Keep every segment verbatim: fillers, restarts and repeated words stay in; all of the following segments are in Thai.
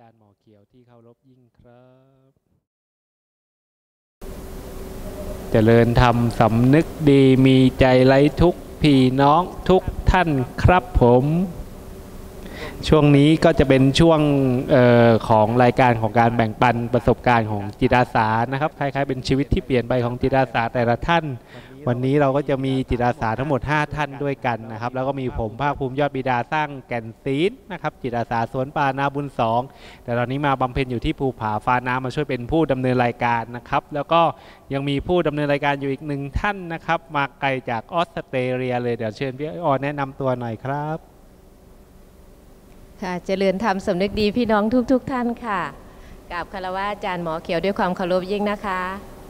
ารย์หมอเขียวที่เคารพยิ่งครับเจริญธรรมสำนึกดีมีใจไร้ทุกข์พี่น้องทุกท่านครับผมช่วงนี้ก็จะเป็นช่วงเอ่อของรายการของการแบ่งปันประสบการณ์ของจิตอาสานะครับคล้ายๆเป็นชีวิตที่เปลี่ยนไปของจิตอาสาแต่ละท่านวันนี้เราก็จะมีจิตอาสาทั้งหมดห้าท่านด้วยกันนะครับแล้วก็มีผมภาคภูมิยอดบิดาสร้างแก่นศีลนะครับจิตอาสาสวนป่านาบุญสองแต่ตอนนี้มาบำเพ็ญอยู่ที่ภูผาฟ้าน้ำมาช่วยเป็นผู้ดำเนินรายการนะครับแล้วก็ยังมีผู้ดำเนินรายการอยู่อีกหนึ่งท่านนะครับมาไกลจากออสเตรเลียเลยเดี๋ยวเชิญพี่ออนแนะนำตัวหน่อยครับค่ะเจริญธรรมสำนึกดีพี่น้องทุกๆ ท่านค่ะกราบคารวะอาจารย์หมอเขียวด้วยความเคารพยิ่งนะคะ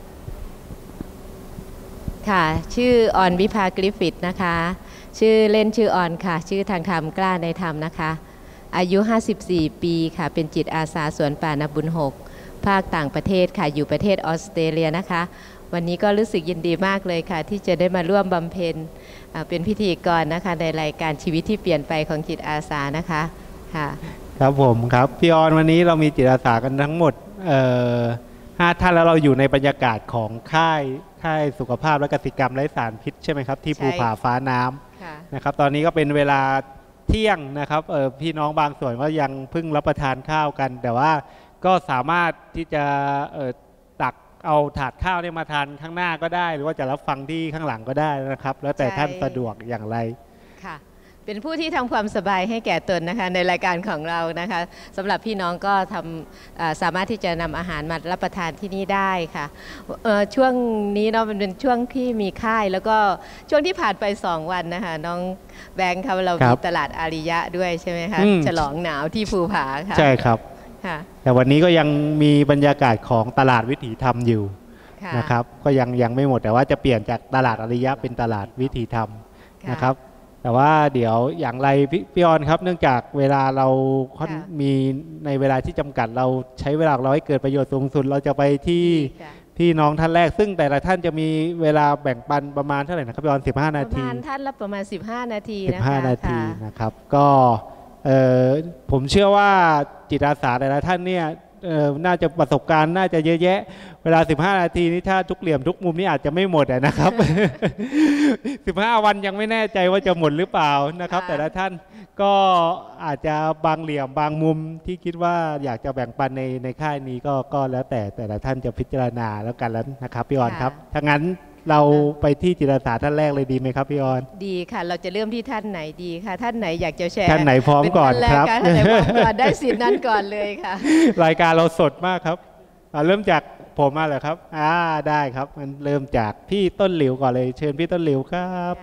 ค่ะชื่อออนวิภากริฟฟิตนะคะชื่อเล่นชื่อออนค่ะชื่อทางธรรมกล้าในธรรมนะคะอายุห้าสิบสี่ปีค่ะเป็นจิตอาสาสวนป่านาบุญหกภาคต่างประเทศค่ะอยู่ประเทศออสเตรเลียนะคะวันนี้ก็รู้สึกยินดีมากเลยค่ะที่จะได้มาร่วมบำเพ็ญเป็นพิธีกรนะคะในรายการชีวิตที่เปลี่ยนไปของจิตอาสานะคะครับผมครับพี่ออนวันนี้เรามีจิตอาสากันทั้งหมดห้าท่านแล้วเราอยู่ในบรรยากาศของค่ายค่ายสุขภาพและกสิกรรมไร้สารพิษใช่ไหมครับที่ภูผาฟ้าน้ำนะครับตอนนี้ก็เป็นเวลาเที่ยงนะครับพี่น้องบางส่วนก็ยังเพิ่งรับประทานข้าวกันแต่ว่าก็สามารถที่จะตักเอาถาดข้าวเนี่ยมาทานข้างหน้าก็ได้หรือว่าจะรับฟังที่ข้างหลังก็ได้นะครับแล้วแต่ท่านสะดวกอย่างไรค่ะเป็นผู้ที่ทำความสบายให้แก่ตนนะคะในรายการของเรานะคะสำหรับพี่น้องก็ทำสามารถที่จะนำอาหารมารับประทานที่นี่ได้ค่ะช่วงนี้เนาะมันเป็นช่วงที่มีค่ายแล้วก็ช่วงที่ผ่านไปสองวันนะคะน้องแบงค์ครับเรามีตลาดอาริยะด้วยใช่ไหมคะฉลองหนาวที่ภูผาค่ะใช่ครับแต่วันนี้ก็ยังมีบรรยากาศของตลาดวิถีธรรมอยู่นะครับก็ยังยังไม่หมดแต่ว่าจะเปลี่ยนจากตลาดอาริยะเป็นตลาดวิถีธรรมนะครับแต่ว่าเดี๋ยวอย่างไรพี่ออนครับเนื่องจากเวลาเรามีในเวลาที่จำกัดเราใช้เวลาเราให้เกิดประโยชน์สูงสุดเราจะไปที่พี่น้องท่านแรกซึ่งแต่ละท่านจะมีเวลาแบ่งปันประมาณเท่าไหร่นะครับพี่ออนสิบห้านาทีประมาณท่านละประมาณสิบห้านาทีสิบห้านาทีนะครับก็ผมเชื่อว่าจิตอาสาแต่ละท่านเนี่ยน่าจะประสบการณ์น่าจะเยอะแยะเวลาสิบห้านาทีนี้ถ้าทุกเหลี่ยมทุกมุมนี่อาจจะไม่หมดนะครับ สิบห้าวันยังไม่แน่ใจว่าจะหมดหรือเปล่านะครับแต่ละท่านก็อาจจะบางเหลี่ยมบางมุมที่คิดว่าอยากจะแบ่งปันในในค่ายนี้ก็ก็แล้วแต่แต่ละท่านจะพิจารณาแล้วกันแล้วนะครับพี่ออนครับถ้างั้นเราไปที่จิตอาสาท่านแรกเลยดีไหมครับพี่ออนดีค่ะเราจะเริ่มที่ท่านไหนดีค่ะท่านไหนอยากจะแชร์ท่านไหนพร้อมก่อนครับท่านไหนพร้อมก่อนได้สิทธิ์นั้นก่อนเลยค่ะรายการเราสดมากครับเริ่มจากผมมาเลยครับอ่าได้ครับมันเริ่มจากพี่ต้นหลิวก่อนเลยเชิญพี่ต้นหลิวครับ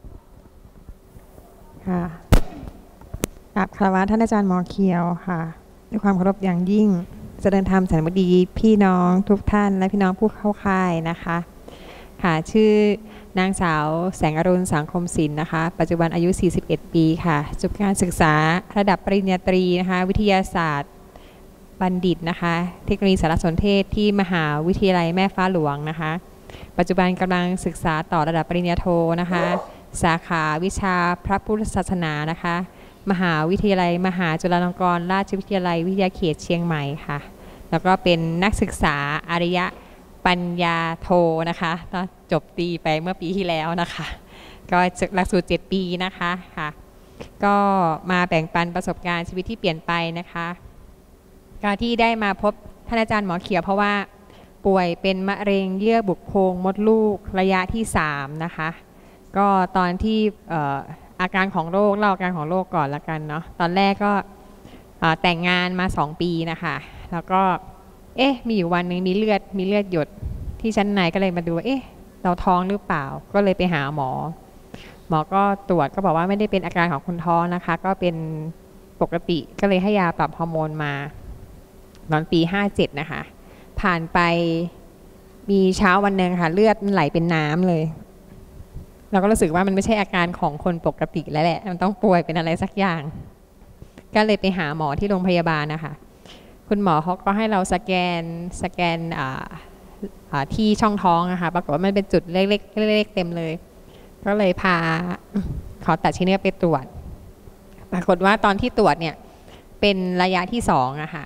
ค่ะกราบคารวะท่านอาจารย์หมอเขียวค่ะด้วยความเคารพอย่างยิ่งเจริญธรรมสวัสดีพี่น้องทุกท่านและพี่น้องผู้เข้าค่ายนะคะค่ะชื่อนางสาวแสงอรุณสังคมศิลป์นะคะปัจจุบันอายุสี่สิบเอ็ดปีค่ะจบการศึกษาระดับปริญญาตรีนะคะวิทยาศาสตร์บัณฑิตนะคะเทคโนโลยีสารสนเทศที่มหาวิทยาลัยแม่ฟ้าหลวงนะคะปัจจุบันกำลังศึกษาต่อระดับปริญญาโทนะคะสาขาวิชาพระพุทธศาสนานะคะมหาวิทยาลัยมหาจุฬาลงกรณราชวิทยาลัยวิทยาเขตเชียงใหม่ค่ะแล้วก็เป็นนักศึกษาอริยะปัญญาโทนะคะจบตีไปเมื่อปีที่แล้วนะคะก็หลักสูตรเจ็ดปีนะคะค่ะก็มาแบ่งปันประสบการณ์ชีวิตที่เปลี่ยนไปนะคะการที่ได้มาพบท่านอาจารย์หมอเขียวเพราะว่าป่วยเป็นมะเร็งเยื่อบุโพรงมดลูกระยะที่สามนะคะก็ตอนที่อาการของโรคเล่าอาการของโรคก่อนละกันเนาะตอนแรกก็แต่งงานมาสองปีนะคะแล้วก็เอ๊ะมีอยู่วันหนึ่งมีเลือดมีเลือดหยดที่ชั้นในก็เลยมาดูเอ๊ะเราท้องหรือเปล่าก็เลยไปหาหมอหมอก็ตรวจก็บอกว่าไม่ได้เป็นอาการของคนท้องนะคะก็เป็นปกติก็เลยให้ยาปรับฮอร์โมนมาตอนปีห้าเจ็ดนะคะผ่านไปมีเช้าวันหนึ่งค่ะเลือดมันไหลเป็นน้ำเลยเราก็รู้สึกว่ามันไม่ใช่อาการของคนปกติแล้วแหละมันต้องป่วยเป็นอะไรสักอย่างก็เลยไปหาหมอที่โรงพยาบาลนะคะคุณหมอเขาก็ให้เราสแกนสแกนที่ช่องท้องนะคะปรากฏว่ามันเป็นจุดเล็กๆเล็กๆเต็มเลยก็เลยพาขอตัดชิ้นเนื้อไปตรวจปรากฏว่าตอนที่ตรวจเนี่ยเป็นระยะที่สองอะค่ะ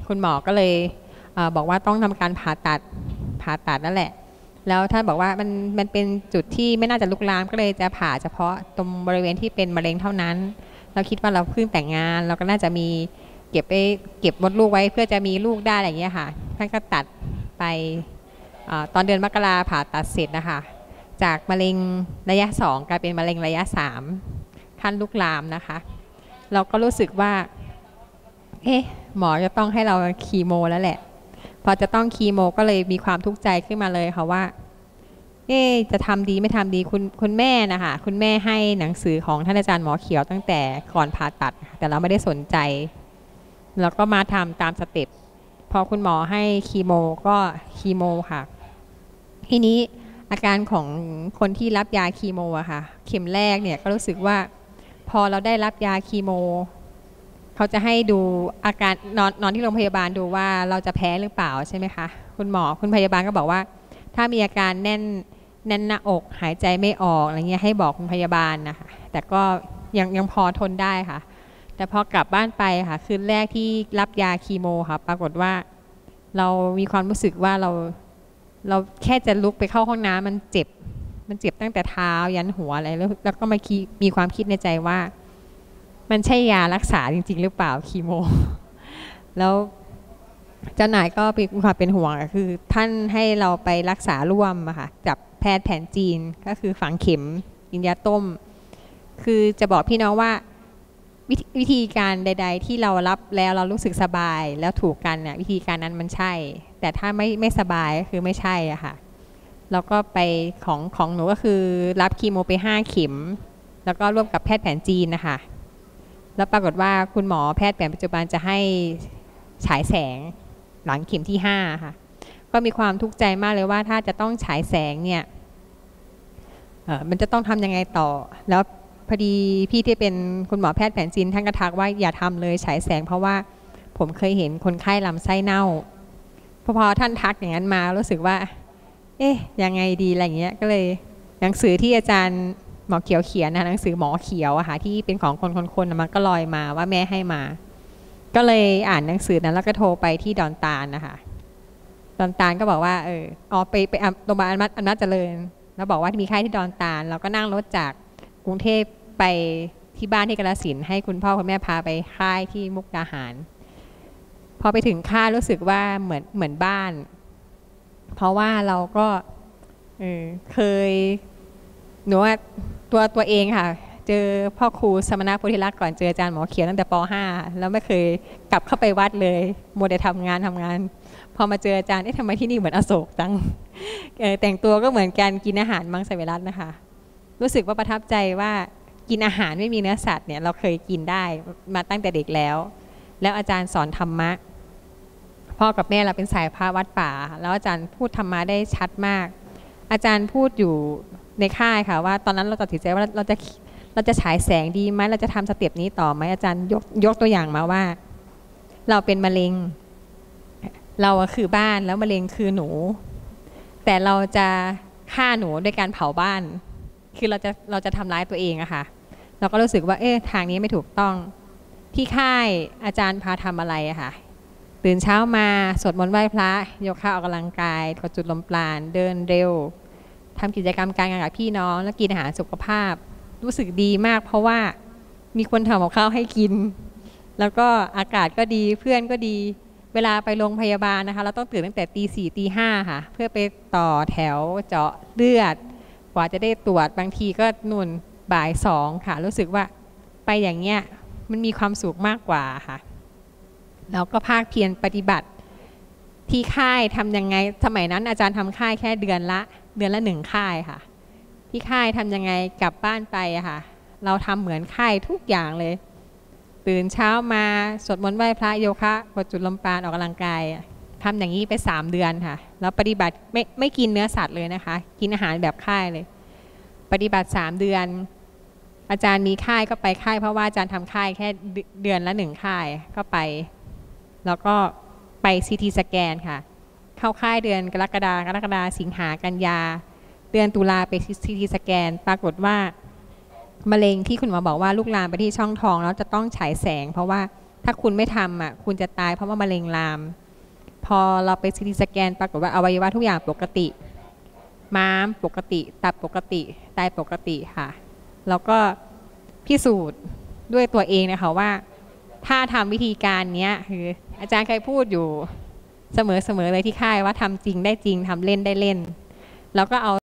คุณหมอก็เลยเอ่อบอกว่าต้องทำการผ่าตัดผ่าตัดนั่นแหละแล้วท่านบอกว่ามันมันเป็นจุดที่ไม่น่าจะลุกลามก็เลยจะผ่าเฉพาะตรงบริเวณที่เป็นมะเร็งเท่านั้นเราคิดว่าเราเพิ่งแต่งงานเราก็น่าจะมีเก็บไปเก็บมดลูกไว้เพื่อจะมีลูกได้อะไรอย่างเงี้ยค่ะท่านก็ตัดไปเอ่อตอนเดือนมกราผ่าตัดเสร็จนะคะจากมะเร็งระยะสองกลายเป็นมะเร็งระยะสามขั้นลุกลามนะคะเราก็รู้สึกว่าเอ๊ะหมอจะต้องให้เราคีโมแล้วแหละพอจะต้องคีโมก็เลยมีความทุกข์ใจขึ้นมาเลยค่ะว่าเอ๊ะจะทำดีไม่ทำดีคุณคุณแม่นะคะคุณแม่ให้หนังสือของท่านอาจารย์หมอเขียวตั้งแต่ก่อนผ่าตัดแต่เราไม่ได้สนใจแล้วก็มาทำตามสเต็ปพอคุณหมอให้คีโมก็คีโมค่ะทีนี้อาการของคนที่รับยาคีโมอะค่ะเข็มแรกเนี่ยก็รู้สึกว่าพอเราได้รับยาคีโมเขาจะให้ดูอาการนอนนอนที่โรงพยาบาลดูว่าเราจะแพ้หรือเปล่าใช่ไหมคะคุณหมอคุณพยาบาลก็บอกว่าถ้ามีอาการแน่นแน่นหน้าอกหายใจไม่ออกอะไรเงี้ยให้บอกคุณพยาบาลนะคะแต่ก็ยังยังพอทนได้ค่ะแต่พอกลับบ้านไปค่ะคืนแรกที่รับยาคีโมค่ะปรากฏว่าเรามีความรู้สึกว่าเราเราแค่จะลุกไปเข้าห้องน้ำมันเจ็บมันเจ็บตั้งแต่เท้ายันหัวอะไรแล้วแล้วก็มามีความคิดในใจว่ามันใช่ยารักษาจริงๆหรือเปล่าคีโมแล้วเจ้านายก็มีความเป็นห่วงคือท่านให้เราไปรักษาร่วมอะค่ะกับแพทย์แผนจีนก็คือฝังเข็มกินยาต้มคือจะบอกพี่น้องว่าวิธีการใดๆที่เรารับแล้วเรารู้สึกสบายแล้วถูกกันเนี่ยวิธีการนั้นมันใช่แต่ถ้าไม่ไม่สบายก็คือไม่ใช่อะค่ะแล้วก็ไปของของหนูก็คือรับคีโมไปห้าเข็มแล้วก็ร่วมกับแพทย์แผนจีนนะคะแล้วปรากฏว่าคุณหมอแพทย์แผนปัจจุบันจะให้ฉายแสงหลังเข็มที่ห้าค่ะก็มีความทุกข์ใจมากเลยว่าถ้าจะต้องฉายแสงเนี่ยเอ่อมันจะต้องทำยังไงต่อแล้วพอดีพี่ที่เป็นคุณหมอแพทย์แผนจีนท่านก็ทักว่าอย่าทำเลยฉายแสงเพราะว่าผมเคยเห็นคนไข้ลำไส้เน่าพอพอท่านทักอย่างนั้นมารู้สึกว่าเอ๊ะยังไงดีอะไรเงี้ยก็เลยหนังสือที่อาจารย์หมอเขียวเขียนนะหนังสือหมอเขียวอะค่ะที่เป็นของคนคนๆมันก็ลอยมาว่าแม่ให้มาก็เลยอ่านหนังสือนั้นแล้วก็โทรไปที่ดอนตาลนะคะดอนตาลก็บอกว่าเอออ๋อไปไปโรงพยาบาลอำนาจเจริญแล้วบอกว่ามีไข้ที่ดอนตาลเราก็นั่งรถจากกรุงเทพไปที่บ้านที่กาฬสินธุ์ให้คุณพ่อคุณแม่พาไปค่ายที่มุกดาหารพอไปถึงค่ายรู้สึกว่าเหมือนเหมือนบ้านเพราะว่าเราก็เออเคยหนูว่าตัวตัวเองค่ะเจอพ่อครูสมณะโพธิลักษณ์ก่อนเจออาจารย์หมอเขียวตั้งแต่ป ห้าแล้วไม่เคยกลับเข้าไปวัดเลยโมเดลทำงานทำงานพอมาเจออาจารย์เอ๊ะทำไมที่นี่เหมือนอโศกจังแต่งตัวก็เหมือนกันกินอาหารมังสวิรัตินะคะรู้สึกว่าประทับใจว่ากินอาหารไม่มีเนื้อสัตว์เนี่ยเราเคยกินได้มาตั้งแต่เด็กแล้วแล้วอาจารย์สอนธรรมะพ่อกับแม่เราเป็นสายพระวัดป่าแล้วอาจารย์พูดธรรมะได้ชัดมากอาจารย์พูดอยู่ในค่ายค่ะว่าตอนนั้นเราตัดสินใจว่าเราจะเราจะฉายแสงดีไหมเราจะทำสเต็ปนี้ต่อไหมอาจารย์ยกยกตัวอย่างมาว่าเราเป็นมะเร็งเราคือบ้านแล้วมะเร็งคือหนูแต่เราจะฆ่าหนูด้วยการเผาบ้านคือเราจะเราจะทำร้ายตัวเองอะค่ะเราก็รู้สึกว่าเอ๊ะทางนี้ไม่ถูกต้องที่ค่ายอาจารย์พาทำอะไรอะค่ะตื่นเช้ามาสวดมนต์ไหว้พระโยคะออกกำลังกายกดจุดลมปราณเดินเร็วทำกิจกรรมการงานกับพี่น้องแล้วกินอาหารสุขภาพรู้สึกดีมากเพราะว่ามีคนทำกับข้าวให้กินแล้วก็อากาศก็ดีเพื่อนก็ดีเวลาไปโรงพยาบาลนะคะเราต้องตื่นตั้งแต่ตีสี่ตีห้าค่ะเพื่อไปต่อแถวเจาะเลือดกว่าจะได้ตรวจบางทีก็นุ่นบ่ายสองค่ะรู้สึกว่าไปอย่างเงี้ยมันมีความสุขมากกว่าค่ะแล้วก็ภาคเพียรปฏิบัติที่ค่ายทำยังไงสมัยนั้นอาจารย์ทำค่ายแค่เดือนละเดือนละหนึ่งค่ายค่ะที่ค่ายทำยังไงกลับบ้านไปอะค่ะเราทำเหมือนค่ายทุกอย่างเลยตื่นเช้ามาสวดมนต์ไหว้พระโยคะกดจุดลมปราณออกกำลังกายทำอย่างนี้ไปสามเดือนค่ะแล้วปฏิบัติไม่ไม่กินเนื้อสัตว์เลยนะคะกินอาหารแบบค่ายเลยปฏิบัติสามเดือนอาจารย์มีค่ายก็ไปค่ายเพราะว่าอาจารย์ทำค่ายแค่เดือนละหนึ่งค่ายก็ไปแล้วก็ไปซีทีสแกนค่ะเข้าค่ายเดือนกรกฎาคมกรกฎาคมสิงหากันยาเดือนตุลาไปซีทีสแกนปรากฏว่ามะเร็งที่คุณหมอบอกว่าลุกลามไปที่ช่องท้องแล้วจะต้องฉายแสงเพราะว่าถ้าคุณไม่ทำอ่ะคุณจะตายเพราะว่ามะเร็งลามพอเราไปซีทีสแกนปรากฏว่าอวัยวะทุกอย่างปกติม้ามปกติตับปกติไตปกติค่ะแล้วก็พิสูจน์ด้วยตัวเองนะคะว่าถ้าทำวิธีการนี้คืออาจารย์เคยพูดอยู่เสมอๆเลยที่ค่ายว่าทำจริงได้จริงทำเล่นได้เล่นแล้วก็เอา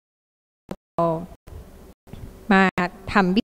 มาทำ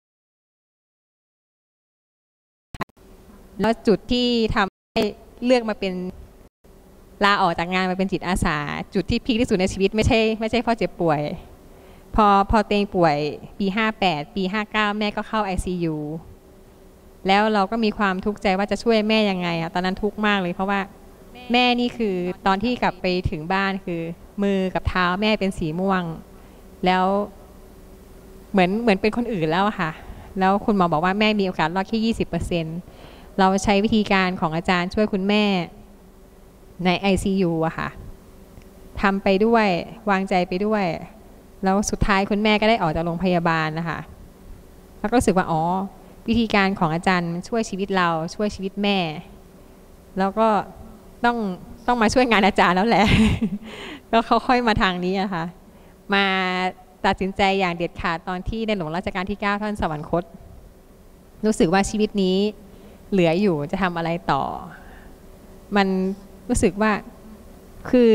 แล้วจุดที่ทำให้เลือกมาเป็นลาออกจากงานมาเป็นจิตอาสาจุดที่พีคที่สุดในชีวิตไม่ใช่ไม่ใช่เพราะเจ็บป่วยพอพอเตงป่วยปีห้าแปดปีห้าเก้าแม่ก็เข้า ไอ ซี ยู แล้วเราก็มีความทุกข์ใจว่าจะช่วยแม่ยังไงอะตอนนั้นทุกข์มากเลยเพราะว่าแม่นี่คือตอนที่กลับไปถึงบ้านคือมือกับเท้าแม่เป็นสีม่วงแล้วเหมือนเหมือนเป็นคนอื่นแล้วค่ะแล้วคุณหมอบอกว่าแม่มีโอกาสรอดแค่ ยี่สิบเปอร์เซ็นต์ เราใช้วิธีการของอาจารย์ช่วยคุณแม่ใน ไอ ซี ยู อะค่ะทำไปด้วยวางใจไปด้วยแล้วสุดท้ายคุณแม่ก็ได้ออกจากโรงพยาบาลนะคะแล้วก็รู้สึกว่าอ๋อวิธีการของอาจารย์ช่วยชีวิตเราช่วยชีวิตแม่แล้วก็ต้องต้องมาช่วยงานอาจารย์แล้วแหละ ก็เขาค่อยมาทางนี้อะค่ะมาตัดสินใจอย่างเด็ดขาดตอนที่ในหลวงรัชกาลที่เก้าท่านสวรรคตรู้สึกว่าชีวิตนี้เหลืออยู่จะทำอะไรต่อมันรู้สึกว่าคือ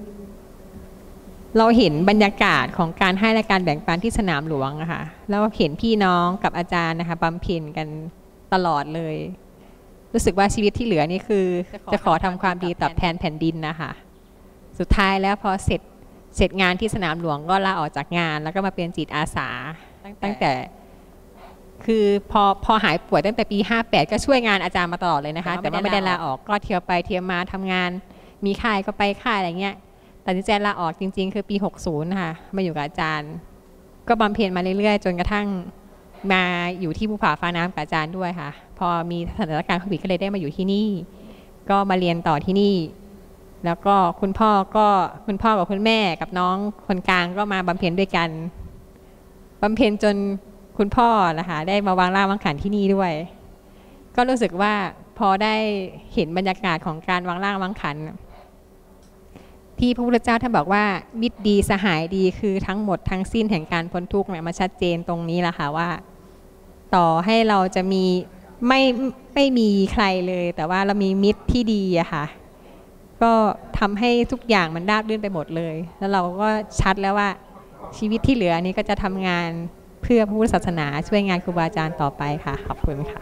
เราเห็นบรรยากาศของการให้และการแบ่งปันที่สนามหลวงอะค่ะแล้วเห็นพี่น้องกับอาจารย์นะคะบำเพ็ญกันตลอดเลยรู้สึกว่าชีวิตที่เหลือนี่คือจะขอทำความดีตอบแทนแผ่นดินนะคะสุดท้ายแล้วพอเสร็จเสร็จงานที่สนามหลวงก็ลาออกจากงานแล้วก็มาเป็นจิตอาสาตั้งแต่คือพอพอหายป่วยตั้งแต่ปีห้าแปดก็ช่วยงานอาจารย์มาตลอดเลยนะคะแต่ว่าไม่ได้ลาออกก็เที่ยวไปเที่ยวมาทำงานมีค่ายก็ไปค่ายอะไรเงี้ยตัดสินใจลาออกจริงๆคือปีหกสิบค่ะมาอยู่กับอาจารย์ก็บำเพ็ญมาเรื่อยๆจนกระทั่งมาอยู่ที่ภูผาฟ้าน้ำกับอาจารย์ด้วยค่ะพอมีสถานการณ์โควิดก็เลยได้มาอยู่ที่นี่ก็มาเรียนต่อที่นี่แล้วก็คุณพ่อก็คุณพ่อกับคุณแม่กับน้องคนกลางก็มาบำเพ็ญด้วยกันบำเพ็ญจนคุณพ่อนะคะได้มาวางรากวางขันที่นี่ด้วยก็รู้สึกว่าพอได้เห็นบรรยากาศของการวางรากวางขันที่พระพุทธเจ้าท่านบอกว่ามิตรดีสหายดีคือทั้งหมดทั้งสิ้นแห่งการพ้นทุกข์เนี่ยมาชัดเจนตรงนี้แหละค่ะว่าต่อให้เราจะมีไม่ไม่มีใครเลยแต่ว่าเรามีมิตรที่ดีอะค่ะก็ทำให้ทุกอย่างมันราบรื่นไปหมดเลยแล้วเราก็ชัดแล้วว่าชีวิตที่เหลือนี้ก็จะทำงานเพื่อพระพุทธศาสนาช่วยงานครูบาอาจารย์ต่อไปค่ะขอบคุณค่ะ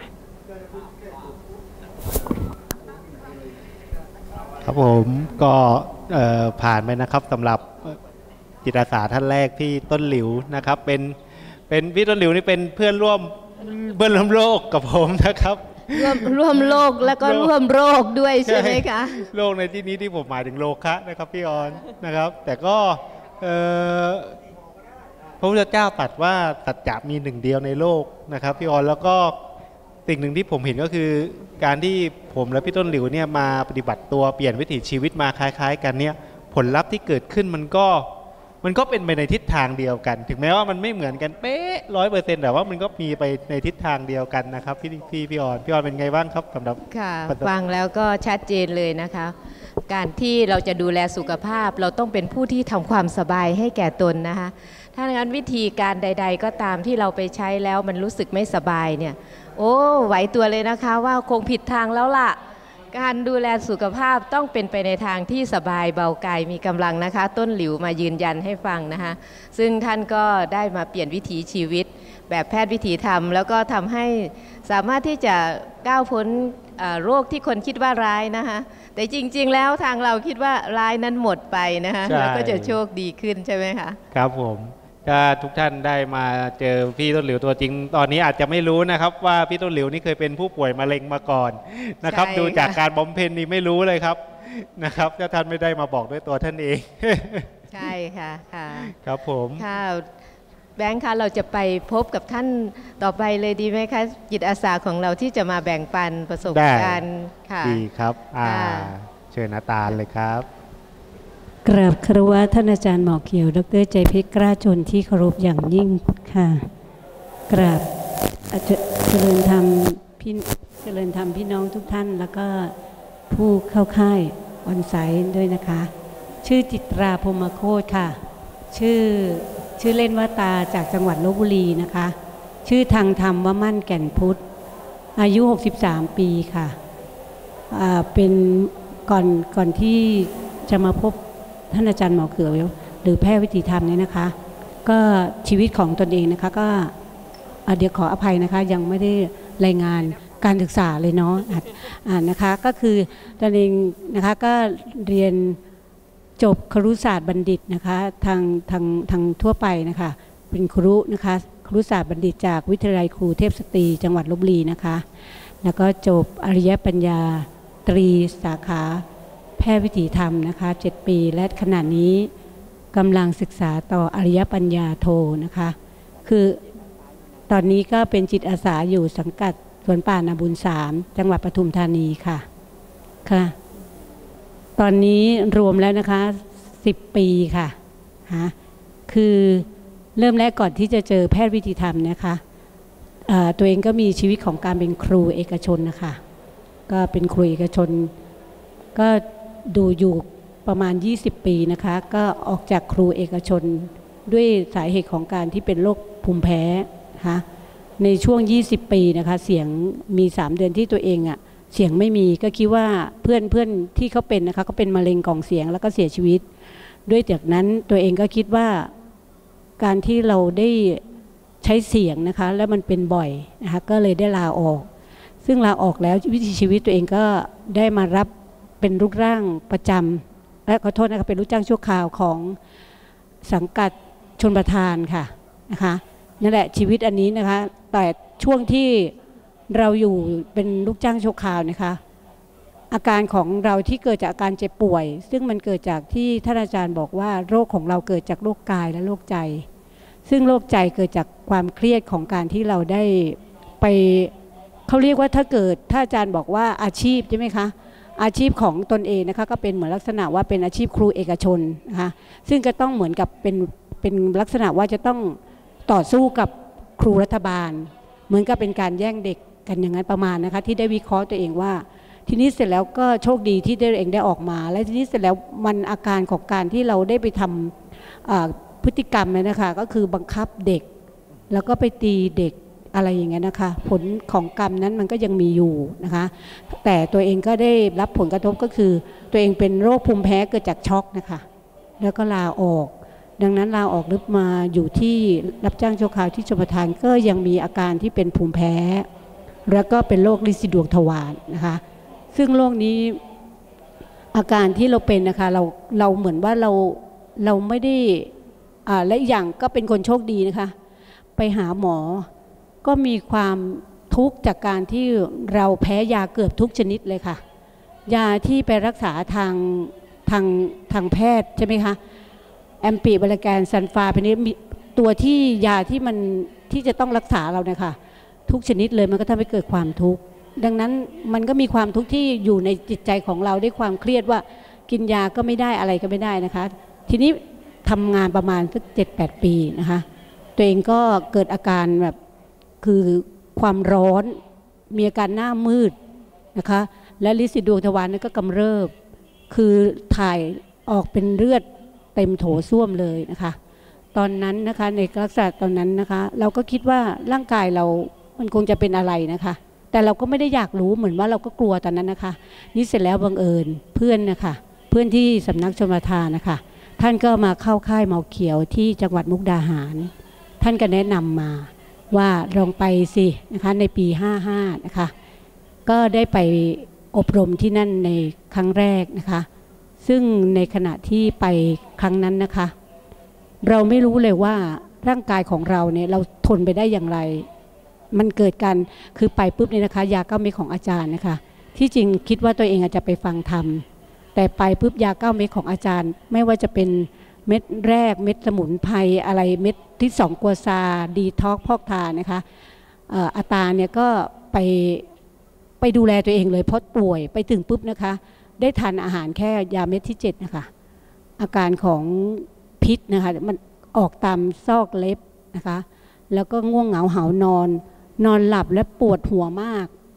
ครับผมก็ผ่านไปนะครับสำหรับจิตอาสาท่านแรกพี่ต้นหลิวนะครับเป็นเป็นพี่ต้นหลิวนี่เป็นเพื่อนร่วมเพื่อนร่วมโลกกับผมนะครับร่วมร่วมโลกแล้วก็ร่วมโรคด้วยใช่ไหมคะโลกในที่นี้ที่ผมหมายถึงโลคะนะครับพี่ออนนะครับแต่ก็พระพุทธเจ้าตรัสว่าสัจจะมีหนึ่งเดียวในโลกนะครับพี่ออนแล้วก็สิ่งหนึ่งที่ผมเห็นก็คือการที่ผมและพี่ต้นหลิวเนี่ยมาปฏิบัติตัวเปลี่ยนวิถีชีวิตมาคล้ายๆกันเนี่ยผลลัพธ์ที่เกิดขึ้นมันก็มันก็เป็นไปในทิศทางเดียวกันถึงแม้ว่ามันไม่เหมือนกันเป๊ะร้อยเปอร์เซ็นต์แต่ว่ามันก็มีไปในทิศทางเดียวกันนะครับพี่พี่พี่ออนพี่ออนเป็นไงบ้างครับสำหรับค่ะฟังแล้วก็ชัดเจนเลยนะคะการที่เราจะดูแลสุขภาพเราต้องเป็นผู้ที่ทำความสบายให้แก่ตนนะคะถ้าอย่างนั้นวิธีการใดๆก็ตามที่เราไปใช้แล้วมันรู้สึกไม่สบายเนี่ยโอ้ไหวตัวเลยนะคะว่าคงผิดทางแล้วล่ะการดูแลสุขภาพต้องเป็นไปในทางที่สบายเบากายมีกำลังนะคะต้นหลิวมายืนยันให้ฟังนะคะซึ่งท่านก็ได้มาเปลี่ยนวิถีชีวิตแบบแพทย์วิถีธรรมแล้วก็ทำให้สามารถที่จะก้าวพ้นโรคที่คนคิดว่าร้ายนะคะแต่จริงๆแล้วทางเราคิดว่าร้ายนั้นหมดไปนะคะแล้วก็จะโชคดีขึ้นใช่ไหมคะครับผมถ้าทุกท่านได้มาเจอพี่ต้นหลิวตัวจริงตอนนี้อาจจะไม่รู้นะครับว่าพี่ต้นหลิวนี่เคยเป็นผู้ป่วยมะเร็งมาก่อนนะครับดูจากการบำเพ็ญนี่ไม่รู้เลยครับนะครับถ้าท่านไม่ได้มาบอกด้วยตัวท่านเองใช่ค่ะค่ะครับผมค่ะแบงค์คะเราจะไปพบกับท่านต่อไปเลยดีไหมคะจิตอาสาของเราที่จะมาแบ่งปันประสบการณ์ค่ะดีครับเชิญอาจารย์เลยครับกราบคารวะท่านอาจารย์หมอเขียวดร.ใจเพชรกล้าชนที่เคารพอย่างยิ่งค่ะกราบเจริญธรรมพี่เจริญธรรมพี่น้องทุกท่านแล้วก็ผู้เข้าค่ายออนไซต์ด้วยนะคะชื่อจิตราพรหมโคตรค่ะชื่อชื่อเล่นว่าตาจากจังหวัดลพบุรีนะคะชื่อทางธรรมว่ามั่นแก่นพุทธอายุหกสิบสามปีค่ะเป็นก่อนก่อนที่จะมาพบท่านอาจารย์หมอเขือหรือแพทย์วิถีธรรมเนี่ยนะคะก็ชีวิตของตนเองนะคะก็เดี๋ยวขออภัยนะคะยังไม่ได้รายงานการศึกษาเลยเนาะอ่านะคะก็คือตนเองนะคะก็เรียนจบครุศาสตร์บัณฑิตนะคะทางทางทางทั่วไปนะคะเป็นครุนะคะครุศาสตร์บัณฑิตจากวิทยาลัยครูเทพสตรีจังหวัดลพบุรีนะคะแล้วก็จบอริยปัญญาตรีสาขาแพทย์วิถีธรรมนะคะเจ็ดปีและขณะนี้กำลังศึกษาต่ออริยปัญญาโทนะคะคือตอนนี้ก็เป็นจิตอาสาอยู่สังกัดสวนป่านาบุญสามจังหวัดปทุมธานีค่ะค่ะตอนนี้รวมแล้วนะคะสิบปีค่ะฮะคือเริ่มแรกก่อนที่จะเจอแพทย์วิถีธรรมนะคะตัวเองก็มีชีวิตของการเป็นครูเอกชนนะคะก็เป็นครูเอกชนก็ดูอยู่ประมาณยี่สิบปีนะคะก็ออกจากครูเอกชนด้วยสาเหตุของการที่เป็นโรคภูมิแพ้นะคะในช่วงยี่สิบปีนะคะเสียงมีสามเดือนที่ตัวเองอ่ะเสียงไม่มีก็คิดว่าเพื่อนเพื่อนที่เขาเป็นนะคะเขาเป็นมะเร็งกล่องเสียงแล้วก็เสียชีวิตด้วยจากนั้นตัวเองก็คิดว่าการที่เราได้ใช้เสียงนะคะแล้วมันเป็นบ่อยนะคะก็เลยได้ลาออกซึ่งลาออกแล้ววิถีชีวิตตัวเองก็ได้มารับเป็นลูกจ้างประจำและขอโทษนะคะเป็นลูกจ้างชั่วคราวของสังกัดชลประทานค่ะนะคะนั่นแหละชีวิตอันนี้นะคะแต่ช่วงที่เราอยู่เป็นลูกจ้างชั่วคราวนะคะอาการของเราที่เกิดจากอาการเจ็บป่วยซึ่งมันเกิดจากที่ท่านอาจารย์บอกว่าโรคของเราเกิดจากโรคกายและโรคใจซึ่งโรคใจเกิดจากความเครียดของการที่เราได้ไปเขาเรียกว่าถ้าเกิดถ้าอาจารย์บอกว่าอาชีพใช่ไหมคะอาชีพของตนเองนะคะก็เป็นเหมือนลักษณะว่าเป็นอาชีพครูเอกชนนะคะซึ่งก็ต้องเหมือนกับเป็นเป็นลักษณะว่าจะต้องต่อสู้กับครูรัฐบาลเหมือนกับเป็นการแย่งเด็กกันอย่างนั้นประมาณนะคะที่ได้วิเคราะห์ตัวเองว่าทีนี้เสร็จแล้วก็โชคดีที่ได้เองได้ออกมาและทีนี้เสร็จแล้วมันอาการของการที่เราได้ไปทำพฤติกรรมเนี่ยนะคะก็คือบังคับเด็กแล้วก็ไปตีเด็กอะไรอย่างเงี้ยนะคะผลของกรรมนั้นมันก็ยังมีอยู่นะคะแต่ตัวเองก็ได้รับผลกระทบก็คือตัวเองเป็นโรคภูมิแพ้เกิดจากช็อกนะคะแล้วก็ลาออกดังนั้นลาออกลึกมาอยู่ที่รับจ้างชั่วคราวที่ชลประทานก็ยังมีอาการที่เป็นภูมิแพ้แล้วก็เป็นโรคลินสีดวงทวารนะคะซึ่งโรคนี้อาการที่เราเป็นนะคะเราเราเหมือนว่าเราเราไม่ได้อ่าและอย่างก็เป็นคนโชคดีนะคะไปหาหมอก็มีความทุกข์จากการที่เราแพ้ยาเกือบทุกชนิดเลยค่ะยาที่ไปรักษาทางทางทางแพทย์ใช่ไหมคะแอมปีบาลาแกนซันฟาเป็นนี้ตัวที่ยาที่มันที่จะต้องรักษาเราเนี่ยค่ะทุกชนิดเลยมันก็ทำให้เกิดความทุกข์ดังนั้นมันก็มีความทุกข์ที่อยู่ในจิตใจของเราด้วยความเครียดว่ากินยาก็ไม่ได้อะไรก็ไม่ได้นะคะทีนี้ทำงานประมาณสักเจ็ดแปดปีนะคะตัวเองก็เกิดอาการแบบคือความร้อนมีอาการหน้ามืดนะคะและลินสีดวงทวารนั้นก็กำเริบคือถ่ายออกเป็นเลือดเต็มโถส้วมเลยนะคะตอนนั้นนะคะในลักษณะตอนนั้นนะคะเราก็คิดว่าร่างกายเรามันคงจะเป็นอะไรนะคะแต่เราก็ไม่ได้อยากรู้เหมือนว่าเราก็กลัวตอนนั้นนะคะนี่เสร็จแล้วบังเอิญเพื่อนนะคะเพื่อนที่สำนักชลประทานนะคะท่านก็มาเข้าค่ายหมอเขียวที่จังหวัดมุกดาหารท่านก็แนะนำมาว่าลองไปสินะคะในปีห้าห้านะคะก็ได้ไปอบรมที่นั่นในครั้งแรกนะคะซึ่งในขณะที่ไปครั้งนั้นนะคะเราไม่รู้เลยว่าร่างกายของเราเนี่ยเราทนไปได้อย่างไรมันเกิดการคือไปปุ๊บเนี่ยนะคะยาเก้าเม็ดของอาจารย์นะคะที่จริงคิดว่าตัวเองอาจจะไปฟังธรรมแต่ไปปุ๊บยาเก้าเม็ดของอาจารย์ไม่ว่าจะเป็นเม็ดแรกเม็ดสมุนไพรอะไรเม็ดที่สองกัวซาดีท็อกพอกทานะคะอาตาเนี่ยก็ไปไปดูแลตัวเองเลยเพราะป่วยไปถึงปุ๊บนะคะได้ทานอาหารแค่ยาเม็ดที่เจ็ดนะคะอาการของพิษนะคะมันออกตามซอกเล็บนะคะแล้วก็ง่วงเหงาหานอนนอนหลับและปวดหัวมาก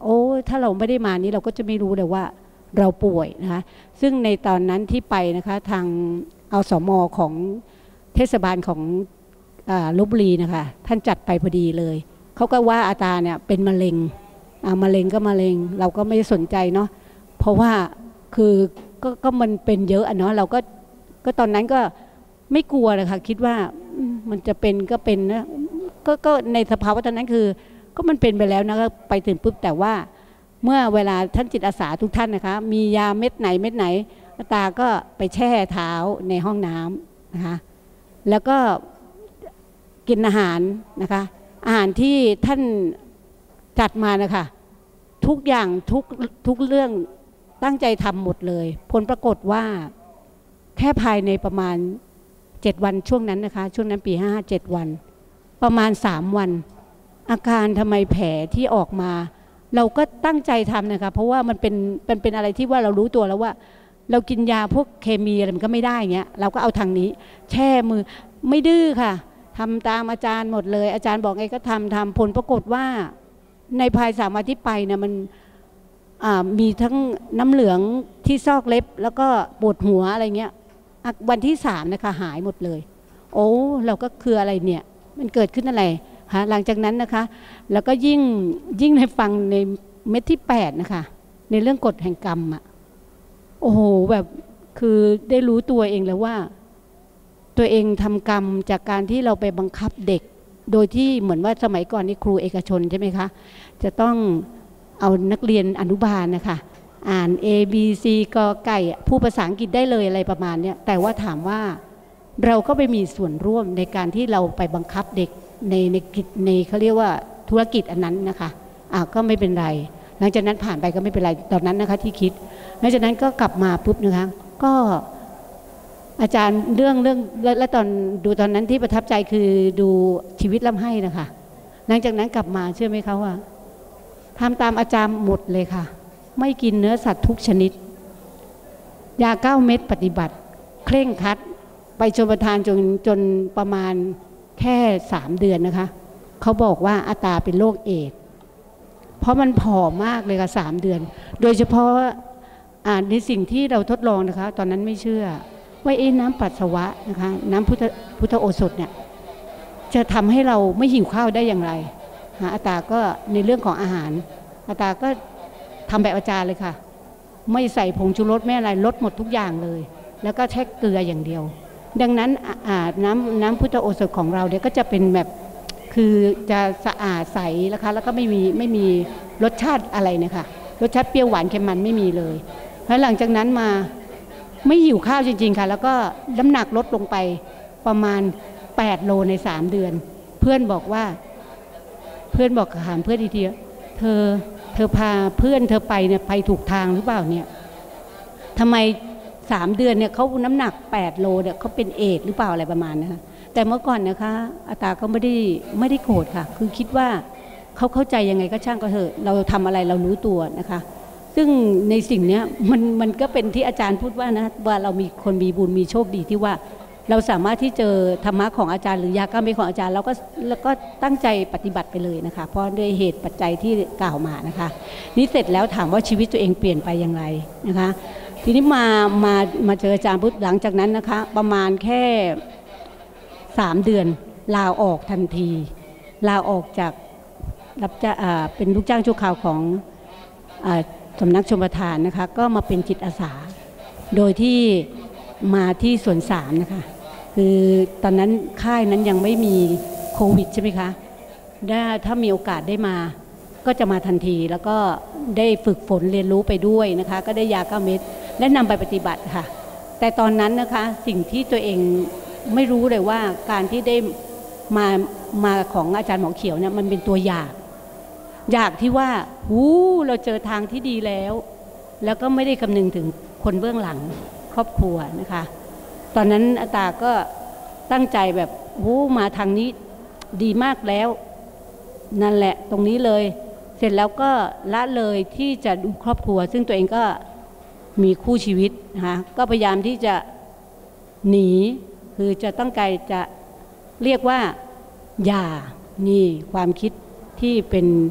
โอ้ถ้าเราไม่ได้มานี้เราก็จะไม่รู้เลยว่าเราป่วยนะคะซึ่งในตอนนั้นที่ไปนะคะทางอสม.ของเทศบาลของลพบุรีนะคะท่านจัดไปพอดีเลยเขาก็ว่าอาตาเนี่ยเป็นมะเร็งมะเร็งก็มะเร็งเราก็ไม่สนใจเนาะเพราะว่าคือก็ก็มันเป็นเยอะอะเนาะเราก็ก็ตอนนั้นก็ไม่กลัวเลยค่ะคิดว่ามันจะเป็นก็เป็นนะก็ก็ในสภาวะตอนนั้นคือก็มันเป็นไปแล้วนะก็ไปถึงปุ๊บแต่ว่าเมื่อเวลาท่านจิตอาสาทุกท่านนะคะมียาเม็ดไหนเม็ดไหนอาตาก็ไปแช่เท้าในห้องน้ำนะคะแล้วก็กินอาหารนะคะอาหารที่ท่านจัดมานะคะทุกอย่างทุกทุกเรื่องตั้งใจทำหมดเลยผลปรากฏว่าแค่ภายในประมาณเจ็ดวันช่วงนั้นนะคะช่วงนั้นปีห้าเจ็ดวันประมาณสามวันอาการทำไมแผลที่ออกมาเราก็ตั้งใจทำนะคะเพราะว่ามันเป็นเป็นเป็นอะไรที่ว่าเรารู้ตัวแล้วว่าเรากินยาพวกเคมีอะไรมันก็ไม่ได้เงี้ยเราก็เอาทางนี้แช่มือไม่ดื้อค่ะทำตามอาจารย์หมดเลยอาจารย์บอกไงก็ทำทำผลปรากฏว่าในภายสามวันที่ไปเนี่ยมันมีทั้งน้ำเหลืองที่ซอกเล็บแล้วก็ปวดหัวอะไรเงี้ยวันที่สามนะคะหายหมดเลยโอ้เราก็คืออะไรเนี่ยมันเกิดขึ้นอะไรคะหลังจากนั้นนะคะแล้วก็ยิ่งยิ่งในฟังในเม็ดที่แปดนะคะในเรื่องกฎแห่งกรรมอ่ะโอ้โหแบบคือได้รู้ตัวเองแล้วว่าตัวเองทำกรรมจากการที่เราไปบังคับเด็กโดยที่เหมือนว่าสมัยก่อนนี่ครูเอกชนใช่ไหมคะจะต้องเอานักเรียนอนุบาลนะคะอ่าน A B C กอไก่ผู้ภาษาอังกฤษได้เลยอะไรประมาณนี้แต่ว่าถามว่าเราก็ไปมีส่วนร่วมในการที่เราไปบังคับเด็กในในกิจในเขาเรียกว่าธุรกิจอันนั้นนะคะอ่าก็ไม่เป็นไรหลังจากนั้นผ่านไปก็ไม่เป็นไรตอนนั้นนะคะที่คิดหลังจากนั้นก็กลับมาปุ๊บนะคะก็อาจารย์เรื่องเรื่องและตอนดูตอนนั้นที่ประทับใจคือดูชีวิตล่ำให้นะคะหลังจากนั้นกลับมาเชื่อไหมคะว่าทำตามอาจารย์หมดเลยค่ะไม่กินเนื้อสัตว์ทุกชนิดยาเก้าเม็ดปฏิบัติเคร่งครัดไปชมประทานจนจนประมาณแค่สามเดือนนะคะเขาบอกว่าอาตาเป็นโรคเอดส์เพราะมันผอมมากเลยค่ะสามเดือนโดยเฉพาะอ่านในสิ่งที่เราทดลองนะคะตอนนั้นไม่เชื่อว่าเอ๊ะน้ำปัสสาวะนะคะน้ำพุทธพุทธโอสถเนี่ยจะทำให้เราไม่หิวข้าวได้อย่างไรอาตาก็ในเรื่องของอาหารอาตาก็ทำแบบอาจารย์เลยค่ะไม่ใส่ผงชูรสไม่อะไรลดหมดทุกอย่างเลยแล้วก็แช่เกลืออย่างเดียวดังนั้นน้ำน้ำพุทธโอสถของเราเนี่ยก็จะเป็นแบบคือจะสะอาดใสนะคะแล้วก็ไม่มีไม่มีรสชาติอะไรนะคะรสชาติเปรี้ยวหวานเค็มมันไม่มีเลยแล้วหลังจากนั้นมาไม่หิวข้าวจริงๆค่ะแล้วก็น้ำหนักลดลงไปประมาณแปดโลในสามเดือนเพื่อนบอกว่าเพื่อนบอกถามเพื่อนอีกทีเธอเธอพาเพื่อนเธอไปเนี่ยไปถูกทางหรือเปล่าเนี่ยทำไมสามเดือนเนี่ยเขาน้ำหนักแปดโลเนี่ยเขาเป็นเอดส์หรือเปล่าอะไรประมาณนะคะแต่เมื่อก่อนนะคะอาตาก็ไม่ได้ไม่ได้โกรธค่ะคือคิดว่าเขาเข้าใจยังไงก็ช่างก็เถอะเราทำอะไรเรารู้ตัวนะคะซึ่งในสิ่งนี้มันมันก็เป็นที่อาจารย์พูดว่านะว่าเรามีคนมีบุญมีโชคดีที่ว่าเราสามารถที่เจอธรรมะของอาจารย์หรือยาก้าเม็ดของอาจารย์เราก็แล้วก็ตั้งใจปฏิบัติไปเลยนะคะเพราะด้วยเหตุปัจจัยที่กล่าวมานะคะนี่เสร็จแล้วถามว่าชีวิตตัวเองเปลี่ยนไปอย่างไรนะคะทีนี้มามามาเจออาจารย์พุทธหลังจากนั้นนะคะประมาณแค่สามเดือนลาออกทันทีลาออกจากรับจ้างเป็นลูกจ้างชั่วคราวของสำนักชมประทานนะคะก็มาเป็นจิตอาสาโดยที่มาที่สวนสามนะคะคือตอนนั้นค่ายนั้นยังไม่มีโควิดใช่ไหมคะถ้ามีโอกาสได้มาก็จะมาทันทีแล้วก็ได้ฝึกฝนเรียนรู้ไปด้วยนะคะก็ได้ยาเก้าเม็ดและนำไปปฏิบัติค่ะแต่ตอนนั้นนะคะสิ่งที่ตัวเองไม่รู้เลยว่าการที่ได้มามาของอาจารย์หมอเขียวเนี่ยมันเป็นตัวอย่างอยากที่ว่าหูเราเจอทางที่ดีแล้วแล้วก็ไม่ได้คำนึงถึงคนเบื้องหลังครอบครัวนะคะตอนนั้นอาตาก็ตั้งใจแบบหูมาทางนี้ดีมากแล้วนั่นแหละตรงนี้เลยเสร็จแล้วก็ละเลยที่จะดูครอบครัวซึ่งตัวเองก็มีคู่ชีวิตนะคะก็พยายามที่จะหนีคือจะต้องการจะเรียกว่าอย่านี่ความคิดที่เป็น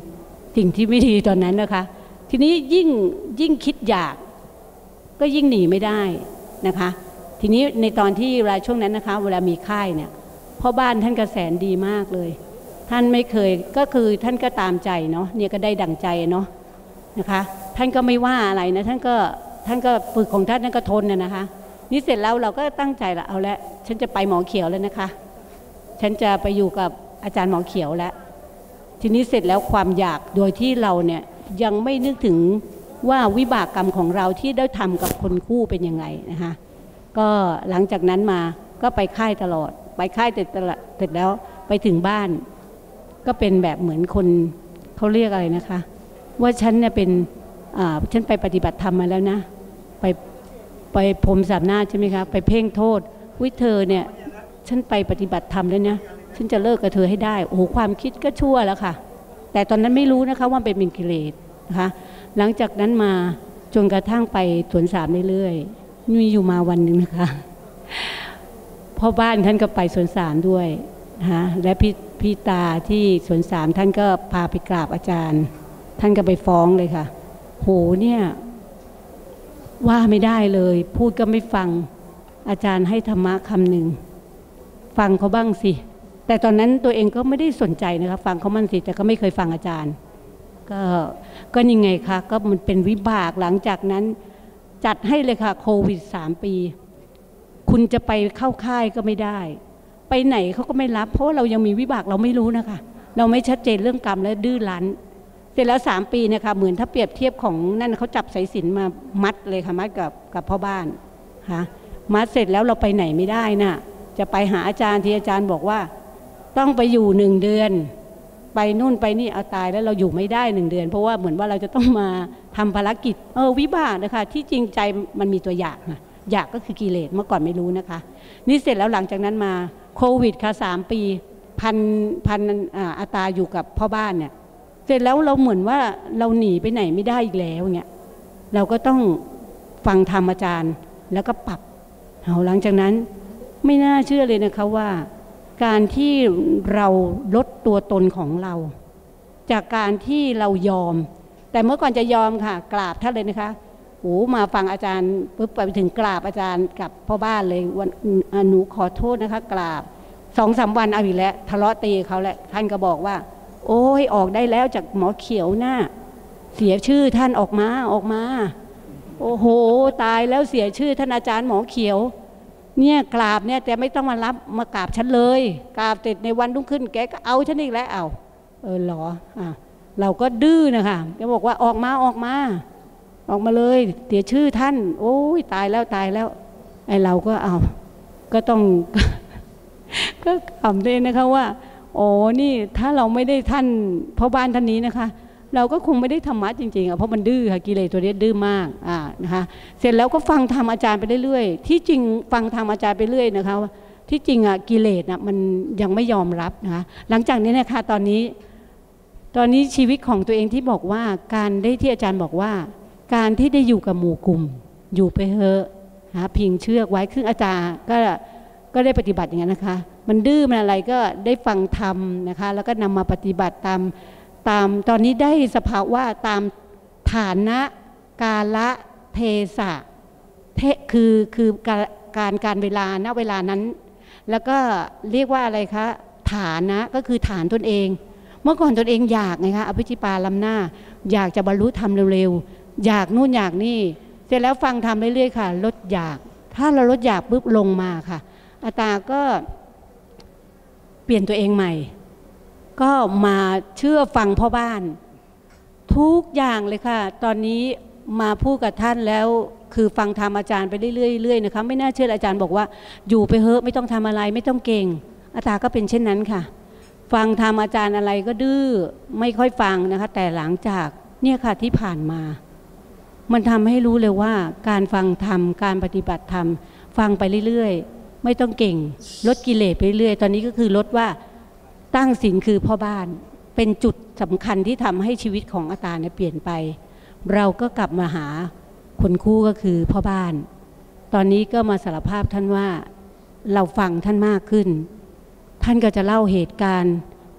สิ่งที่ไม่ดีตอนนั้นนะคะทีนี้ยิ่งยิ่งคิดอยากก็ยิ่งหนีไม่ได้นะคะทีนี้ในตอนที่เวลาช่วงนั้นนะคะเวลามีไข้เนี่ยพ่อบ้านท่านก็แสนดีมากเลยท่านไม่เคยก็คือท่านก็ตามใจเนาะเนี่ยก็ได้ดั่งใจเนาะนะคะท่านก็ไม่ว่าอะไรนะท่านก็ท่านก็ฝึกของท่านท่านก็ทนนะนะคะนี่เสร็จแล้วเราก็ตั้งใจละเอาละฉันจะไปหมอเขียวแล้วนะคะฉันจะไปอยู่กับอาจารย์หมอเขียวแล้วทีนี้เสร็จแล้วความอยากโดยที่เราเนี่ยยังไม่นึกถึงว่าวิบากกรรมของเราที่ได้ทำกับคนคู่เป็นยังไงนะคะก็หลังจากนั้นมาก็ไปค่ายตลอดไปค่ายเสร็จเสร็จแล้วไปถึงบ้านก็เป็นแบบเหมือนคนเขาเรียกอะไรนะคะว่าฉันเนี่ยเป็นอ่าฉันไปปฏิบัติธรรมมาแล้วนะไปไปพรมสามหน้าใช่ไหมคะไปเพ่งโทษวิเธอเนี่ยฉันไปปฏิบัติธรรมแล้วนะฉันจะเลิกกับเธอให้ได้โอ้โหความคิดก็ชั่วแล้วค่ะแต่ตอนนั้นไม่รู้นะคะว่าเป็นกิเลสนะคะหลังจากนั้นมาจนกระทั่งไปสวนสามเรื่อยๆมีอยู่มาวันหนึ่งนะคะพ่อบ้านท่านก็ไปสวนสามด้วยนะคะและพี่พี่ตาที่สวนสามท่านก็พาไปกราบอาจารย์ท่านก็ไปฟ้องเลยค่ะโหเนี่ยว่าไม่ได้เลยพูดก็ไม่ฟังอาจารย์ให้ธรรมะคำหนึ่งฟังเขาบ้างสิแต่ตอนนั้นตัวเองก็ไม่ได้สนใจนะคะฟังเขามั่นสิแต่ก็ไม่เคยฟังอาจารย์ก็ก็ยังไงคะก็มันเป็นวิบากหลังจากนั้นจัดให้เลยค่ะโควิดสามปีคุณจะไปเข้าค่ายก็ไม่ได้ไปไหนเขาก็ไม่รับเพราะว่าเรายังมีวิบากเราไม่รู้นะคะเราไม่ชัดเจนเรื่องกรรมและดื้อรั้นเสร็จแล้วสามปีนะคะเหมือนถ้าเปรียบเทียบของนั่นเขาจับสายสิญจน์มามัดเลยค่ะมัดกับกับพ่อบ้านค่ะมัดเสร็จแล้วเราไปไหนไม่ได้น่ะจะไปหาอาจารย์ที่อาจารย์บอกว่าต้องไปอยู่หนึ่งเดือนไปนู่นไปนี่เอาตายแล้วเราอยู่ไม่ได้หนึ่งเดือนเพราะว่าเหมือนว่าเราจะต้องมาทำภารกิจเออวิบากนะคะที่จริงใจมันมีตัวอยากนะอยากก็คือกิเลสเมื่อก่อนไม่รู้นะคะนี่เสร็จแล้วหลังจากนั้นมาโควิดค่ะสามปีพันพันอาตาอยู่กับพ่อบ้านเนี่ยเสร็จแล้วเราเหมือนว่าเราหนีไปไหนไม่ได้อีกแล้วเนี่ยเราก็ต้องฟังธรรมอาจารย์แล้วก็ปรับเอาหลังจากนั้นไม่น่าเชื่อเลยนะคะว่าการที่เราลดตัวตนของเราจากการที่เรายอมแต่เมื่อก่อนจะยอมค่ะกราบท่านเลยนะคะโอ้มาฟังอาจารย์ปุ๊บไปถึงกราบอาจารย์กับพ่อบ้านเลยวันหนูขอโทษนะคะกราบสองสามวันเอาอีกแล้วทะเลาะตีเขาแหละท่านก็บอกว่าโอ้ยออกได้แล้วจากหมอเขียวหน้าเสียชื่อท่านออกมาออกมาโอ้โหตายแล้วเสียชื่อท่านอาจารย์หมอเขียวเนี่ยกราบเนี่ยแต่ไม่ต้องมารับมากราบฉันเลยกราบเสร็จในวันรุ่งขึ้นแกก็เอาฉันอีกแล้วเอาเออหรออ่ะเราก็ดื้อนะคะแกบอกว่าออกมาออกมาออกมาเลยเสียชื่อท่านโอ้ยตายแล้วตายแล้วไอเราก็เอาก็ต้องก็ขำเลยนะคะว่าโอ้นี่ถ้าเราไม่ได้ท่านพ่อบ้านท่านนี้นะคะเราก็คงไม่ได้ธรรมะจริงๆอ่ะเพราะมันดื้อค่ะกิเลสตัวนี้ดื้อมากอ่านะคะเสร็จแล้วก็ฟังธรรมอาจารย์ไปเรื่อยๆที่จริงฟังธรรมอาจารย์ไปเรื่อยนะคะที่จริงอ่ะกิเลสอ่ะมันยังไม่ยอมรับนะคะหลังจากนี้นะคะตอนนี้ตอนนี้ชีวิตของตัวเองที่บอกว่าการได้ที่อาจารย์บอกว่าการที่ได้อยู่กับหมู่กลุ่มอยู่ไปเถอะหาพิงเชือกไว้ซึ่งอาจารย์ก็ก็ได้ปฏิบัติอย่างนั้นนะคะมันดื้อมันอะไรก็ได้ฟังธรรมนะคะแล้วก็นำมาปฏิบัติตามตามตอนนี้ได้สภาวะตามฐานะกาละเทศะเทคือคือการการการเวลาณเวลานั้นแล้วก็เรียกว่าอะไรคะฐานะก็คือฐานตนเองเมื่อก่อนตนเองอยากไงคะอภิชิปาล้ำหน้าอยากจะบรรลุธรรมเร็วๆอยากนู่นอยากนี่เสร็จแล้วฟังธรรมเรื่อยๆค่ะลดอยากถ้าเราลดอยากปุ๊บลงมาค่ะอาตาก็เปลี่ยนตัวเองใหม่ก็มาเชื่อฟังพ่อบ้านทุกอย่างเลยค่ะตอนนี้มาพูดกับท่านแล้วคือฟังธรรมอาจารย์ไปเรื่อยๆนะคะไม่น่าเชื่ออาจารย์บอกว่าอยู่ไปเถอะไม่ต้องทำอะไรไม่ต้องเก่งอาตาก็เป็นเช่นนั้นค่ะฟังธรรมอาจารย์อะไรก็ดื้อไม่ค่อยฟังนะคะแต่หลังจากเนี่ยค่ะที่ผ่านมามันทำให้รู้เลยว่าการฟังธรรมการปฏิบัติธรรมฟังไปเรื่อยๆไม่ต้องเก่งลดกิเลสไปเรื่อยตอนนี้ก็คือลดว่าตั้งศีลคือพ่อบ้านเป็นจุดสำคัญที่ทำให้ชีวิตของอาตาเนี่ยเปลี่ยนไปเราก็กลับมาหาคนคู่ก็คือพ่อบ้านตอนนี้ก็มาสารภาพท่านว่าเราฟังท่านมากขึ้นท่านก็จะเล่าเหตุการณ์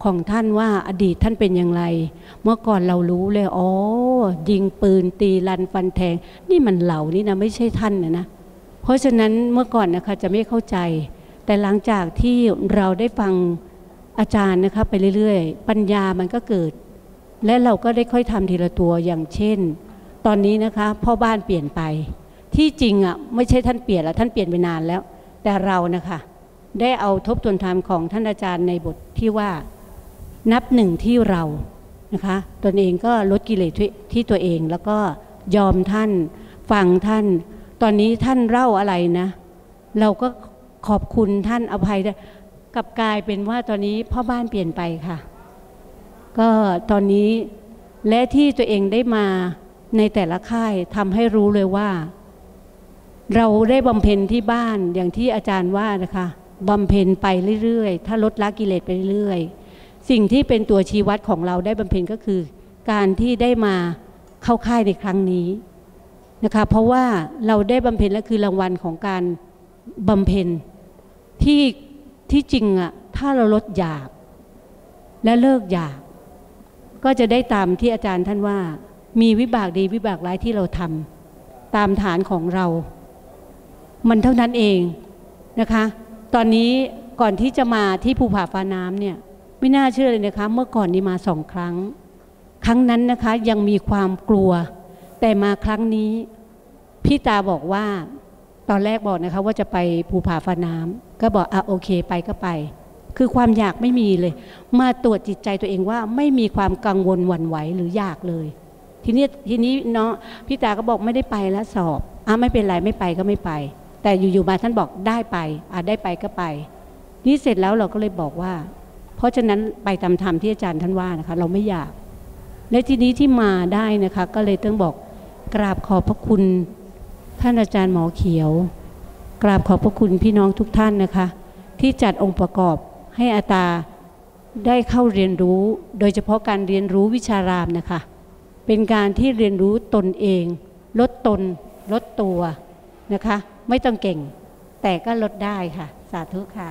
ของท่านว่าอดีตท่านเป็นอย่างไรเมื่อก่อนเรารู้เลยอ๋อยิงปืนตีรันฟันแทงนี่มันเหล่านี่นะไม่ใช่ท่านนะนะเพราะฉะนั้นเมื่อก่อนนะคะจะไม่เข้าใจแต่หลังจากที่เราได้ฟังอาจารย์นะคะไปเรื่อยๆปัญญามันก็เกิดและเราก็ได้ค่อยทำทีละตัวอย่างเช่นตอนนี้นะคะพ่อบ้านเปลี่ยนไปที่จริงอ่ะไม่ใช่ท่านเปลี่ยนแล้วท่านเปลี่ยนไปนานแล้วแต่เรานะคะได้เอาทบทวนธรรมของท่านอาจารย์ในบทที่ว่านับหนึ่งที่เรานะคะตนเองก็ลดกิเลสที่ตัวเองแล้วก็ยอมท่านฟังท่านตอนนี้ท่านเล่าอะไรนะเราก็ขอบคุณท่านอภัยกลับกลายเป็นว่าตอนนี้พ่อบ้านเปลี่ยนไปค่ะก็ตอนนี้และที่ตัวเองได้มาในแต่ละค่ายทำให้รู้เลยว่าเราได้บำเพ็ญที่บ้านอย่างที่อาจารย์ว่านะคะบำเพ็ญไปเรื่อยๆถ้าลดละกิเลสไปเรื่อยๆสิ่งที่เป็นตัวชี้วัดของเราได้บำเพ็ญก็คือการที่ได้มาเข้าค่ายในครั้งนี้นะคะเพราะว่าเราได้บำเพ็ญและคือรางวัลของการบำเพ็ญที่ที่จริงอะถ้าเราลดอยากและเลิกอยากก็จะได้ตามที่อาจารย์ท่านว่ามีวิบากดีวิบากร้ายที่เราทำตามฐานของเรามันเท่านั้นเองนะคะตอนนี้ก่อนที่จะมาที่ภูผาฟ้าน้ำเนี่ยไม่น่าเชื่อเลยนะคะเมื่อก่อนนี้มาสองครั้งครั้งนั้นนะคะยังมีความกลัวแต่มาครั้งนี้พี่ตาบอกว่าตอนแรกบอกนะคะว่าจะไปภูผาฟ้าน้ำก็บอกอ่ะโอเคไปก็ไปคือความอยากไม่มีเลยมาตรวจจิตใจตัวเองว่าไม่มีความกังวลหวั่นไหวหรืออยากเลยทีนี้ทีนี้เนาะพี่ตาก็บอกไม่ได้ไปแล้วสอบอ่ะไม่เป็นไรไม่ไปก็ไม่ไปแต่อยู่ๆมาท่านบอกได้ไปอ่ะได้ไปก็ไปนี่เสร็จแล้วเราก็เลยบอกว่าเพราะฉะนั้นไปตามธรรมที่อาจารย์ท่านว่านะคะเราไม่อยากและทีนี้ที่มาได้นะคะก็เลยต้องบอกกราบขอบพระคุณท่านอาจารย์หมอเขียวกราบขอบพระคุณพี่น้องทุกท่านนะคะที่จัดองค์ประกอบให้อาตาได้เข้าเรียนรู้โดยเฉพาะการเรียนรู้วิชารามนะคะเป็นการที่เรียนรู้ตนเองลดตนลดตัวนะคะไม่ต้องเก่งแต่ก็ลดได้ค่ะสาธุค่ะ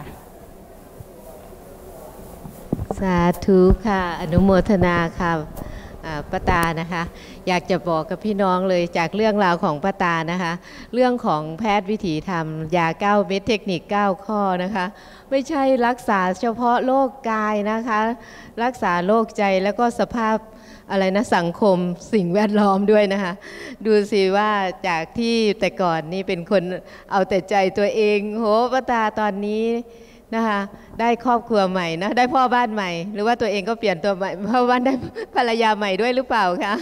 สาธุค่ะอนุโมทนาค่ะป้าตานะคะอยากจะบอกกับพี่น้องเลยจากเรื่องราวของป้าตานะคะเรื่องของแพทย์วิถีธรรมยาเก้าเม็ดเทคนิคเก้าข้อนะคะไม่ใช่รักษาเฉพาะโรคกายนะคะรักษาโรคใจแล้วก็สภาพอะไรนะสังคมสิ่งแวดล้อมด้วยนะคะดูสิว่าจากที่แต่ก่อนนี่เป็นคนเอาแต่ใจตัวเองโหป้าตาตอนนี้นะคะได้ครอบครัวใหม่นะได้พ่อบ้านใหม่หรือว่าตัวเองก็เปลี่ยนตัวใหม่พ่อบ้านได้ภรรยาใหม่ด้วยหรือเปล่าคะ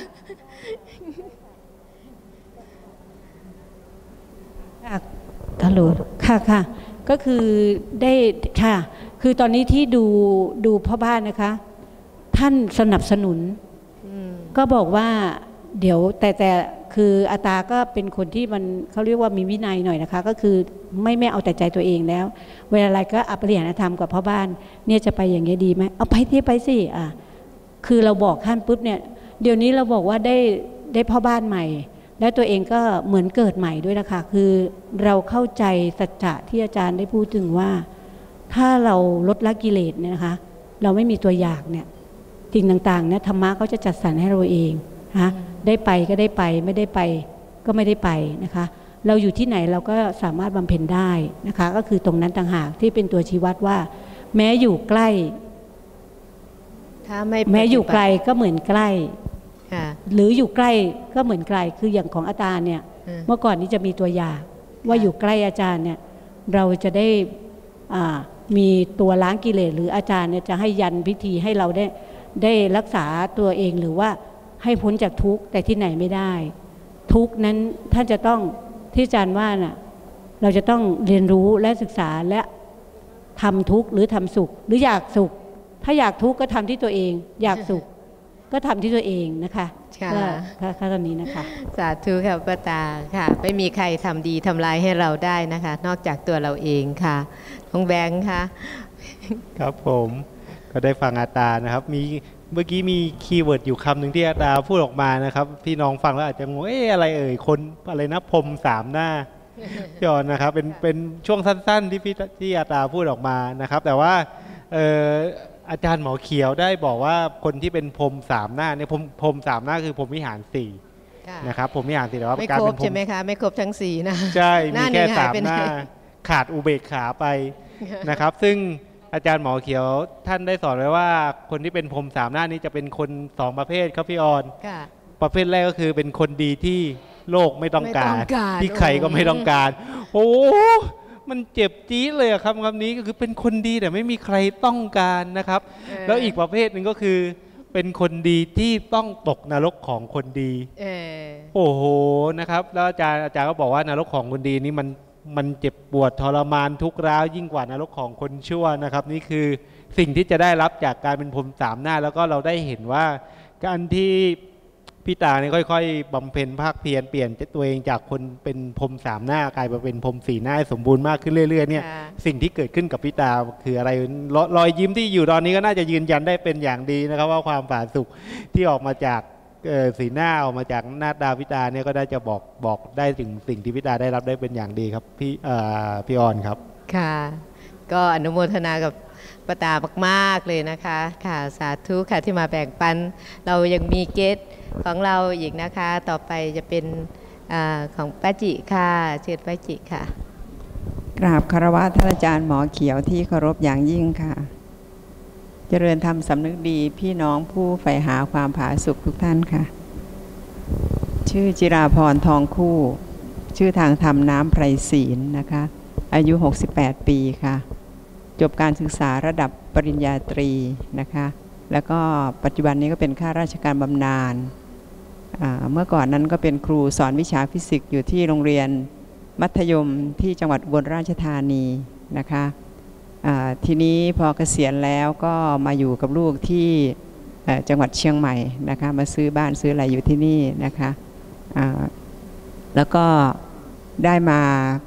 ฮัลโหลค่ะค่ะก็คือได้ค่ะคือตอนนี้ที่ดูดูพ่อบ้านนะคะท่านสนับสนุนก็บอกว่าเดี๋ยวแต่แต่คืออาตาก็เป็นคนที่มันเขาเรียกว่ามีวินัยหน่อยนะคะก็คือไม่ไม่เอาแต่ใจตัวเองแล้วเวลาอะไรก็อัปเปลี่ยนธรรมกับพ่อบ้านเนี่ยจะไปอย่างเงี้ยดีไหมเอาไปที่ไปสิอ่ะคือเราบอกท่านปุ๊บเนี่ยเดี๋ยวนี้เราบอกว่าได้ได้พ่อบ้านใหม่แล้วตัวเองก็เหมือนเกิดใหม่ด้วยนะคะคือเราเข้าใจสัจจะที่อาจารย์ได้พูดถึงว่าถ้าเราลดละกิเลสเนี่ยนะคะเราไม่มีตัวอยากเนี่ยสิ่งต่างๆเนี่ยธรรมะเขาจะจัดสรรให้เราเองนะได้ไปก็ได้ไปไม่ได้ไปก็ไม่ได้ไปนะคะเราอยู่ที่ไหนเราก็สามารถบำเพ็ญได้นะคะก็คือตรงนั้นต่างหากที่เป็นตัวชี้วัดว่าแม้อยู่ใกล้ถ้าไม่แม้อยู่ไกลก็เหมือนใกล้หรืออยู่ใกล้ก็เหมือนไกลคืออย่างของอาจารย์เนี่ยเมื่อก่อนนี้จะมีตัวอย่างว่าอยู่ใกล้อาจารย์เนี่ยเราจะได้มีตัวล้างกิเลสหรืออาจารย์เนี่ยจะให้ยันพิธีให้เราได้ได้รักษาตัวเองหรือว่าให้พ้นจากทุกข์แต่ที่ไหนไม่ได้ทุกข์นั้นท่านจะต้องที่อาจารย์ว่าน่ะเราจะต้องเรียนรู้และศึกษาและทำทุกข์หรือทำสุขหรืออยากสุขถ้าอยากทุกข์ก็ทำที่ตัวเองอยากสุขก็ทำที่ตัวเองนะคะก็ค่ะตอนนี้นะคะสาธุค่ะป้าตาค่ะไม่มีใครทำดีทำร้ายให้เราได้นะคะนอกจากตัวเราเองค่ะน้องแบงค์ค่ะครับผมก็ได้ฟังอาตานะครับมีเมื่อกี้มีคีย์เวิร์ดอยู่คำหนึ่งที่อาตาพูดออกมานะครับพี่น้องฟังแล้วอาจจะงงเอ๊ะอะไรเอ่ยคนอะไรนะพรมสามหน้าย้อนนะครับเป็นเป็นช่วงสั้นๆที่พี่ที่อาตาพูดออกมานะครับแต่ว่าเอออาจารย์หมอเขียวได้บอกว่าคนที่เป็นพรหมสามหน้าเนี่ยพรหมพรหมสามหน้าคือพรหมวิหารสี่นะครับพรหมวิหารสี่แต่ว่าไม่การครเป็บนพรหใช่มไหมคะไม่ครบทั้งสี่นะใช่มีแค่หน้าหนึ่งหายสามไปไหนหน้าขาดอุเบกขาไปนะครับซึ่งอาจารย์หมอเขียวท่านได้สอนไว้ว่าคนที่เป็นพรหมสามหน้านี้จะเป็นคนสองประเภทครับพี่ออนค่ะประเภทแรกก็คือเป็นคนดีที่โลกไม่ต้องการไม่ต้องการที่ใครก็โอ้ไม่ต้องการ โอ้มันเจ็บจี๊ดเลยอะครับคำนี้ก็คือเป็นคนดีแต่ไม่มีใครต้องการนะครับเออแล้วอีกประเภทหนึ่งก็คือเป็นคนดีที่ต้องตกนรกของคนดีเออโอ้โหนะครับแล้วอาจารย์อาจารย์ก็บอกว่านรกของคนดีนี่มันมันเจ็บปวดทรมานทุกข์ร้าวยิ่งกว่านรกของคนชั่วนะครับนี่คือสิ่งที่จะได้รับจากการเป็นพรหมสามหน้าแล้วก็เราได้เห็นว่าการที่พี่ตาเนี่ยค่อยๆบำเพ็ญภาคเพียรเปลี่ยนตัวเองจากคนเป็นพรหมสามหน้ากลายมาเป็นพรหมสี่หน้าสมบูรณ์มากขึ้นเรื่อยๆเนี่ยค่ะสิ่งที่เกิดขึ้นกับพี่ตาคืออะไรรรอยยิ้มที่อยู่ตอนนี้ก็น่าจะยืนยันได้เป็นอย่างดีนะครับว่าความผาสุกที่ออกมาจากสีหน้าออกมาจากหน้าตาพี่ตาเนี่ยก็ได้จะบอกบอกได้ถึงสิ่งที่พี่ตาได้รับได้เป็นอย่างดีครับพี่พี่ออนครับค่ะ ก็อนุโมทนากับป้าตามากๆเลยนะคะค่ะสาธุค่ะที่มาแบ่งปันเรายังมีเกสของเราอีกนะคะ ต่อไปจะเป็นอาของป้าจิค่ะเชิญป้าจิค่ะกราบคารวะท่านอาจารย์หมอเขียวที่เคารพอย่างยิ่งค่ะเจริญธรรมสำนึกดีพี่น้องผู้ใฝ่หาความผาสุกทุกท่านค่ะชื่อจิราพรทองคู่ชื่อทางธรรมน้ำไพรศีลนะคะอายุหกสิบแปดปีค่ะจบการศึกษาระดับปริญญาตรีนะคะแล้วก็ปัจจุบันนี้ก็เป็นข้าราชการบำนาญเมื่อก่อนนั้นก็เป็นครูสอนวิชาฟิสิกส์อยู่ที่โรงเรียนมัธยมที่จังหวัดอุบลราชธานีนะคะทีนี้พอเกษียณแล้วก็มาอยู่กับลูกที่จังหวัดเชียงใหม่นะคะมาซื้อบ้านซื้ออะไรอยู่ที่นี่นะคะแล้วก็ได้มา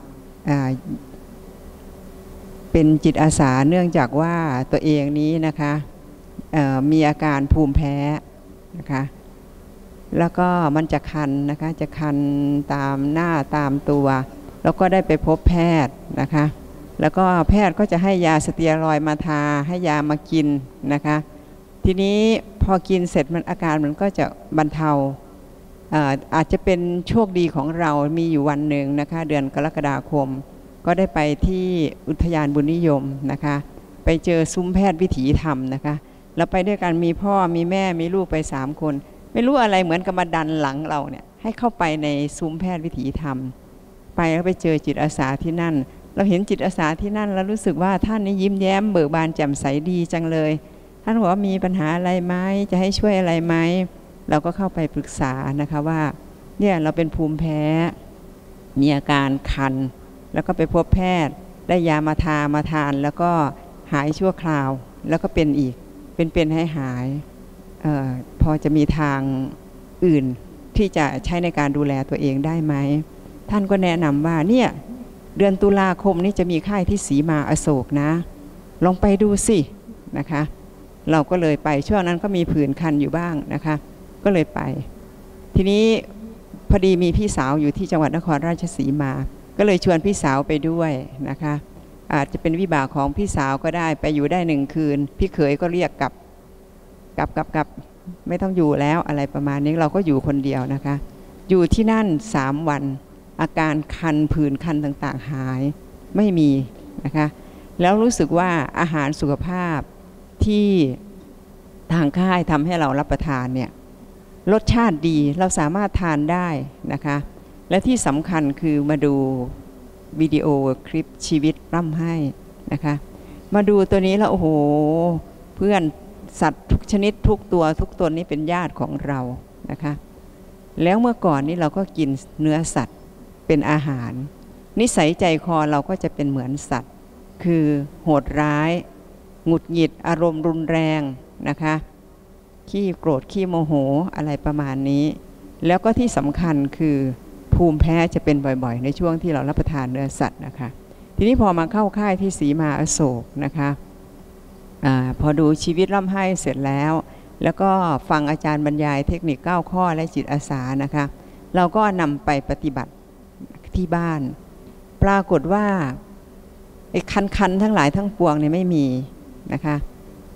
เป็นจิตอาสาเนื่องจากว่าตัวเองนี้นะคะมีอาการภูมิแพ้นะคะแล้วก็มันจะคันนะคะจะคันตามหน้าตามตัวแล้วก็ได้ไปพบแพทย์นะคะแล้วก็แพทย์ก็จะให้ยาสเตียรอยด์มาทาให้ยามากินนะคะทีนี้พอกินเสร็จมันอาการมันก็จะบรรเทา อาอาจจะเป็นโชคดีของเรามีอยู่วันหนึ่งนะคะเดือนกรกฎาคมก็ได้ไปที่อุทยานบุญนิยมนะคะไปเจอซุ้มแพทย์วิถีธรรมนะคะแล้วไปด้วยกันมีพ่อมีแม่มีลูกไปสามคนไม่รู้อะไรเหมือนกับมาดันหลังเราเนี่ยให้เข้าไปในซุ้มแพทย์วิถีธรรมไปแล้วไปเจอจิตอาสาที่นั่นเราเห็นจิตอาสาที่นั่นแล้วรู้สึกว่าท่านนี้ยิ้มแย้มเบิกบานแจ่มใสดีจังเลยท่านบอกว่ามีปัญหาอะไรไหมจะให้ช่วยอะไรไหมเราก็เข้าไปปรึกษานะคะว่าเนี่ยเราเป็นภูมิแพ้มีอาการคันแล้วก็ไปพบแพทย์ได้ยามาทามาทานแล้วก็หายชั่วคราวแล้วก็เป็นอีกเป็นๆให้หายเอ่อพอจะมีทางอื่นที่จะใช้ในการดูแลตัวเองได้ไหมท่านก็แนะนำว่าเนี่ยเดือนตุลาคมนี้จะมีค่ายที่ศรีมาอโศกนะลองไปดูสินะคะเราก็เลยไปช่วงนั้นก็มีผื่นคันอยู่บ้างนะคะก็เลยไปทีนี้พอดีมีพี่สาวอยู่ที่จังหวัดนครราชสีมาก็เลยชวนพี่สาวไปด้วยนะคะอาจจะเป็นวิบากของพี่สาวก็ได้ไปอยู่ได้หนึ่งคืนพี่เขยก็เรียกกลับกลับกลับกลับไม่ต้องอยู่แล้วอะไรประมาณนี้เราก็อยู่คนเดียวนะคะอยู่ที่นั่นสามวันอาการคันผื่นคันต่างๆหายไม่มีนะคะแล้วรู้สึกว่าอาหารสุขภาพที่ทางค่ายทำให้เรารับประทานเนี่ยรสชาติดีเราสามารถทานได้นะคะและที่สำคัญคือมาดูวิดีโอคลิปชีวิตร่ำให้นะคะมาดูตัวนี้แล้วโอ้โหเพื่อนสัตว์ทุกชนิดทุกตัวทุกตนนี้เป็นญาติของเรานะคะแล้วเมื่อก่อนนี้เราก็กินเนื้อสัตว์เป็นอาหารนิสัยใจคอเราก็จะเป็นเหมือนสัตว์คือโหดร้ายหงุดหงิดอารมณ์รุนแรงนะคะขี้โกรธขี้โมโหอะไรประมาณนี้แล้วก็ที่สำคัญคือภูมิแพ้จะเป็นบ่อยๆในช่วงที่เรารับประทานเนื้อสัตว์นะคะทีนี้พอมาเข้าค่ายที่ศรีมาอโศกนะคะอ่าพอดูชีวิตร่ำไห้เสร็จแล้วแล้วก็ฟังอาจารย์บรรยายเทคนิคเก้าข้อและจิตอาสานะคะเราก็นำไปปฏิบัติที่บ้านปรากฏว่าไอ้คันๆทั้งหลายทั้งปวงเนี่ยไม่มีนะคะ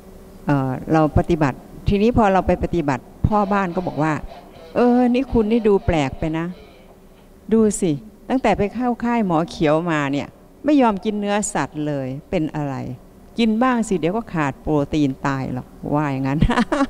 เอ่อเราปฏิบัติทีนี้พอเราไปปฏิบัติพ่อบ้านก็บอกว่าเออนี่คุณนี่ดูแปลกไปนะดูสิตั้งแต่ไปเข้าค่ายหมอเขียวมาเนี่ยไม่ยอมกินเนื้อสัตว์เลยเป็นอะไรกินบ้างสิเดี๋ยวก็ขาดโปรตีนตายหรอกว่าอย่างนั้น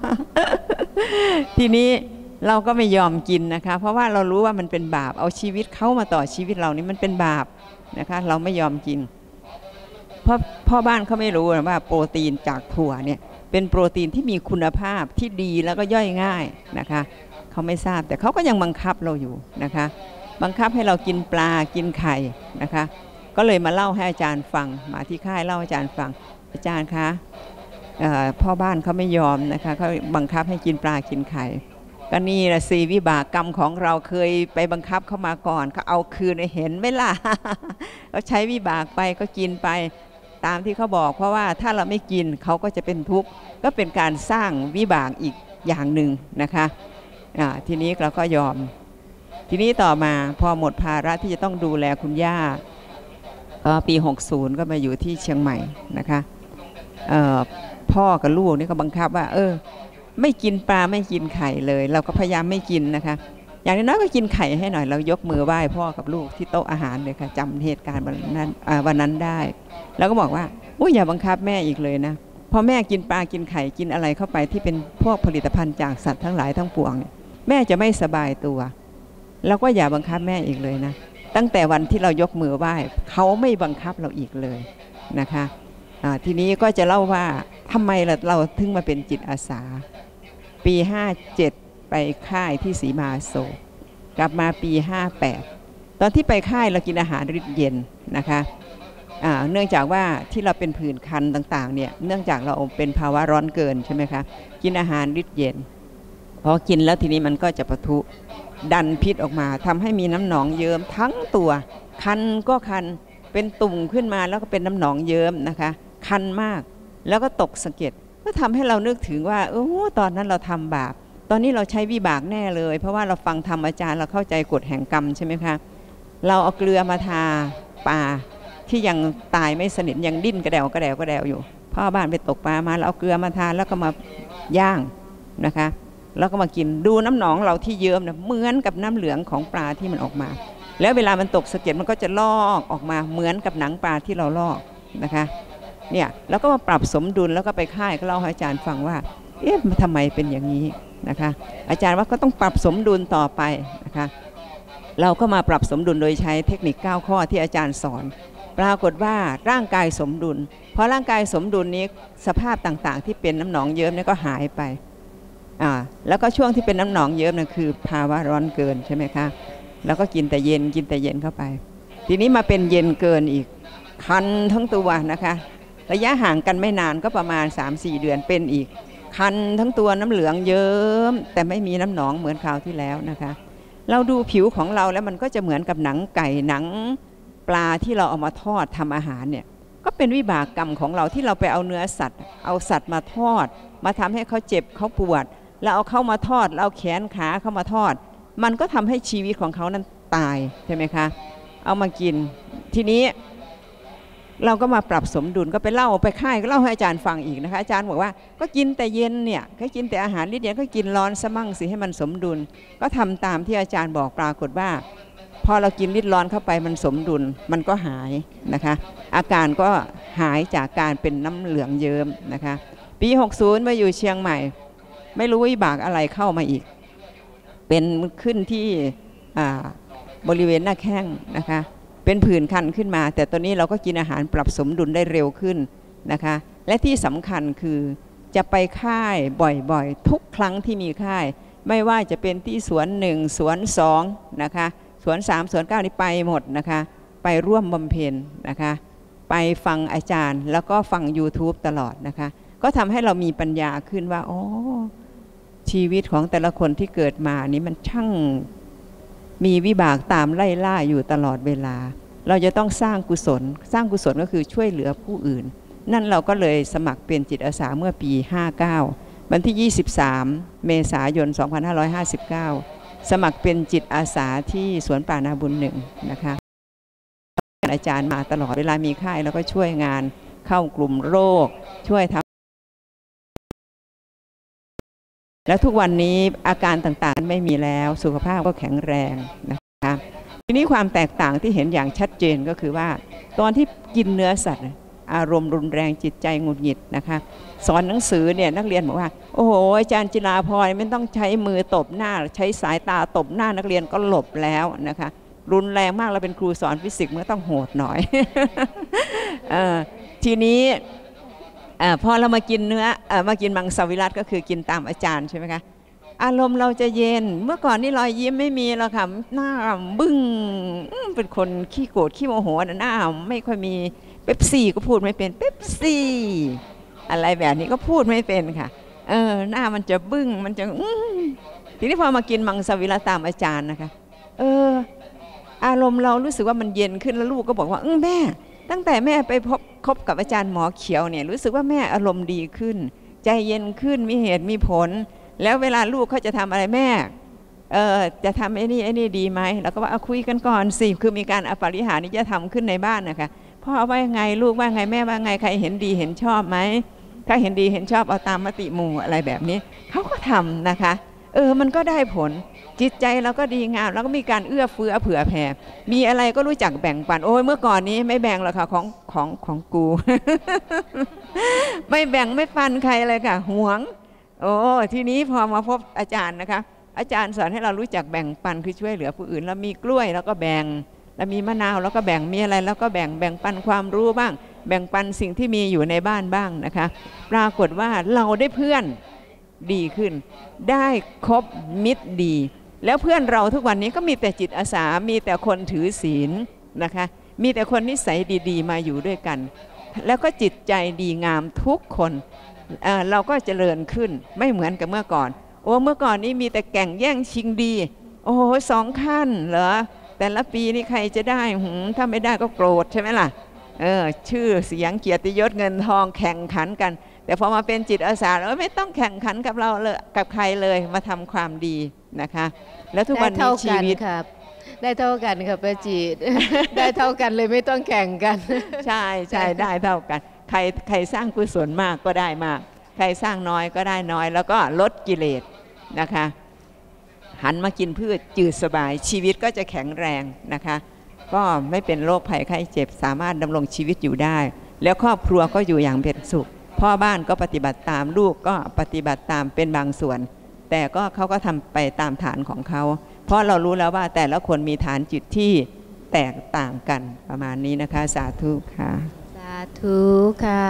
ทีนี้เราก็ไม่ยอมกินนะคะเพราะว่าเรารู้ว่ามันเป็นบาปเอาชีวิตเขามาต่อชีวิตเรานี่มันเป็นบาปนะคะเราไม่ยอมกินเพราะพ่อบ้านเขาไม่รู้ว่าโปรตีนจากถั่วเนี่ยเป็นโปรตีนที่มีคุณภาพที่ดีแล้วก็ย่อยง่ายนะคะเขาไม่ทราบแต่เขาก็ยังบังคับเราอยู่นะคะบังคับให้เรากินปลากินไข่นะคะก็เลยมาเล่าให้อาจารย์ฟังมาที่ค่ายเล่าอาจารย์ฟังอาจารย์คะพ่อบ้านเขาไม่ยอมนะคะเขาบังคับให้กินปลากินไข่ก็นี่แหละสีวิบากกรรมของเราเคยไปบังคับเขามาก่อนเขาเอาคืนเห็นไหมล่ะ เขาใช้วิบากไปก็กินไปตามที่เขาบอกเพราะว่าถ้าเราไม่กินเขาก็จะเป็นทุกข์ก็เป็นการสร้างวิบากอีกอย่างหนึ่งนะคะะทีนี้เราก็ยอมทีนี้ต่อมาพอหมดภาระที่จะต้องดูแลคุณย่าก็ปีหกสิบก็มาอยู่ที่เชียงใหม่นะคะพ่อกับลูกนี่ก็บังคับว่าเออไม่กินปลาไม่กินไข่เลยเราก็พยายามไม่กินนะคะอย่างน้อยก็กินไข่ให้หน่อยเรายกมือไหว้พ่อกับลูกที่โต๊ะอาหารเลยค่ะจำเหตุการณ์วันนั้นวันนั้นได้แล้วก็บอกว่าอุ้ยอย่าบังคับแม่อีกเลยนะพอแม่กินปลากินไข่กินอะไรเข้าไปที่เป็นพวกผลิตภัณฑ์จากสัตว์ทั้งหลายทั้งปวงเนี่ยแม่จะไม่สบายตัวแล้วก็อย่าบังคับแม่อีกเลยนะตั้งแต่วันที่เรายกมือไหว้เขาไม่บังคับเราอีกเลยนะคะทีนี้ก็จะเล่าว่าทำไมเราเราถึงมาเป็นจิตอาสาปีห้าเจ็ดไปค่ายที่ศรีมาโศกกลับมาปีห้าแปดตอนที่ไปค่ายเรากินอาหารริดเย็นนะคะเนื่องจากว่าที่เราเป็นผื่นคันต่างๆเนี่ยเนื่องจากเราเป็นภาวะร้อนเกินใช่ไหมคะกินอาหารริดเย็นพอกินแล้วทีนี้มันก็จะปะทุดันพิษออกมาทำให้มีน้ำหนองเยิ้มทั้งตัวคันก็คันเป็นตุ่มขึ้นมาแล้วก็เป็นน้ำหนองเยิ้มนะคะคันมากแล้วก็ตกสะเก็ดก็ทำให้เรานึกถึงว่าโอ้ตอนนั้นเราทำบาปตอนนี้เราใช้วิบากแน่เลยเพราะว่าเราฟังธรรมอาจารย์เราเข้าใจกฎแห่งกรรมใช่ไหมคะเราเอาเกลือมาทาปลาที่ยังตายไม่สนิทยังดิ้นกระเดวกระเดวกระเดวอยู่พ่อบ้านไปตกปลามาเราเอาเกลือมาทาแล้วก็มาย่างนะคะแล้วก็มากินดูน้ำหนองเราที่เยิ้มนะเหมือนกับน้ำเหลืองของปลาที่มันออกมาแล้วเวลามันตกสะเก็ดมันก็จะลอกออกมาเหมือนกับหนังปลาที่เราลอกนะคะเนี่ยแล้วก็มาปรับสมดุลแล้วก็ไปค่ายก็เล่าให้อาจารย์ฟังว่าเอ๊ะทำไมเป็นอย่างนี้นะคะอาจารย์ว่าก็ต้องปรับสมดุลต่อไปนะคะเราก็มาปรับสมดุลโดยใช้เทคนิคเก้าข้อที่อาจารย์สอนปรากฏว่าร่างกายสมดุลพอร่างกายสมดุลนี้สภาพต่างๆที่เป็นน้ำหนองเยิ้มนี่ก็หายไปอ่าแล้วก็ช่วงที่เป็นน้ำหนองเยิ้มนั่นคือภาวะร้อนเกินใช่ไหมคะแล้วก็กินแต่เย็นกินแต่เย็นเข้าไปทีนี้มาเป็นเย็นเกินอีกคันทั้งตัวนะคะระยะห่างกันไม่นานก็ประมาณ สามสี่ เดือนเป็นอีกคันทั้งตัวน้ำเหลืองเยิ้มแต่ไม่มีน้ำหนองเหมือนคราวที่แล้วนะคะเราดูผิวของเราแล้วมันก็จะเหมือนกับหนังไก่หนังปลาที่เราเอามาทอดทำอาหารเนี่ยก็เป็นวิบากกรรมของเราที่เราไปเอาเนื้อสัตว์เอาสัตว์มาทอดมาทำให้เขาเจ็บเขาปวดแล้วเอาเข้ามาทอดเอาแขนขาเข้ามาทอดมันก็ทำให้ชีวิตของเขานั้นตายใช่ไหมคะเอามากินทีนี้เราก็มาปรับสมดุลก็ไปเล่าไปค่ายก็เล่าให้อาจารย์ฟังอีกนะคะอาจารย์บอกว่าก็กินแต่เย็นเนี่ยก็กินแต่อาหารนิดเดียวก็กินร้อนซะมั่งสิให้มันสมดุลก็ทำตามที่อาจารย์บอกปรากฏว่าพอเรากินนิดร้อนเข้าไปมันสมดุลมันก็หายนะคะอาการก็หายจากการเป็นน้ำเหลืองเยิ้มนะคะปีหกสิบมาอยู่เชียงใหม่ไม่รู้วิบากอะไรเข้ามาอีกเป็นขึ้นที่บริเวณหน้าแข้งนะคะเป็นผื่นคันขึ้นมาแต่ตอนนี้เราก็กินอาหารปรับสมดุลได้เร็วขึ้นนะคะและที่สำคัญคือจะไปค่ายบ่อยๆทุกครั้งที่มีค่ายไม่ว่าจะเป็นที่สวนหนึ่งสวนสองนะคะสวนสามสวนเก้านี่ไปหมดนะคะไปร่วมบำเพ็ญนะคะไปฟังอาจารย์แล้วก็ฟัง ยูทูบ ตลอดนะคะก็ทำให้เรามีปัญญาขึ้นว่าอ๋อชีวิตของแต่ละคนที่เกิดมานี้มันช่างมีวิบากตามไล่ล่าอยู่ตลอดเวลาเราจะต้องสร้างกุศลสร้างกุศลก็คือช่วยเหลือผู้อื่นนั่นเราก็เลยสมัครเป็นจิตอาสาเมื่อปีห้าเก้าวันที่ยี่สิบสามเมษายนสองพันห้าร้อยห้าสิบเก้าสมัครเป็นจิตอาสาที่สวนป่านาบุญหนึ่งนะคะอาจารย์มาตลอดเวลามีค่ายแล้วก็ช่วยงานเข้ากลุ่มโรคช่วยทำและทุกวันนี้อาการต่างๆไม่มีแล้วสุขภาพก็แข็งแรงนะคะทีนี้ความแตกต่างที่เห็นอย่างชัดเจนก็คือว่าตอนที่กินเนื้อสัตว์อารมณ์รุนแรงจิตใจหงุดหงิดนะคะสอนหนังสือเนี่ยนักเรียนบอกว่าโอ้โหอาจารย์จิราพรไม่ต้องใช้มือตบหน้าใช้สายตาตบหน้านักเรียนก็หลบแล้วนะคะรุนแรงมากเราเป็นครูสอนฟิสิกส์มันก็ต้องโหดหน่อย ทีนี้พอเรามากินเนื้อมากินมังสวิรัติก็คือกินตามอาจารย์ใช่ไหมคะอารมณ์เราจะเย็นเมื่อก่อนนี่รอยยิ้มไม่มีหรอกค่ะหน้าบึ้งเป็นคนขี้โกรธขี้โมโหหน้าไม่ค่อยมีเป๊ปซี่ก็พูดไม่เป็นเป๊ปซี่อะไรแบบนี้ก็พูดไม่เป็นค่ะเออหน้ามันจะบึ้งมันจะทีนี้พอมากินมังสวิรัติตามอาจารย์นะคะเอออารมณ์เรารู้สึกว่ามันเย็นขึ้นแล้วลูกก็บอกว่าเออแม่ตั้งแต่แม่ไปพบคบกับอาจารย์หมอเขียวเนี่ยรู้สึกว่าแม่อารมณ์ดีขึ้นใจเย็นขึ้นมีเหตุมีผลแล้วเวลาลูกเขาจะทำอะไรแม่เออจะทำไอ้นี่ไอ้นี่ดีไหมแล้วก็ว่าเอาคุยกันก่อนสิคือมีการอปริหานิยธรรมขึ้นในบ้านนะคะพ่อว่าไงลูกว่าไงแม่ว่าไงใครเห็นดีเห็นชอบไหมถ้าเห็นดีเห็นชอบเอาตามมติหมู่อะไรแบบนี้เขาก็ทำนะคะเออมันก็ได้ผลจิตใจเราก็ดีงามแล้วก็มีการเอื้อเฟื้อเผื่อแผ่มีอะไรก็รู้จักแบ่งปันโอ้ยเมื่อก่อนนี้ไม่แบ่งหรอกค่ะของของของกู ไม่แบ่งไม่ปันใครเลยค่ะหวงโอ้ทีนี้พอมาพบอาจารย์นะคะอาจารย์สอนให้เรารู้จักแบ่งปันคือช่วยเหลือผู้อื่นแล้วมีกล้วยแล้วก็แบ่งแล้วมีมะนาวแล้วก็แบ่งมีอะไรแล้วก็แบ่งแบ่งปันความรู้บ้างแบ่งปันสิ่งที่มีอยู่ในบ้านบ้างนะคะปรากฏว่าเราได้เพื่อนดีขึ้นได้คบมิตรดีแล้วเพื่อนเราทุกวันนี้ก็มีแต่จิตอาสามีแต่คนถือศีลนะคะมีแต่คนนิสัยดีๆมาอยู่ด้วยกันแล้วก็จิตใจดีงามทุกคนเอ่อเราก็เจริญขึ้นไม่เหมือนกับเมื่อก่อนโอ้เมื่อก่อนนี้มีแต่แข่งแย่งชิงดีโอ้โหสองขั้นเหรอแต่ละปีนี่ใครจะได้หืมถ้าไม่ได้ก็โกรธใช่ไหมล่ะเออชื่อเสียงเกียรติยศเงินทองแข่งขันกันแต่พอมาเป็นจิตอาสาแล้วไม่ต้องแข่งขันกับเราเลยกับใครเลยมาทำความดีนะคะแล้วทุกวันนี้ชีวิตครับได้เท่ากันค่ะป้าจิต ได้เท่ากันเลยไม่ต้องแข่งกันใช่ใช่ได้เท่ากันใครใครสร้างกุศลมากก็ได้มากใครสร้างน้อยก็ได้น้อยแล้วก็ลดกิเลสนะคะหันมากินพืชจืดสบายชีวิตก็จะแข็งแรงนะคะก็ไม่เป็นโรคภัยไข้เจ็บสามารถดำรงชีวิตอยู่ได้แล้วครอบครัวก็อยู่อย่างเป็นสุขพ่อบ้านก็ปฏิบัติตามลูกก็ปฏิบัติตามเป็นบางส่วนแต่ก็เขาก็ทำไปตามฐานของเขาเพราะเรารู้แล้วว่าแต่ละคนมีฐานจิตที่แตกต่างกันประมาณนี้นะคะสาธุค่ะสาธุค่ะ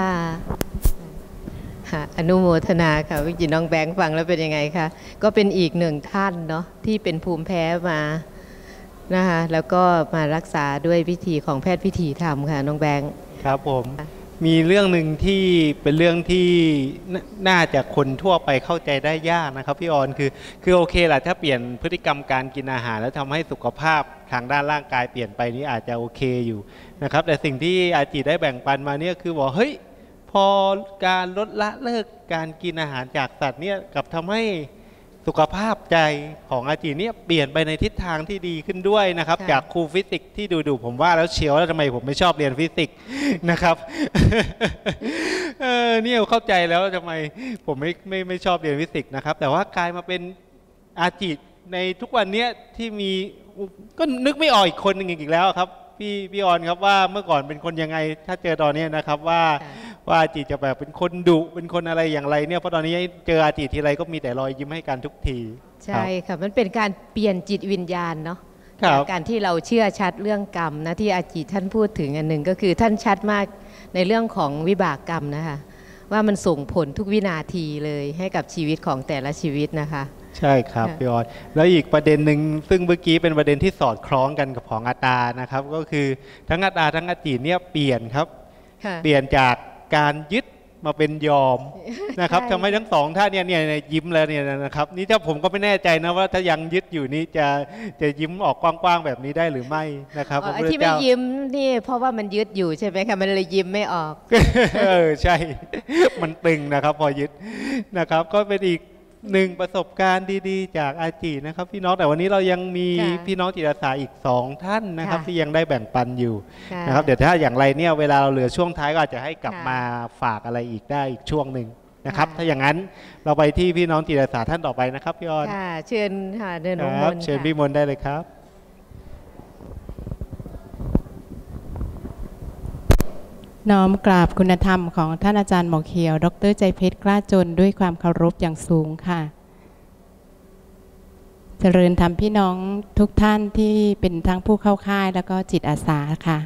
อนุโมทนาค่ะวิจิตรน้องแบงค์ฟังแล้วเป็นยังไงคะก็เป็นอีกหนึ่งท่านเนาะที่เป็นภูมิแพ้มานะคะแล้วก็มารักษาด้วยวิธีของแพทย์วิถีธรรมค่ะน้องแบงค์ครับผมมีเรื่องหนึ่งที่เป็นเรื่องที่น่าจะคนทั่วไปเข้าใจได้ยากนะครับพี่ออนคือคือโอเคแหละถ้าเปลี่ยนพฤติกรรมการกินอาหารแล้วทำให้สุขภาพทางด้านร่างกายเปลี่ยนไปนี้อาจจะโอเคอยู่นะครับแต่สิ่งที่อาจิได้แบ่งปันมาเนี่ยคือบอกเฮ้ยพอการลดละเลิกการกินอาหารจากสัตว์เนี่ยกับทำให้สุขภาพใจของอาจิเนี่ยเปลี่ยนไปในทิศทางที่ดีขึ้นด้วยนะครับจากครูฟิสิกส์ที่ดูๆผมว่าแล้วเชียวแล้วทำไมผมไม่ชอบเรียนฟิสิกส์นะครับเออเนี่ยเข้าใจแล้วทำไมผมไม่ไม่ไม่ชอบเรียนฟิสิกส์นะครับแต่ว่ากลายมาเป็นอาจิในทุกวันนี้ที่มีก็นึกไม่ออกอีกคนหนึ่งอีกแล้วครับพี่พี่ออนครับว่าเมื่อก่อนเป็นคนยังไงถ้าเจอตอนนี้นะครับว่าว่าอาจิจะแบบเป็นคนดุเป็นคนอะไรอย่างไรเนี่ยเพราะตอนนี้เจออาจิทีไรก็มีแต่รอยยิ้มให้กันทุกทีใช่ค่ะมันเป็นการเปลี่ยนจิตวิญญาณเนาะการที่เราเชื่อชัดเรื่องกรรมนะที่อาจิท่านพูดถึงอันหนึ่งก็คือท่านชัดมากในเรื่องของวิบากกรรมนะคะว่ามันส่งผลทุกวินาทีเลยให้กับชีวิตของแต่ละชีวิตนะคะใช่ครับพี่ออนแล้วอีกประเด็นหนึ่งซึ่งเมื่อกี้เป็นประเด็นที่สอดคล้องกันกับของอาตานะครับก็คือทั้งอาตาทั้งอาจิเนี่ยเปลี่ยนครับเปลี่ยนจากการยึดมาเป็นยอมนะครับทำให้ทั้งสองท่านเนี่ยเนี่ยยิ้มแล้วเนี่ยนะครับนี่ถ้าผมก็ไม่แน่ใจนะว่าถ้ายังยึดอยู่นี่จะจะยิ้มออกกว้างๆแบบนี้ได้หรือไม่นะครับที่ไม่ยิ้มนี่เพราะว่ามันยึดอยู่ใช่ไหมคะมันเลยยิ้มไม่ออกเออใช่มันตึงนะครับพอยึดนะครับก็เป็นอีกหนึ่งประสบการณ์ดีๆจากอาจินะครับพี่น้องแต่วันนี้เรายังมีพี่น้องจิตอาสาอีกสองท่านนะครับที่ยังได้แบ่งปันอยู่นะครับเดี๋ยวถ้าอย่างไรเนี่ยเวลาเราเหลือช่วงท้ายก็อาจจะให้กลับมาฝากอะไรอีกได้อีกช่วงหนึ่งนะครับถ้าอย่างนั้นเราไปที่พี่น้องจิตอาสาท่านต่อไปนะครับพี่ออนค่ะเชิญค่ะเดินคมรับนต์เชิญค่ะพี่มนต์ได้เลยครับน้อมกราบคุณธรรมของท่านอาจารย์หมอเขียวดรใจเพชรกล้าจนด้วยความเคารพอย่างสูงค่ะเจริญธรรมพี่น้องทุกท่านที่เป็นทั้งผู้เข้าค่ายแล้วก็จิตอาสาค่ะ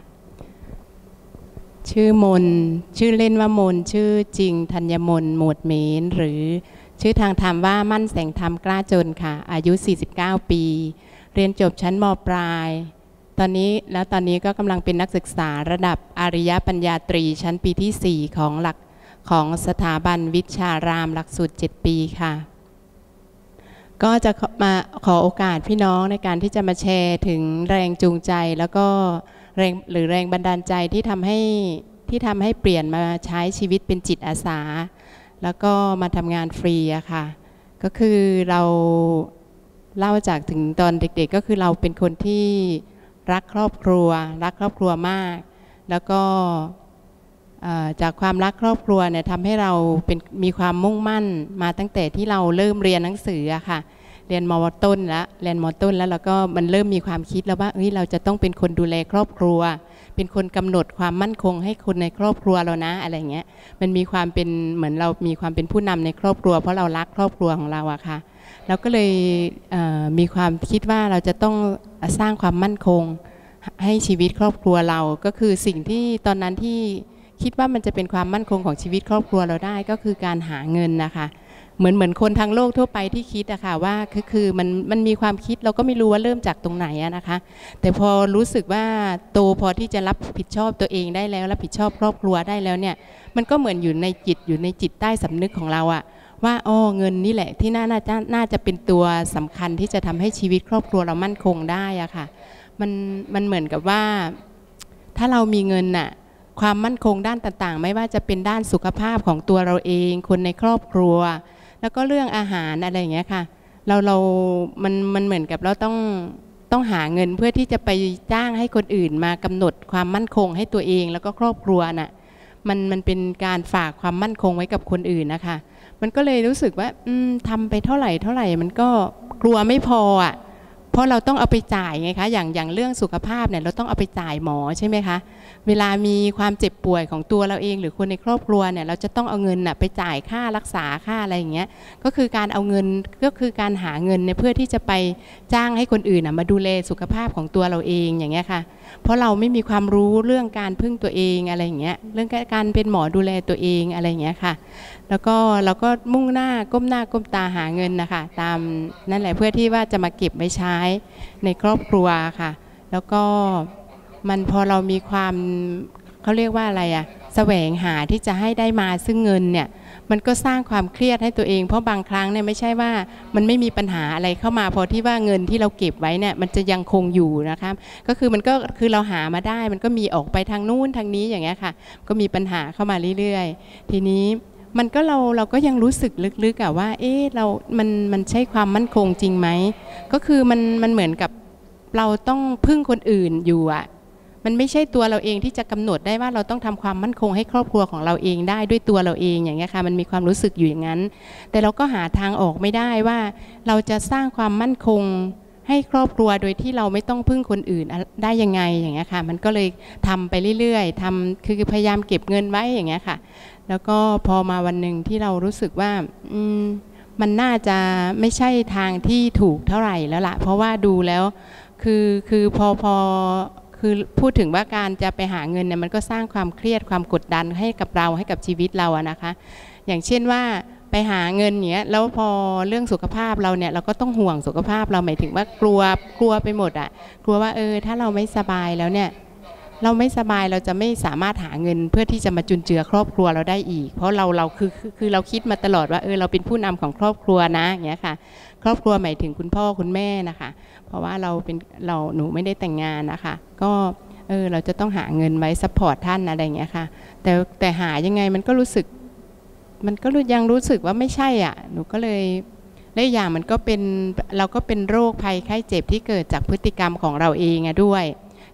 ชื่อมนชื่อเล่นว่ามนชื่อจริงธัญมนหมวดเมนหรือชื่อทางธรรมว่ามั่นแสงธรรมกล้าจนค่ะอายุสี่สิบเก้าปีเรียนจบชั้นม.ปลายตอนนี้แล้วตอนนี้ก็กำลังเป็นนักศึกษาระดับอริยปัญญาตรีชั้นปีที่สี่ของหลักของสถาบันวิชารามหลักสูตรเจ็ดปีค่ะก็จะมาขอโอกาสพี่น้องในการที่จะมาแชร์ถึงแรงจูงใจแล้วก็แรงหรือแรงบันดาลใจที่ทำให้ที่ทำให้เปลี่ยนมาใช้ชีวิตเป็นจิตอาสาแล้วก็มาทำงานฟรีอะค่ะก็คือเราเล่าจากถึงตอนเด็กๆก็คือเราเป็นคนที่รักครอบครัวรักครอบครัวมากแล้วก็จากความรักครอบครัวเนี่ยทำให้เราเป็นมีความมุ่งมั่นมาตั้งแต่ที่เราเริ่มเรียนหนังสืออะค่ะเรียนม.ต้นแล้วเรียนม.ต้นแล้วเราก็มันเริ่มมีความคิดแล้วว่าเฮ้ยเราจะต้องเป็นคนดูแลครอบครัวเป็นคนกำหนดความมั่นคงให้คนในครอบครัวเรานะอะไรเงี้ยมันมีความเป็นเหมือนเรามีความเป็นผู้นำในครอบครัวเพราะเรารักครอบครัวของเราอะค่ะเราก็เลยมีความคิดว่าเราจะต้องสร้างความมั่นคงให้ชีวิตครอบครัวเราก็คือสิ่งที่ตอนนั้นที่คิดว่ามันจะเป็นความมั่นคงของชีวิตครอบครัวเราได้ก็คือการหาเงินนะคะเหมือนเหมือนคนทั้งโลกทั่วไปที่คิดอะค่ะว่าคือคือมันมันมีความคิดเราก็ไม่รู้ว่าเริ่มจากตรงไหนอะนะคะแต่พอรู้สึกว่าโตพอที่จะรับผิดชอบตัวเองได้แล้วรับผิดชอบครอบครัวได้แล้วเนี่ยมันก็เหมือนอยู่ในจิตอยู่ในจิตใต้สำนึกของเราอะว่าอ๋อเงินนี่แหละที่น่าน่าจะน่าจะเป็นตัวสำคัญที่จะทำให้ชีวิตครอบครัวเรามั่นคงได้อะค่ะมันมันเหมือนกับว่าถ้าเรามีเงินน่ะความมั่นคงด้านต่างๆไม่ว่าจะเป็นด้านสุขภาพของตัวเราเองคนในครอบครัวแล้วก็เรื่องอาหารอะไรอย่างเงี้ยค่ะเราเรามันมันเหมือนกับเราต้องต้องหาเงินเพื่อที่จะไปจ้างให้คนอื่นมากำหนดความมั่นคงให้ตัวเองแล้วก็ครอบครัวน่ะมันมันเป็นการฝากความมั่นคงไว้กับคนอื่นนะคะมันก็เลยรู้สึกว่าอืมทำไปเท่าไหร่เท่าไหร่มันก็กลัวไม่พออ่ะเพราะเราต้องเอาไปจ่ายไงคะอย่างอย่างเรื่องสุขภาพเนี่ยเราต้องเอาไปจ่ายหมอใช่ไหมคะเวลามีความเจ็บป่วยของตัวเราเองหรือคนในครอบครัวเนี่ยเราจะต้องเอาเงินน่ะไปจ่ายค่ารักษาค่าอะไรอย่างเงี้ยก็คือการเอาเงินก็คือการหาเงินเนี่ยเพื่อที่จะไปจ้างให้คนอื่นน่ะมาดูแลสุขภาพของตัวเราเองอย่างเงี้ยค่ะเพราะเราไม่มีความรู้เรื่องการพึ่งตัวเองอะไรอย่างเงี้ยเรื่องการเป็นหมอดูแลตัวเองอะไรอย่างเงี้ยค่ะแล้วก็เราก็มุ่งหน้าก้มหน้าก้มตาหาเงินนะคะตามนั่นแหละเพื่อที่ว่าจะมาเก็บไว้ใช้ในครอบครัวค่ะแล้วก็มันพอเรามีความเขาเรียกว่าอะไรอะแสวงหาที่จะให้ได้มาซึ่งเงินเนี่ยมันก็สร้างความเครียดให้ตัวเองเพราะบางครั้งเนี่ยไม่ใช่ว่ามันไม่มีปัญหาอะไรเข้ามาพอที่ว่าเงินที่เราเก็บไว้เนี่ยมันจะยังคงอยู่นะคะก็คือมันก็คือเราหามาได้มันก็มีออกไปทางนู้นทางนี้อย่างเงี้ยค่ะก็มีปัญหาเข้ามาเรื่อยๆทีนี้มันก็เราเราก็ยังรู้สึกลึกๆอะว่าเอ๊ะเรามันมันใช่ความมั่นคงจริงไหมก็คือมันมันเหมือนกับเราต้องพึ่งคนอื่นอยู่อะมันไม่ใช่ตัวเราเองที่จะกำหนดได้ว่าเราต้องทำความมั่นคงให้ครอบครัวของเราเองได้ด้วยตัวเราเองอย่างเงี้ยค่ะมันมีความรู้สึกอยู่อย่างนั้นแต่เราก็หาทางออกไม่ได้ว่าเราจะสร้างความมั่นคงให้ครอบครัวโดยที่เราไม่ต้องพึ่งคนอื่นได้ยังไงอย่างเงี้ยค่ะมันก็เลยทำไปเรื่อยๆทำคือพยายามเก็บเงินไว้อย่างเงี้ยค่ะแล้วก็พอมาวันหนึ่งที่เรารู้สึกว่าอืมมันน่าจะไม่ใช่ทางที่ถูกเท่าไหร่แล้วล่ะเพราะว่าดูแล้วคือคือพอพอคือพูดถึงว่าการจะไปหาเงินเนี่ยมันก็สร้างความเครียดความกดดันให้กับเราให้กับชีวิตเราอะนะคะอย่างเช่นว่าไปหาเงินเนี้ยแล้วพอเรื่องสุขภาพเราเนี่ยเราก็ต้องห่วงสุขภาพเราหมายถึงว่ากลัวกลัวไปหมดอะกลัวว่าเออถ้าเราไม่สบายแล้วเนี่ยเราไม่สบายเราจะไม่สามารถหาเงินเพื่อที่จะมาจุนเจือครอบครัวเราได้อีกเพราะเราเราคือคือคือเราคิดมาตลอดว่าเออเราเป็นผู้นำของครอบครัวนะอย่างเงี้ยค่ะครอบครัวหมายถึงคุณพ่อคุณแม่นะคะเพราะว่าเราเป็นเราหนูไม่ได้แต่งงานนะคะก็เออเราจะต้องหาเงินไว้ซัพพอร์ตท่านอะไรอย่างเงี้ยค่ะแต่แต่หายังไงมันก็รู้สึกมันก็ยังรู้สึกว่าไม่ใช่อ่ะหนูก็เลยและอย่างมันก็เป็นเราก็เป็นโรคภัยไข้เจ็บที่เกิดจากพฤติกรรมของเราเองอะด้วย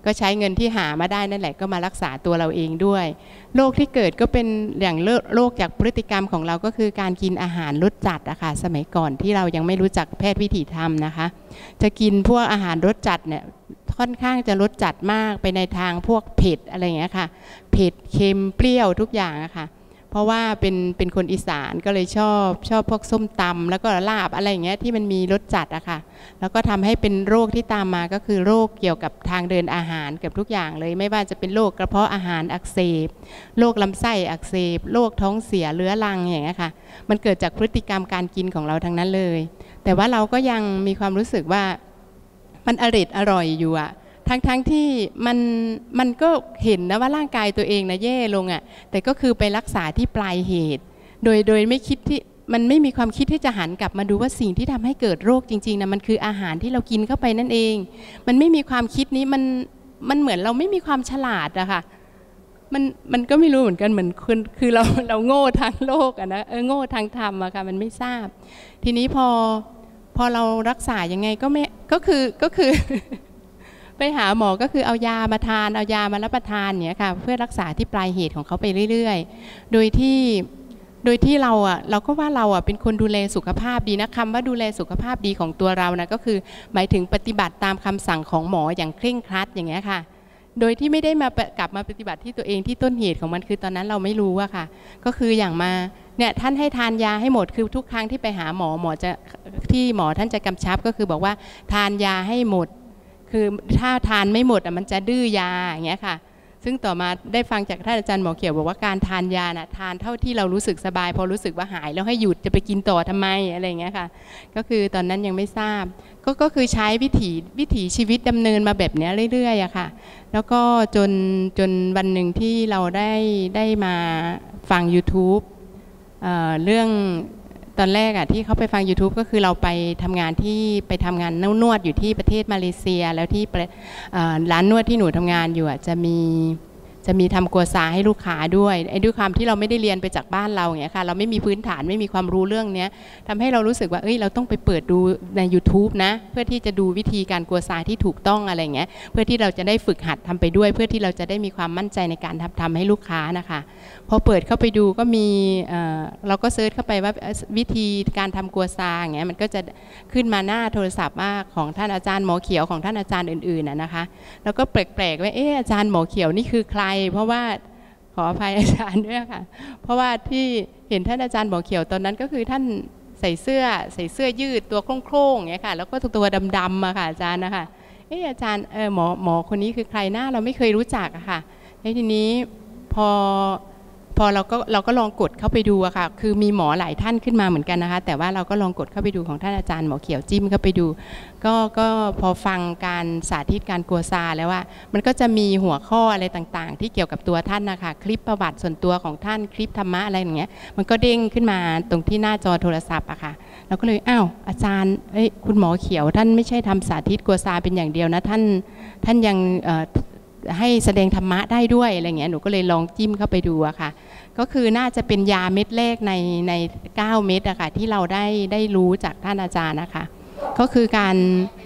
ก็ใช้เงินที่หามาได้นั่นแหละก็มารักษาตัวเราเองด้วยโรคที่เกิดก็เป็นอย่างโรคจากพฤติกรรมของเราก็คือการกินอาหารรสจัดอะค่ะสมัยก่อนที่เรายังไม่รู้จักแพทย์วิถีธรรมนะคะจะกินพวกอาหารรสจัดเนี่ยค่อนข้างจะรสจัดมากไปในทางพวกเผ็ดอะไรอย่างเงี้ยค่ะเผ็ดเค็มเปรี้ยวทุกอย่างอะค่ะเพราะว่าเป็นเป็นคนอีสานก็เลยชอบชอบพวกส้มตำแล้วก็ลาบอะไรอย่างเงี้ยที่มันมีรสจัดอะค่ะแล้วก็ทำให้เป็นโรคที่ตามมาก็คือโรคเกี่ยวกับทางเดินอาหารเกือบทุกอย่างเลยไม่ว่าจะเป็นโรคกระเพาะอาหารอักเสบโรคลำไส้อักเสบโรคท้องเสียเรื้อรังอย่างเงี้ยค่ะมันเกิดจากพฤติกรรมการกินของเราทั้งนั้นเลยแต่ว่าเราก็ยังมีความรู้สึกว่ามันอร่อยอร่อยอยู่อะทั้งทั้งที่มันมันก็เห็นนะว่าร่างกายตัวเองนะแย่ลงอ่ะแต่ก็คือไปรักษาที่ปลายเหตุโดยโดยไม่คิดที่มันไม่มีความคิดที่จะหันกลับมาดูว่าสิ่งที่ทำให้เกิดโรคจริงๆนะมันคืออาหารที่เรากินเข้าไปนั่นเองมันไม่มีความคิดนี้มันมันเหมือนเราไม่มีความฉลาดอะค่ะมันมันก็ไม่รู้เหมือนกันเหมือนคือคือเราเราโง่ทางโลกอะนะเออโง่ทางธรรมอะค่ะมันไม่ทราบทีนี้พอพอเรารักษายังไงก็ไม่ก็คือก็คือไปหาหมอก็คือเอายามาทานเอายามารับประทานเนี่ยค่ะเพื่อรักษาที่ปลายเหตุของเขาไปเรื่อยๆโดยที่โดยที่เราอ่ะเราก็ว่าเราอ่ะเป็นคนดูแลสุขภาพดีนะคำว่าดูแลสุขภาพดีของตัวเรานะก็คือหมายถึงปฏิบัติตามคำสั่งของหมออย่างเคร่งครัดอย่างเงี้ยค่ะโดยที่ไม่ได้มากลับมาปฏิบัติที่ตัวเองที่ต้นเหตุของมันคือตอนนั้นเราไม่รู้อะค่ะก็คืออย่างมาเนี่ยท่านให้ทานยาให้หมดคือทุกครั้งที่ไปหาหมอหมอจะที่หมอท่านจะกำชับก็คือบอกว่าทานยาให้หมดคือถ้าทานไม่หมดอ่ะมันจะดื้อยาอย่างเงี้ยค่ะซึ่งต่อมาได้ฟังจากท่านอาจารย์หมอเขียวบอกว่าการทานยาน่ะทานเท่าที่เรารู้สึกสบายพอรู้สึกว่าหายแล้วให้หยุดจะไปกินต่อทำไมอะไรอย่างเงี้ยค่ะก็คือตอนนั้นยังไม่ทราบก็ก็คือใช้วิถีวิถีชีวิตดำเนินมาแบบนี้เรื่อยๆอะค่ะแล้วก็จนจนวันหนึ่งที่เราได้ได้มาฟัง YouTube เอ่อเรื่องตอนแรกอะที่เขาไปฟัง YouTube ก็คือเราไปทำงานที่ไปทำงานนวดอยู่ที่ประเทศมาเลเซียแล้วที่ร้านนวดที่หนูทำงานอยู่อะจะมีจะมีทำกัวซาให้ลูกค้าด้วยไอ้ด้วยความที่เราไม่ได้เรียนไปจากบ้านเราอย่างเงี้ยค่ะเราไม่มีพื้นฐานไม่มีความรู้เรื่องนี้ทำให้เรารู้สึกว่าเอ้ยเราต้องไปเปิดดูใน YouTube นะเพื่อที่จะดูวิธีการกัวซาที่ถูกต้องอะไรเงี้ยเพื่อที่เราจะได้ฝึกหัดทำไปด้วยเพื่อที่เราจะได้มีความมั่นใจในการทำทำให้ลูกค้านะคะพอเปิดเข้าไปดูก็มีเอ่อเราก็เซิร์ชเข้าไปว่าวิธีการทำกัวซาอย่างเงี้ยมันก็จะขึ้นมาหน้าโทรศัพท์ว่าของท่านอาจารย์หมอเขียวของท่านอาจารย์อื่นๆนะคะแล้วก็แปลกๆว่าเอออาจารย์หมอเขียวนี่คือใครเพราะว่าขออภัยอาจารย์ด้วยค่ะเพราะว่าที่เห็นท่านอาจารย์หมอเขียวตอนนั้นก็คือท่านใส่เสื้อใส่เสื้อยืดตัวโคร่งๆอย่างเงี้ยค่ะแล้วก็ตัวดำๆอะค่ะอาจารย์นะคะเอออาจารย์เออหมอหมอคนนี้คือใครหน้าเราไม่เคยรู้จักอะค่ะแล้วทีนี้พอพอเราก็เราก็ลองกดเข้าไปดูอะค่ะคือมีหมอหลายท่านขึ้นมาเหมือนกันนะคะแต่ว่าเราก็ลองกดเข้าไปดูของท่านอาจารย์หมอเขียวจิ้มเข้าไปดูก็ก็พอฟังการสาธิตการกัวซาแล้วว่ามันก็จะมีหัวข้ออะไรต่างๆที่เกี่ยวกับตัวท่านนะคะคลิปประวัติส่วนตัวของท่านคลิปธรรมะอะไรอย่างเงี้ยมันก็เด้งขึ้นมาตรงที่หน้าจอโทรศัพท์อะค่ะเราก็เลยอ้าวอาจารย์เอ้ยคุณหมอเขียวท่านไม่ใช่ทำสาธิตกัวซาเป็นอย่างเดียวนะท่านท่านยังให้แสดงธรรมะได้ด้วยอะไรเงี้ยหนูก็เลยลองจิ้มเข้าไปดูอะค่ะก็คือน่าจะเป็นยาเม็ดแรกในในเก้าเม็ดอะค่ะที่เราได้ได้รู้จากท่านอาจารย์นะคะก็คือการ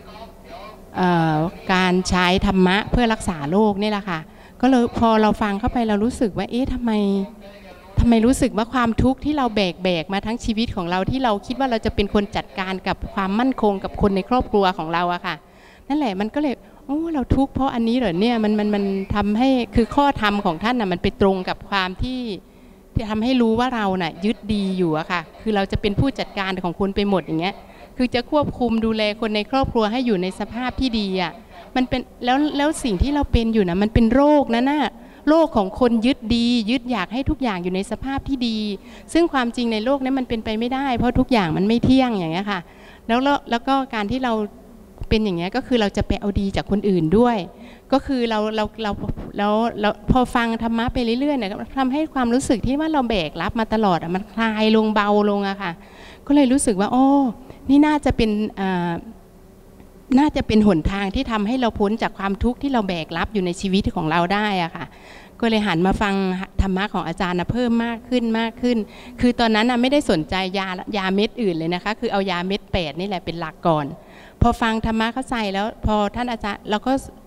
การใช้ธรรมะเพื่อรักษาโรคนี่แหละค่ะก็เลยพอเราฟังเข้าไปเรารู้สึกว่าเอ๊ะทำไมทำไมรู้สึกว่าความทุกข์ที่เราแบกแบกมาทั้งชีวิตของเราที่เราคิดว่าเราจะเป็นคนจัดการกับความมั่นคงกับคนในครอบครัวของเราอะค่ะนั่นแหละมันก็เลยโอ้เราทุกข์เพราะอันนี้เหรอเนี่ยมันมันมันทำให้คือข้อธรรมของท่านน่ะมันไปตรงกับความที่ที่ทำให้รู้ว่าเราน่ะยึดดีอยู่อะค่ะคือเราจะเป็นผู้จัดการของคนไปหมดอย่างเงี้ยคือจะควบคุมดูแลคนในครอบครัวให้อยู่ในสภาพที่ดีอะมันเป็นแล้วแล้วสิ่งที่เราเป็นอยู่นะมันเป็นโรคนะน่ะโรคของคนยึดดียึดอยากให้ทุกอย่างอยู่ในสภาพที่ดีซึ่งความจริงในโลกนี้มันเป็นไปไม่ได้เพราะทุกอย่างมันไม่เที่ยงอย่างเงี้ยค่ะแล้วแล้วก็การที่เราเป็นอย่างเงี้ยก็คือเราจะไปเอาดีจากคนอื่นด้วยก็คือเราเราเราเราเราพอฟังธรรมะไปเรื่อยๆเนี่ยทำให้ความรู้สึกที่ว่าเราแบกรับมาตลอดมันคลายลงเบาลงอะค่ะก็เลยรู้สึกว่าโอ้นี่น่าจะเป็นอ่าน่าจะเป็นหนทางที่ทำให้เราพ้นจากความทุกข์ที่เราแบกรับอยู่ในชีวิตของเราได้อะค่ะก็เลยหันมาฟังธรรมะของอาจารย์นะเพิ่มมากขึ้นมากขึ้นคือตอนนั้นนะไม่ได้สนใจยายาเม็ดอื่นเลยนะคะคือเอายาเม็ดแปดนี่แหละเป็นหลักก่อนพอฟังธรรมะเข้าใจแล้วพอท่านอาจารย์เราก็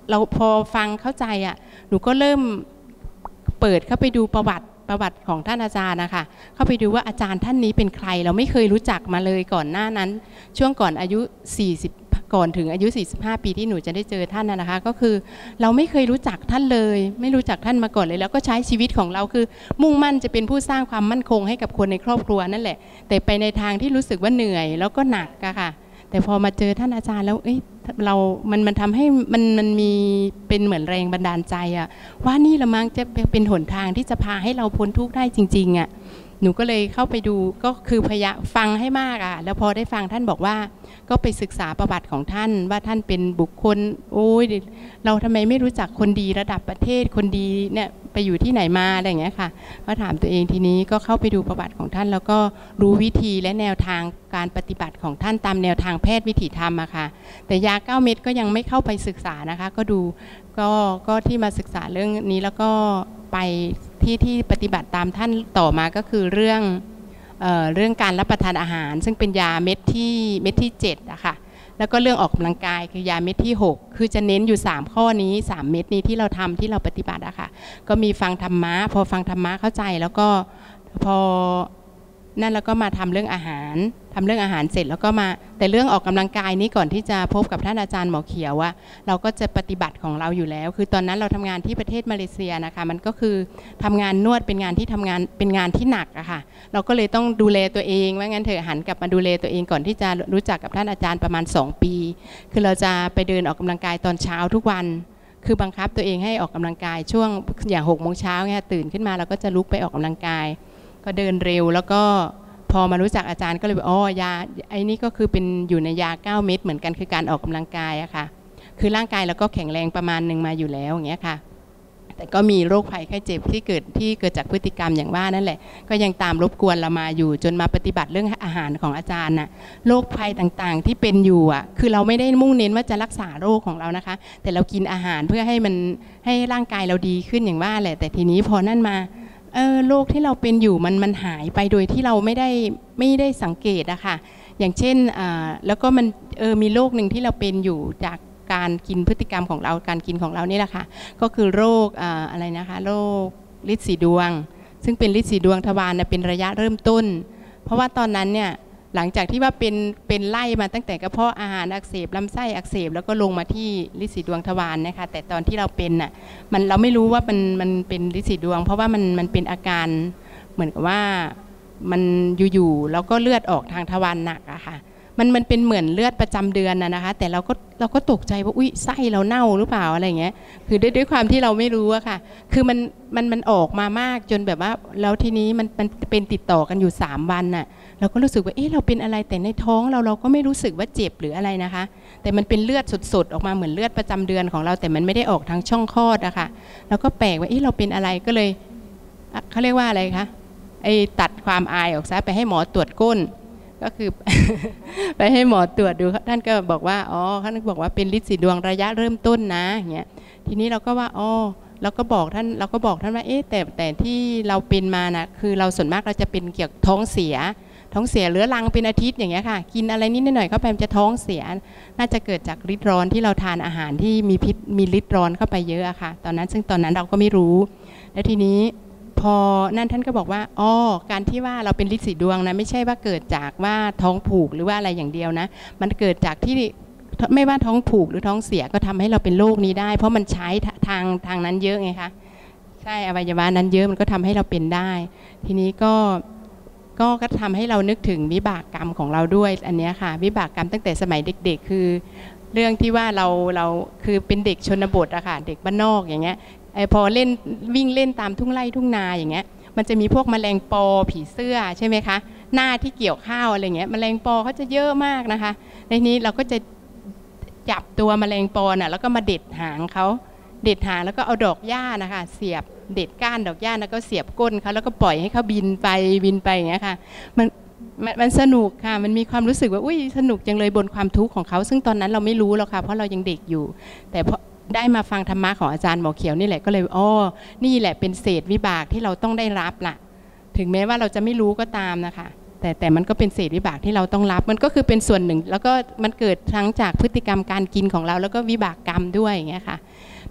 เราพอฟังเข้าใจอ่ะหนูก็เริ่มเปิดเข้าไปดูประวัติประวัติของท่านอาจารย์นะคะเข้าไปดูว่าอาจารย์ท่านนี้เป็นใครเราไม่เคยรู้จักมาเลยก่อนหน้านั้นช่วงก่อนอายุสี่สิบก่อนถึงอายุสี่สิบห้าปีที่หนูจะได้เจอท่านนะคะก็คือเราไม่เคยรู้จักท่านเลยไม่รู้จักท่านมาก่อนเลยแล้วก็ใช้ชีวิตของเราคือมุ่งมั่นจะเป็นผู้สร้างความมั่นคงให้กับคนในครอบครัวนั่นแหละแต่ไปในทางที่รู้สึกว่าเหนื่อยแล้วก็หนักอะค่ะแต่พอมาเจอท่านอาจารย์แล้วเอ้ยเรามันมันทำให้มันมันมีเป็นเหมือนแรงบันดาลใจอะว่านี่ละมั้งจะเป็นหนทางที่จะพาให้เราพ้นทุกข์ได้จริงๆอะหนูก็เลยเข้าไปดูก็คือพยายามฟังให้มากอ่ะแล้วพอได้ฟังท่านบอกว่าก็ไปศึกษาประวัติของท่านว่าท่านเป็นบุคคลโอ้ยเราทำไมไม่รู้จักคนดีระดับประเทศคนดีเนี่ยไปอยู่ที่ไหนมาอะไรอย่างเงี้ยค่ะก็ถามตัวเองทีนี้ก็เข้าไปดูประวัติของท่านแล้วก็รู้วิธีและแนวทางการปฏิบัติของท่านตามแนวทางแพทย์วิถีธรรมอะค่ะแต่ยาเก้าเม็ดก็ยังไม่เข้าไปศึกษานะคะก็ดูก็ก็ที่มาศึกษาเรื่องนี้แล้วก็ไปที่ที่ปฏิบัติตามท่านต่อมาก็คือเรื่องเอ่อเรื่องการรับประทานอาหารซึ่งเป็นยาเม็ดที่เม็ดที่เจ็ดอะค่ะแล้วก็เรื่องออกกำลังกายคือยาเม็ดที่หกคือจะเน้นอยู่สามข้อนี้สามเม็ดนี้ที่เราทำที่เราปฏิบัติอะค่ะก็มีฟังธรรมะพอฟังธรรมะเข้าใจแล้วก็พอนั่นแล้วก็มาทำเรื่องอาหารทำเรื่องอาหารเสร็จแล้วก็มาแต่เรื่องออกกำลังกายนี้ก่อนที่จะพบกับท่านอาจารย์หมอเขียวว่าเราก็จะปฏิบัติของเราอยู่แล้วคือตอนนั้นเราทำงานที่ประเทศมาเลเซียนะคะมันก็คือทำงานนวดเป็นงานที่ทำงานเป็นงานที่หนักอะค่ะเราก็เลยต้องดูแลตัวเองว่างั้นเถอะหันกลับมาดูแลตัวเองก่อนที่จะรู้จักกับท่านอาจารย์ประมาณสองปีคือเราจะไปเดินออกกำลังกายตอนเช้าทุกวันคือบังคับตัวเองให้ออกกำลังกายช่วงอย่างหกโมงเช้าเนี่ยตื่นขึ้นมาเราก็จะลุกไปออกกำลังกายก็เดินเร็วแล้วก็พอมารู้จักอาจารย์ก็เลยบอกอ๋อยาไอ้นี่ก็คือเป็นอยู่ในยาเก้าเม็ดเหมือนกันคือการออกกำลังกายอะค่ะคือร่างกายเราก็แข็งแรงประมาณหนึ่งมาอยู่แล้วอย่างเงี้ยค่ะแต่ก็มีโรคภัยไข้เจ็บที่เกิดที่เกิดจากพฤติกรรมอย่างว่านั่นแหละก็ยังตามรบกวนเรามาอยู่จนมาปฏิบัติเรื่องอาหารของอาจารย์น่ะโรคภัยต่างๆที่เป็นอยู่อ่ะคือเราไม่ได้มุ่งเน้นว่าจะรักษาโรคของเรานะคะแต่เรากินอาหารเพื่อให้มันให้ร่างกายเราดีขึ้นอย่างว่าแหละแต่ทีนี้พอนั่นมาเออโรคที่เราเป็นอยู่มันมันหายไปโดยที่เราไม่ได้ไม่ได้สังเกตอะค่ะอย่างเช่นอ่าแล้วก็มันเออมีโรคหนึ่งที่เราเป็นอยู่จากการกินพฤติกรรมของเราการกินของเรานี่แหละค่ะก็คือโรคอ่าอะไรนะคะโรคฤทธิ์สีดวงซึ่งเป็นฤทธิ์สีดวงทวารนะเป็นระยะเริ่มต้นเพราะว่าตอนนั้นเนี่ยหลังจากที่ว่าเป็นเป็นไล่มาตั้งแต่กระเพาะอาหารอักเสบลำไส้อักเสบแล้วก็ลงมาที่ฤทธิ์สีดวงทวารนะคะแต่ตอนที่เราเป็นน่ะมันเราไม่รู้ว่ามันมันเป็นฤทธิ์สีดวงเพราะว่ามันมันเป็นอาการเหมือนกับว่ามันอยู่ๆแล้วก็เลือดออกทางทวารหนักอะค่ะมันมันเป็นเหมือนเลือดประจำเดือนนะนะคะแต่เราก็เราก็ตกใจว่าอุ้ยไส้เราเน่าหรือเปล่าอะไรอย่างเงี้ยคือด้วยด้วยความที่เราไม่รู้อะค่ะคือมันมันมันออกมามากจนแบบว่าแล้วทีนี้มันมันเป็นติดต่อกันอยู่สามวันน่ะเราก็รู้สึกว่าเอ๊ะเราเป็นอะไรแต่ในท้องเราเราก็ไม่รู้สึกว่าเจ็บหรืออะไรนะคะแต่มันเป็นเลือดสดๆออกมาเหมือนเลือดประจำเดือนของเราแต่มันไม่ได้ออกทางช่องคลอดอะค่ะแล้วก็แปลกว่าเอ๊ะเราเป็นอะไรก็เลยเขาเรียกว่าอะไรคะไอ้ตัดความอายออกซะไปให้หมอตรวจก้นก็คือ ไปให้หมอตรวจดูท่านก็บอกว่าอ๋อท่านบอกว่าเป็นฤทธิ์สีดวงระยะเริ่มต้นนะอย่างเงี้ยทีนี้เราก็ว่าอ๋อเราก็บอกท่านเราก็บอกท่านว่าเอ๊ะแต่แต่ที่เราเป็นมานะคือเราส่วนมากเราจะเป็นเกี่ยวกับท้องเสียท้องเสียเรื้อรังเป็นอาทิตย์อย่างเงี้ยค่ะกินอะไรนิดหน่อยเข้าไปมันจะท้องเสียน่าจะเกิดจากฤทธิ์ร้อนที่เราทานอาหารที่มีพิษมีฤทธิ์ร้อนเข้าไปเยอะอะค่ะตอนนั้นซึ่งตอนนั้นเราก็ไม่รู้แล้วทีนี้พอนั่นท่านก็บอกว่าอ๋อการที่ว่าเราเป็นฤทธิ์สีดวงนะไม่ใช่ว่าเกิดจากว่าท้องผูกหรือว่าอะไรอย่างเดียวนะมันเกิดจากที่ไม่ว่าท้องผูกหรือท้องเสียก็ทำให้เราเป็นโรคนี้ได้เพราะมันใช้ทางทางนั้นเยอะไงคะใช่อวัยวะนั้นเยอะมันก็ทำให้เราเป็นได้ทีนี้ก็ก็ก็ทำให้เรานึกถึงวิบากกรรมของเราด้วยอันนี้ค่ะวิบากกรรมตั้งแต่สมัยเด็กๆคือเรื่องที่ว่าเราเราคือเป็นเด็กชนบทอะค่ะเด็กบ้านนอกอย่างเงี้ยไอพอเล่นวิ่งเล่นตามทุ่งไร่ทุ่งนาอย่างเงี้ยมันจะมีพวกแมลงปอผีเสื้อใช่ไหมคะหน้าที่เกี่ยวข้าวอะไรเงี้ยแมลงปอเขาจะเยอะมากนะคะในนี้เราก็จะจับตัวแมลงปอน่ะแล้วก็มาเด็ดหางเขาเด็ดหางแล้วก็เอาดอกหญ้านะคะเสียบเด็ดก้านดอกหญ้าแล้วก็เสียบก้นเขาแล้วก็ปล่อยให้เขาบินไปบินไปอย่างเงี้ยค่ะมันมันสนุกค่ะมันมีความรู้สึกว่าอุ้ยสนุกจังเลยบนความทุกข์ของเขาซึ่งตอนนั้นเราไม่รู้หรอกค่ะเพราะเรายังเด็กอยู่แต่พอได้มาฟังธรรมะของอาจารย์หมอเขียวนี่แหละก็เลยอ๋อนี่แหละเป็นเศษวิบากที่เราต้องได้รับล่ะถึงแม้ว่าเราจะไม่รู้ก็ตามนะคะแต่แต่มันก็เป็นเศษวิบากที่เราต้องรับมันก็คือเป็นส่วนหนึ่งแล้วก็มันเกิดทั้งจากพฤติกรรมการกินของเราแล้วก็วิบากกรรมด้วยอย่างเงี้ยค่ะ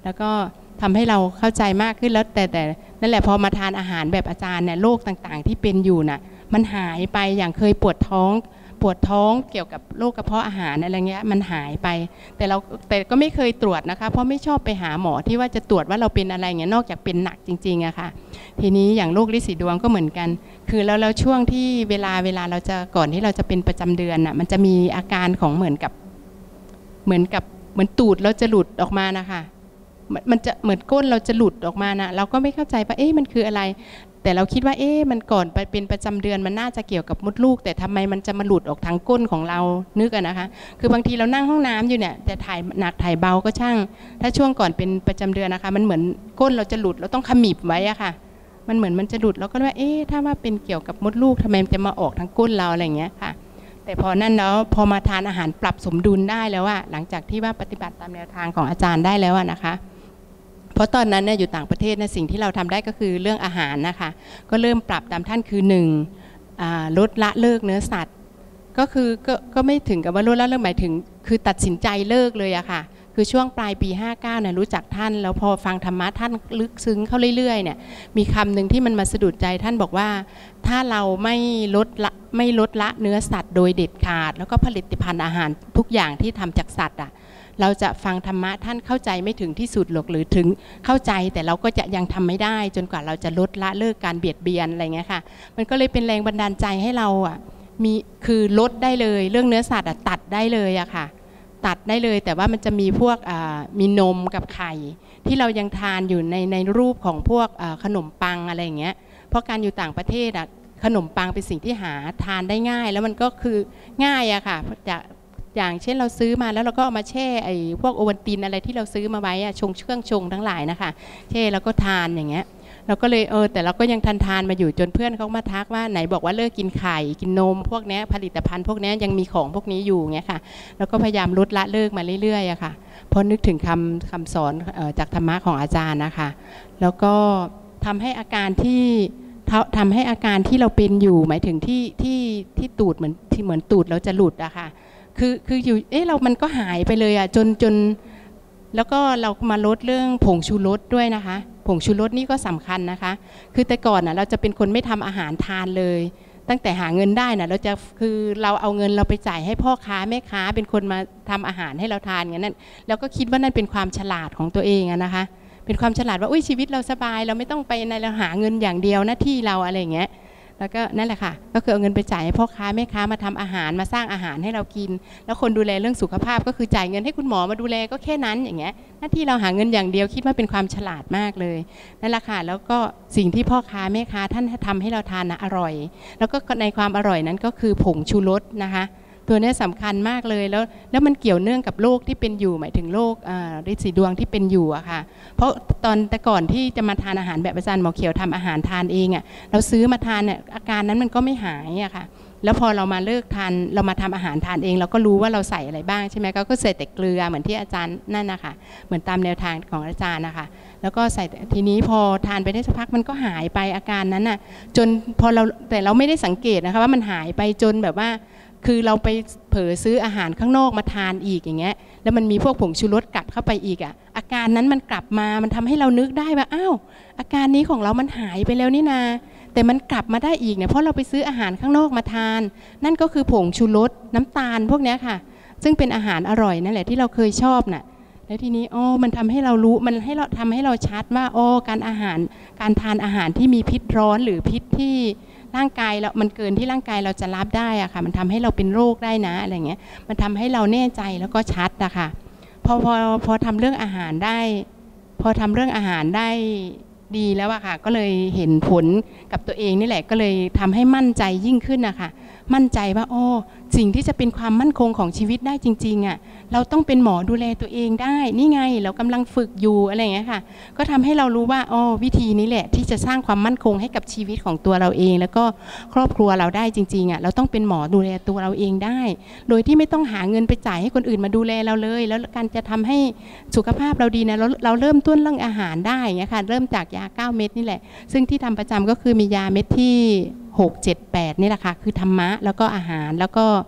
แล้วก็ทำให้เราเข้าใจมากขึ้นแล้วแต่แต่นั่นแหละพอมาทานอาหารแบบอาจารย์เนี่ยโรคต่างๆที่เป็นอยู่น่ะมันหายไปอย่างเคยปวดท้องปวดท้องเกี่ยวกับโรคกระเพาะอาหารอะไรเงี้ยมันหายไปแต่เราแต่ก็ไม่เคยตรวจนะคะเพราะไม่ชอบไปหาหมอที่ว่าจะตรวจว่าเราเป็นอะไรเงี้ยนอกจากเป็นหนักจริงๆอะค่ะทีนี้อย่างโรคฤทธิ์สีดวงก็เหมือนกันคือแล้วแล้วช่วงที่เวลาเวลาเราจะก่อนที่เราจะเป็นประจำเดือนน่ะมันจะมีอาการของเหมือนกับเหมือนกับเหมือนตูดเราจะหลุดออกมานะคะมันจะเหมือนก้นเราจะหลุดออกมานะเราก็ไม่เข้าใจว่าเอ๊ะมันคืออะไรแต่เราคิดว่าเอ๊ะมันก่อนไปเป็นประจำเดือนมันน่าจะเกี่ยวกับมดลูกแต่ทำไมมันจะมาหลุดออกทางก้นของเรานึกอะนะคะคือบางทีเรานั่งห้องน้ำอยู่เนี่ยแต่ถ่ายหนักถ่ายเบาก็ช่างถ้าช่วงก่อนเป็นประจำเดือนนะคะมันเหมือนก้นเราจะหลุดเราต้องขมิบไว้อะค่ะมันเหมือนมันจะหลุดเราก็ว่าเอ๊ะถ้าว่าเป็นเกี่ยวกับมดลูกทำไมมันจะมาออกทางก้นเราอะไรอย่างเงี้ยค่ะแต่พอนั่นแล้วพอมาทานอาหารปรับสมดุลได้แล้วอะหลังจากที่ว่าปฏิบัติตามแนวทางของอาจารย์ได้แล้วอะนะคะเพราะตอนนั้นเนี่ยอยู่ต่างประเทศนะสิ่งที่เราทำได้ก็คือเรื่องอาหารนะคะก็เริ่มปรับตามท่านคือหนึ่งลดละเลิกเนื้อสัตว์ก็คือก็ก็ไม่ถึงกับว่าลดละเลิกหมายถึงคือตัดสินใจเลิกเลยอะค่ะคือช่วงปลายปีห้าเก้าเนี่ยรู้จักท่านแล้วพอฟังธรรมะท่านลึกซึ้งเข้าเรื่อยๆเนี่ยมีคำหนึ่งที่มันมาสะดุดใจท่านบอกว่าถ้าเราไม่ลดละไม่ลดละเนื้อสัตว์โดยเด็ดขาดแล้วก็ผลิตภัณฑ์อาหารทุกอย่างที่ทำจากสัตว์อะเราจะฟังธรรมะท่านเข้าใจไม่ถึงที่สุดหรอกหรือถึงเข้าใจแต่เราก็จะยังทำไม่ได้จนกว่าเราจะลดละเลิกการเบียดเบียนอะไรเงี้ยค่ะมันก็เลยเป็นแรงบันดาลใจให้เราอ่ะมีคือลดได้เลยเรื่องเนื้อสัตว์อ่ะตัดได้เลยอะค่ะตัดได้เลยแต่ว่ามันจะมีพวกมีนมกับไข่ที่เรายังทานอยู่ในในรูปของพวกขนมปังอะไรอย่างเงี้ยเพราะการอยู่ต่างประเทศอ่ะขนมปังเป็นสิ่งที่หาทานได้ง่ายแล้วมันก็คือง่ายอะค่ะจะอย่างเช่นเราซื้อมาแล้วเราก็เอามาแช่ไอ้พวกโอวัลตินอะไรที่เราซื้อมาไว้อะชงเครื่องชงทั้งหลายนะคะแช่แล้วก็ทานอย่างเงี้ยเราก็เลยเออแต่เราก็ยังทานทานมาอยู่จนเพื่อนเขามาทักว่าไหนบอกว่าเลิกกินไข่กินนมพวกนี้ผลิตภัณฑ์พวกนี้ยังมีของพวกนี้อยู่เงี้ยค่ะแล้วก็พยายามลดละเลิกมาเรื่อยๆอะค่ะเพราะนึกถึงคำคำสอนจากธรรมะของอาจารย์นะคะแล้วก็ทำให้อาการที่ทำให้อาการที่เราเป็นอยู่หมายถึงที่ที่ที่ตูดเหมือนที่เหมือนตูดเราจะหลุดอะค่ะคือคืออยู่เอ๊ะเรามันก็หายไปเลยอ่ะจนจนแล้วก็เรามาลดเรื่องผงชูรสด้วยนะคะผงชูรสนี่ก็สำคัญนะคะคือแต่ก่อนน่ะเราจะเป็นคนไม่ทำอาหารทานเลยตั้งแต่หาเงินได้น่ะเราจะคือเราเอาเงินเราไปจ่ายให้พ่อค้าแม่ค้าเป็นคนมาทำอาหารให้เราทานอย่างนั้นแล้วก็คิดว่านั่นเป็นความฉลาดของตัวเองอะนะคะเป็นความฉลาดว่าอุ้ยชีวิตเราสบายเราไม่ต้องไปในเราหาเงินอย่างเดียวหน้าที่เราอะไรอย่างเงี้ยแล้วก็นั่นแหละค่ะก็คือเอาเงินไปจ่ายให้พ่อค้าแม่ค้ามาทำอาหารมาสร้างอาหารให้เรากินแล้วคนดูแลเรื่องสุขภาพก็คือจ่ายเงินให้คุณหมอมาดูแลก็แค่นั้นอย่างเงี้ยหน้าที่เราหาเงินอย่างเดียวคิดว่าเป็นความฉลาดมากเลยนั่นแหละค่ะแล้วก็สิ่งที่พ่อค้าแม่ค้าท่านทำให้เราทานนะอร่อยแล้วก็ในความอร่อยนั้นก็คือผงชูรสนะคะตัวนี้สำคัญมากเลยแล้วแล้วมันเกี่ยวเนื่องกับโรคที่เป็นอยู่หมายถึงโรคฤทธิ์สีดวงที่เป็นอยู่อะค่ะเพราะตอนแต่ก่อนที่จะมาทานอาหารแบบอาจารย์หมอเขียวทำอาหารทานเองอะเราซื้อมาทานเนี่ยอาการนั้นมันก็ไม่หายอะค่ะแล้วพอเรามาเลิกทานเรามาทำอาหารทานเองเราก็รู้ว่าเราใส่อะไรบ้างใช่ไหมก็ใส่แต่เกลือเหมือนที่อาจารย์นั่นนะคะเหมือนตามแนวทางของอาจารย์นะคะแล้วก็ใส่ทีนี้พอทานไปได้สักพักมันก็หายไปอาการนั้นน่ะจนพอเราแต่เราไม่ได้สังเกตนะคะว่ามันหายไปจนแบบว่าคือเราไปเผลอซื้ออาหารข้างนอกมาทานอีกอย่างเงี้ยแล้วมันมีพวกผงชูรสกลับเข้าไปอีกอ่ะอาการนั้นมันกลับมามันทำให้เรานึกได้ว่าอ้าวอาการนี้ของเรามันหายไปแล้วนี่นาแต่มันกลับมาได้อีกเนี่ยเพราะเราไปซื้ออาหารข้างนอกมาทานนั่นก็คือผงชูรสน้ำตาลพวกนี้ค่ะซึ่งเป็นอาหารอร่อยนั่นแหละที่เราเคยชอบน่ะแล้วทีนี้อ๋อมันทำให้เรารู้มันให้เราทำให้เราชัดว่าอ๋อการอาหารการทานอาหารที่มีพิษร้อนหรือพิษที่ร่างกายเรามันเกินที่ร่างกายเราจะรับได้อะค่ะมันทำให้เราเป็นโรคได้นะอะไรเงี้ยมันทำให้เราแน่ใจแล้วก็ชัดอะค่ะพอพอพอทำเรื่องอาหารได้พอทำเรื่องอาหารได้ดีแล้วอะค่ะก็เลยเห็นผลกับตัวเองนี่แหละก็เลยทำให้มั่นใจยิ่งขึ้นนะคะมั่นใจว่าอ๋อสิ่งที่จะเป็นความมั่นคงของชีวิตได้จริงๆอะเราต้องเป็นหมอดูแลตัวเองได้นี่ไงเรากำลังฝึกอยู่อะไรอย่างเงี้ยค่ะก็ทำให้เรารู้ว่าอ๋อวิธีนี้แหละที่จะสร้างความมั่นคงให้กับชีวิตของตัวเราเองแล้วก็ครอบครัวเราได้จริงๆอะเราต้องเป็นหมอดูแลตัวเราเองได้โดยที่ไม่ต้องหาเงินไปจ่ายให้คนอื่นมาดูแลเราเลยแล้วการจะทำให้สุขภาพเราดีนะเราเราเริ่มต้นเรื่องอาหารได้อย่างเงี้ยค่ะเริ่มจากยาเก้าเม็ดนี่แหละซึ่งที่ทำประจำก็คือมียาเม็ดที่หก เจ็ด แปดนี่แหละค่ะคือธรรมะแล้วก็อาหารแล้วก็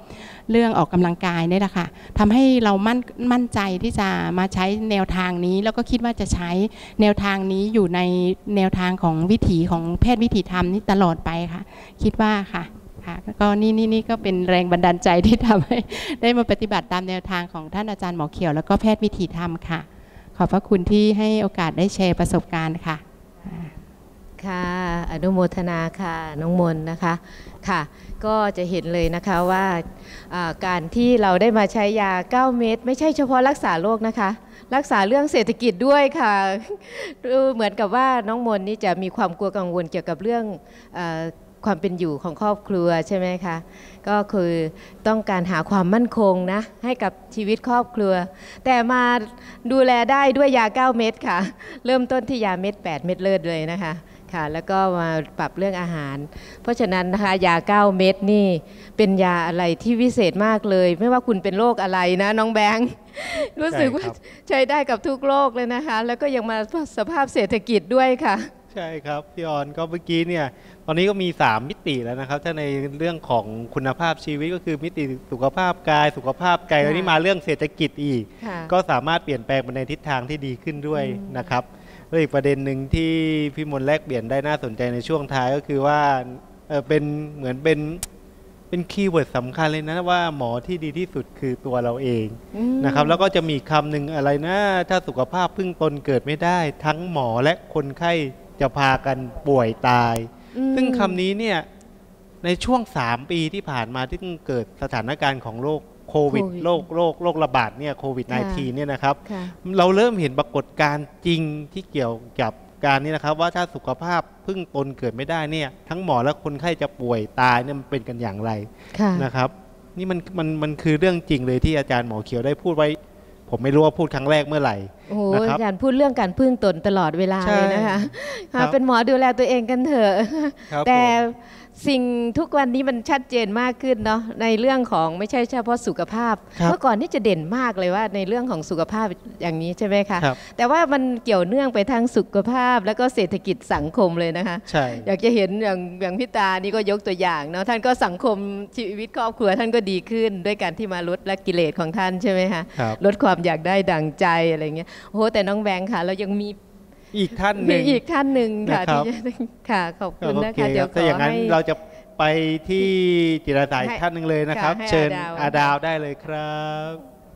เรื่องออกกำลังกายนี่แหละค่ะทำให้เรามั่นมั่นใจที่จะมาใช้แนวทางนี้แล้วก็คิดว่าจะใช้แนวทางนี้อยู่ในแนวทางของวิถีของแพทย์วิถีธรรมนี่ตลอดไปค่ะคิดว่าค่ะค่ะก็นี่นี่นี่ก็เป็นแรงบันดาลใจที่ทำให้ได้มาปฏิบัติตามแนวทางของท่านอาจารย์หมอเขียวแล้วก็แพทย์วิถีธรรมค่ะขอบพระคุณที่ให้โอกาสได้แชร์ประสบการณ์ค่ะค่ะอนุโมทนาค่ะน้องมนนะคะค่ะก็จะเห็นเลยนะคะว่าการที่เราได้มาใช้ยาเก้าเม็ดไม่ใช่เฉพาะรักษาโรคนะคะรักษาเรื่องเศรษฐกิจด้วยค่ะเหมือนกับว่าน้องมนนี่จะมีความกลัวกังวลเกี่ยวกับเรื่องความเป็นอยู่ของครอบครัวใช่ไหมคะก็คือต้องการหาความมั่นคงนะให้กับชีวิตครอบครัวแต่มาดูแลได้ด้วยยาเก้าเม็ดค่ะเริ่มต้นที่ยาเม็ดแปดเม็ดเลิศเลยนะคะค่ะแล้วก็มาปรับเรื่องอาหารเพราะฉะนั้นนะคะยาเก้าเม็ดนี่เป็นยาอะไรที่วิเศษมากเลยไม่ว่าคุณเป็นโรคอะไรนะน้องแบงค์รู้สึกว่าใช้ได้กับทุกโรคเลยนะคะแล้วก็ยังมาสภาพเศรษฐกิจด้วยค่ะใช่ครับพี่ออนก็เมื่อกี้เนี่ยตอนนี้ก็มีสามมิติแล้วนะครับถ้าในเรื่องของคุณภาพชีวิตก็คือมิติสุขภาพกายสุขภาพใจแล้วนี่มาเรื่องเศรษฐกิจอีกก็สามารถเปลี่ยนแปลงไปในทิศทางที่ดีขึ้นด้วยนะครับแล้วอีกประเด็นหนึ่งที่พี่มนต์แลกเปลี่ยนได้น่าสนใจในช่วงท้ายก็คือว่าเออเป็นเหมือนเป็นเป็นคีย์เวิร์ดสำคัญเลยนะว่าหมอที่ดีที่สุดคือตัวเราเองนะครับแล้วก็จะมีคำหนึ่งอะไรนะถ้าสุขภาพพึ่งตนเกิดไม่ได้ทั้งหมอและคนไข้จะพากันป่วยตายซึ่งคำนี้เนี่ยในช่วงสามปีที่ผ่านมาที่เกิดสถานการณ์ของโรคโควิดโรคโรคโรคระบาดเนี่ยโควิด สิบเก้า เนี่ยนะครับเราเริ่มเห็นปรากฏการณ์จริงที่เกี่ยวกับการนี้นะครับว่าถ้าสุขภาพพึ่งตนเกิดไม่ได้เนี่ยทั้งหมอและคนไข้จะป่วยตายเนี่ยมันเป็นกันอย่างไรนะครับนี่มันมันมันคือเรื่องจริงเลยที่อาจารย์หมอเขียวได้พูดไว้ผมไม่รู้ว่าพูดครั้งแรกเมื่อไหร่โอ้โหอาจารย์พูดเรื่องการพึ่งตนตลอดเวลาเลยนะคะเป็นหมอดูแลตัวเองกันเถอะแต่สิ่งทุกวันนี้มันชัดเจนมากขึ้นเนาะในเรื่องของไม่ใช่เฉพาะสุขภาพเมื่อก่อนนี่จะเด่นมากเลยว่าในเรื่องของสุขภาพอย่างนี้ใช่ไหมคะแต่ว่ามันเกี่ยวเนื่องไปทางสุขภาพแล้วก็เศรษฐกิจสังคมเลยนะคะอยากจะเห็นอย่างอย่างพี่ตานี่ก็ยกตัวอย่างเนาะท่านก็สังคมชีวิตครอบครัวท่านก็ดีขึ้นด้วยการที่มาลดละกิเลสของท่านใช่ไหมคะลดความอยากได้ดั่งใจอะไรเงี้ยโอ้โหแต่น้องแบงค์ค่ะเรายังมีอีกท่านหนึ่งอีกท่านหนึ่งค่ะที่ค่ะขอบคุณนะคะเดี๋ยวขอให้เราจะไปที่จิตรศาสตร์ท่านหนึ่งเลยนะครับเชิญอาดาวได้เลยครับ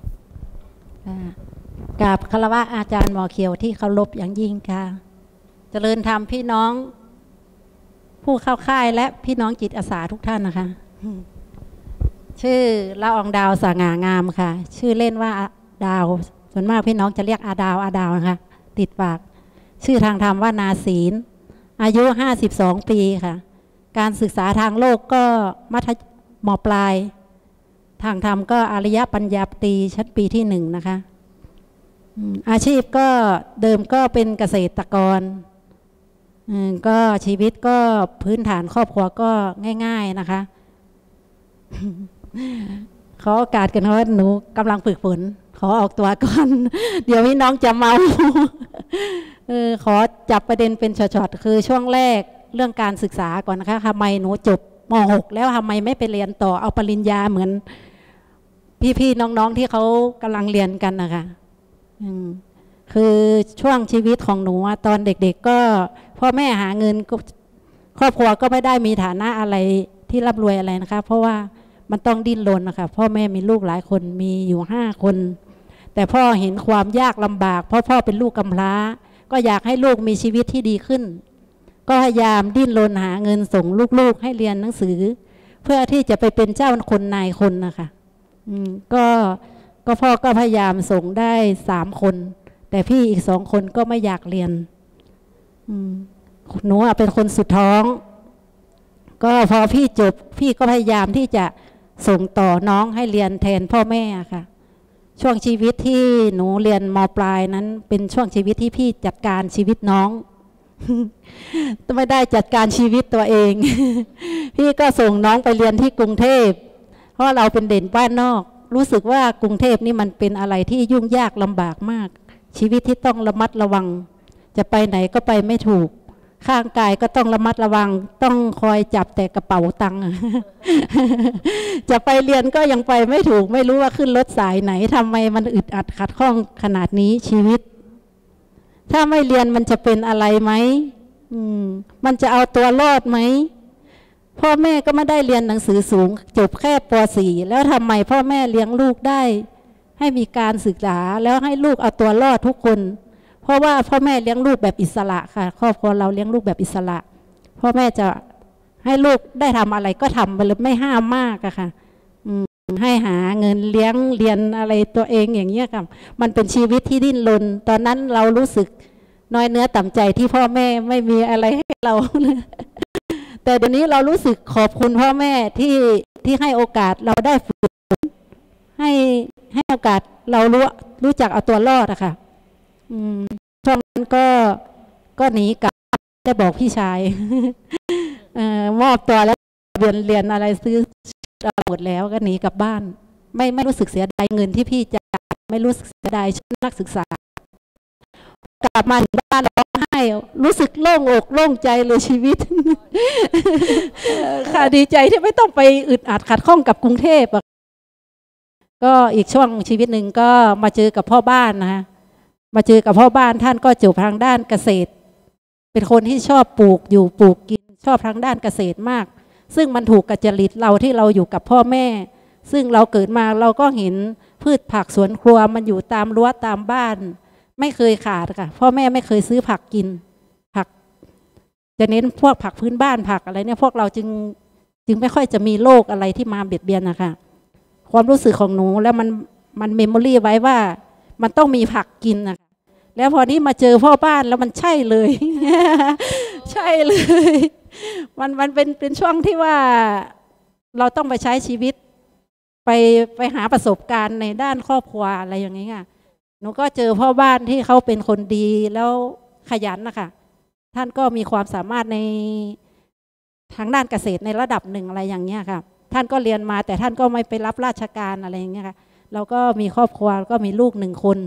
กราบคารวะอาจารย์หมอเขียวที่เคารพอย่างยิ่งค่ะเจริญธรรมพี่น้องผู้เข้าค่ายและพี่น้องจิตอาสาทุกท่านนะคะชื่อละอองดาวสง่างามค่ะชื่อเล่นว่าดาวส่วนมากพี่น้องจะเรียกอาดาวอาดาวนะคะติดปากชื่อทางธรรมว่านาศีลอายุห้าสิบสองปีค่ะการศึกษาทางโลกก็มัธยมปลายทางธรรมก็อริยปัญญาตรีชั้นปีที่หนึ่งนะคะอาชีพก็เดิมก็เป็นเกษตรกรก็ชีวิตก็พื้นฐานครอบครัวก็ง่ายๆนะคะขอโอกาสกันว่าหนูกำลังฝึกฝนขอออกตัวก่อนเดี๋ยวพี่น้องจะเมาเออขอจับประเด็นเป็นช็อตๆคือช่วงแรกเรื่องการศึกษาก่อนนะคะทำไมหนูจบม หกแล้วทำไมไม่ไปเรียนต่อเอาปริญญาเหมือนพี่ๆน้องๆที่เขากำลังเรียนกันนะคะคือช่วงชีวิตของหนูตอนเด็กๆก็พ่อแม่หาเงินครอบครัวก็ไม่ได้มีฐานะอะไรที่ร่ำรวยอะไรนะคะเพราะว่ามันต้องดิ้นรนนะคะพ่อแม่มีลูกหลายคนมีอยู่ห้าคนแต่พ่อเห็นความยากลำบากเพราะพ่อเป็นลูกกำพร้าก็อยากให้ลูกมีชีวิตที่ดีขึ้นก็พยายามดิ้นรนหาเงินส่งลูกๆให้เรียนหนังสือเพื่อที่จะไปเป็นเจ้าคนนายคนนะคะอืมก็ก็พ่อก็พยายามส่งได้สามคนแต่พี่อีกสองคนก็ไม่อยากเรียนอืมหนูเป็นคนสุดท้องก็พอพี่จบพี่ก็พยายามที่จะส่งต่อน้องให้เรียนแทนพ่อแม่ค่ะช่วงชีวิตที่หนูเรียนม.ปลายนั้นเป็นช่วงชีวิตที่พี่จัดการชีวิตน้องไม่ได้จัดการชีวิตตัวเองพี่ก็ส่งน้องไปเรียนที่กรุงเทพเพราะเราเป็นเด่นบ้านนอกรู้สึกว่ากรุงเทพนี่มันเป็นอะไรที่ยุ่งยากลำบากมากชีวิตที่ต้องระมัดระวังจะไปไหนก็ไปไม่ถูกข้างกายก็ต้องระมัดระวังต้องคอยจับแต่กระเป๋าตังค์ จะไปเรียนก็ยังไปไม่ถูกไม่รู้ว่าขึ้นรถสายไหนทำไมมันอึดอัดขัดข้องขนาดนี้ชีวิตถ้าไม่เรียนมันจะเป็นอะไรไหมมันจะเอาตัวรอดไหมพ่อแม่ก็ไม่ได้เรียนหนังสือสูงจบแค่ป สี่ แล้วทำไมพ่อแม่เลี้ยงลูกได้ให้มีการศึกษาแล้วให้ลูกเอาตัวรอดทุกคนเพราะว่าพ่อแม่เลี้ยงลูกแบบอิสระค่ะครอบครัวเราเลี้ยงลูกแบบอิสระพ่อแม่จะให้ลูกได้ทำอะไรก็ทำไปเลยไม่ห้ามมากอะค่ะให้หาเงินเลี้ยงเรียนอะไรตัวเองอย่างเงี้ยค่ะมันเป็นชีวิตที่ดิ้นรนตอนนั้นเรารู้สึกน้อยเนื้อต่ำใจที่พ่อแม่ไม่มีอะไรให้เรา แต่เดี๋ยวนี้เรารู้สึกขอบคุณพ่อแม่ที่ที่ให้โอกาสเราได้ฝึกให้ให้โอกาสเรารู้รู้จักเอาตัวรอดอะค่ะช่วงนั้นก็ก็หนีกลับได้บอกพี่ชาย มอบตัวแล้วเรียนเรียนอะไรซื้อหมดแล้วก็หนีกลับบ้านไม่ไม่รู้สึกเสียดายเงินที่พี่จ่ายไม่รู้สึกเสียดายชุดนักศึกษากลับมาถึงบ้านร้องไห้รู้สึกโล่งอกโล่งใจเลยชีวิต ค่ะดีใจที่ไม่ต้องไปอึดอัดขัดข้องกับกรุงเทพก็อีกช่วงชีวิตหนึ่งก็มาเจอกับพ่อบ้านนะมาเจอกับพ่อบ้านท่านก็จบทางด้านเกษตรเป็นคนที่ชอบปลูกอยู่ปลูกกินชอบทางด้านเกษตรมากซึ่งมันถูกกับจริตเราที่เราอยู่กับพ่อแม่ซึ่งเราเกิดมาเราก็เห็นพืชผักสวนครัวมันอยู่ตามรั้วตามบ้านไม่เคยขาดค่ะพ่อแม่ไม่เคยซื้อผักกินผักจะเน้นพวกผักพื้นบ้านผักอะไรเนี่ยพวกเราจึงจึงไม่ค่อยจะมีโรคอะไรที่มาเบียดเบียนนะคะความรู้สึกของหนูแล้วมันมันเมมโมรี่ไว้ว่ามันต้องมีผักกินนะคะแล้วพอนี้มาเจอพ่อบ้านแล้วมันใช่เลย ใช่เลยมันมันเป็นเป็นช่วงที่ว่าเราต้องไปใช้ชีวิตไปไปหาประสบการณ์ในด้านครอบครัวอะไรอย่างนี้ค่ะหนูก็เจอพ่อบ้านที่เขาเป็นคนดีแล้วขยันนะคะท่านก็มีความสามารถในทางด้านเกษตรในระดับหนึ่งอะไรอย่างเงี้ยค่ะท่านก็เรียนมาแต่ท่านก็ไม่ไปรับราชการอะไรอย่างเงี้ยค่ะเราก็มีครอบครัวก็มีลูกหนึ่งคน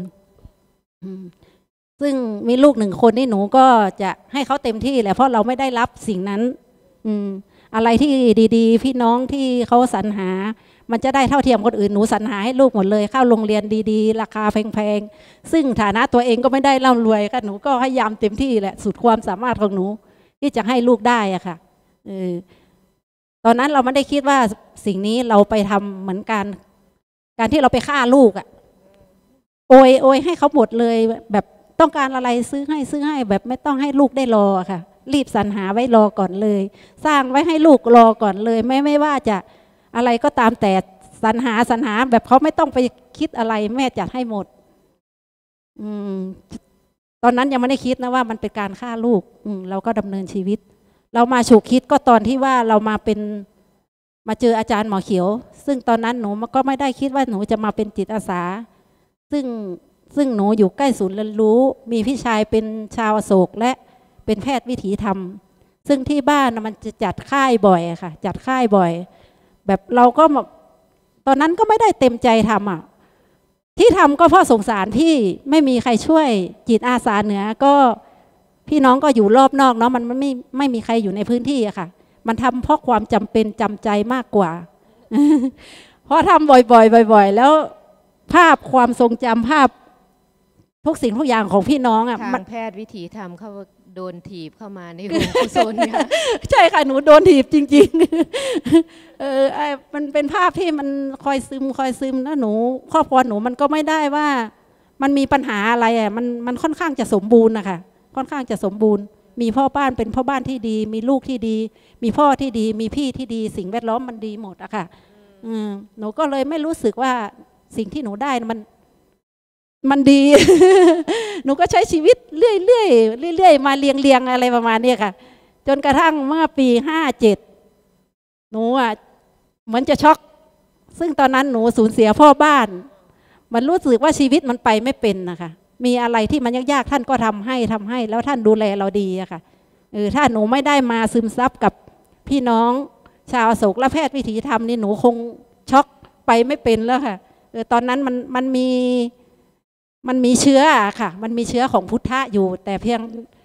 ซึ่งมีลูกหนึ่งคนนี่หนูก็จะให้เขาเต็มที่แหละเพราะเราไม่ได้รับสิ่งนั้นอืมอะไรที่ดีๆพี่น้องที่เขาสรรหามันจะได้เท่าเทียมคนอื่นหนูสรรหาให้ลูกหมดเลยเข้าโรงเรียนดีๆราคาแพงๆซึ่งฐานะตัวเองก็ไม่ได้ร่ำรวยค่ะหนูก็พยายามเต็มที่แหละสุดความสามารถของหนูที่จะให้ลูกได้อะค่ะเออตอนนั้นเราไม่ได้คิดว่าสิ่งนี้เราไปทำเหมือนกันการที่เราไปฆ่าลูกอะโอยโอยให้เขาหมดเลยแบบต้องการอะไรซื้อให้ซื้อให้แบบไม่ต้องให้ลูกได้รอค่ะรีบสรรหาไว้รอก่อนเลยสร้างไว้ให้ลูกรอก่อนเลยไม่ไม่ว่าจะอะไรก็ตามแต่สรรหาสรรหาแบบเขาไม่ต้องไปคิดอะไรแม่จัดให้หมดอืมตอนนั้นยังไม่ได้คิดนะว่ามันเป็นการฆ่าลูกอืมเราก็ดำเนินชีวิตเรามาฉุกคิดก็ตอนที่ว่าเรามาเป็นมาเจออาจารย์หมอเขียวซึ่งตอนนั้นหนูก็ไม่ได้คิดว่าหนูจะมาเป็นจิตอาสาซึ่งซึ่งหนูอยู่ใกล้ศูนย์เรียนรู้มีพี่ชายเป็นชาวอโศกและเป็นแพทย์วิถีธรรมซึ่งที่บ้านมันจะจัดค่ายบ่อยค่ะจัดค่ายบ่อยแบบเราก็ตอนนั้นก็ไม่ได้เต็มใจทำอ่ะที่ทำก็เพราะสงสารพี่ไม่มีใครช่วยจิตอาสาเหนือก็พี่น้องก็อยู่รอบนอกเนาะมันไม่ไม่มีใครอยู่ในพื้นที่อะค่ะมันทำเพราะความจำเป็นจำใจมากกว่า เพราะทำบ่อยๆบ่อยๆแล้วภาพความทรงจำภาพทุกสิ่งทุกอย่างของพี่น้องอ่ะทางแพทย์วิถีธรรมเขาโดนถีบเข้ามาในโรงกุศลค่ะใช่ค่ะหนูโดนถีบจริงๆเออไอ้มันเป็นภาพที่มันคอยซึมคอยซึมแล้วหนูครอบครัวหนูมันก็ไม่ได้ว่ามันมีปัญหาอะไรอ่ะมันมันค่อนข้างจะสมบูรณ์นะคะค่อนข้างจะสมบูรณ์มีพ่อบ้านเป็นพ่อบ้านที่ดีมีลูกที่ดีมีพ่อที่ดีมีพี่ที่ดีสิ่งแวดล้อมมันดีหมดอะค่ะอืมหนูก็เลยไม่รู้สึกว่าสิ่งที่หนูได้มันมันดี หนูก็ใช้ชีวิตเรื่อยๆเรื่อยๆมาเรียงเรียงอะไรประมาณนี้ค่ะจนกระทั่งเมื่อปีห้าเจ็ดหนูอ่ะเหมือนจะช็อกซึ่งตอนนั้นหนูสูญเสียพ่อบ้านมันรู้สึกว่าชีวิตมันไปไม่เป็นนะคะมีอะไรที่มันยากๆท่านก็ทำให้ทำให้แล้วท่านดูแลเราดีอะค่ะเออถ้าหนูไม่ได้มาซึมซับกับพี่น้องชาวอโศกและแพทย์วิถีธรรมนี่หนูคงช็อกไปไม่เป็นแล้วค่ะเออตอนนั้นมันมันมีมันมีเชื้อค่ะมันมีเชื้อของพุทธะอยู่แต่เพียง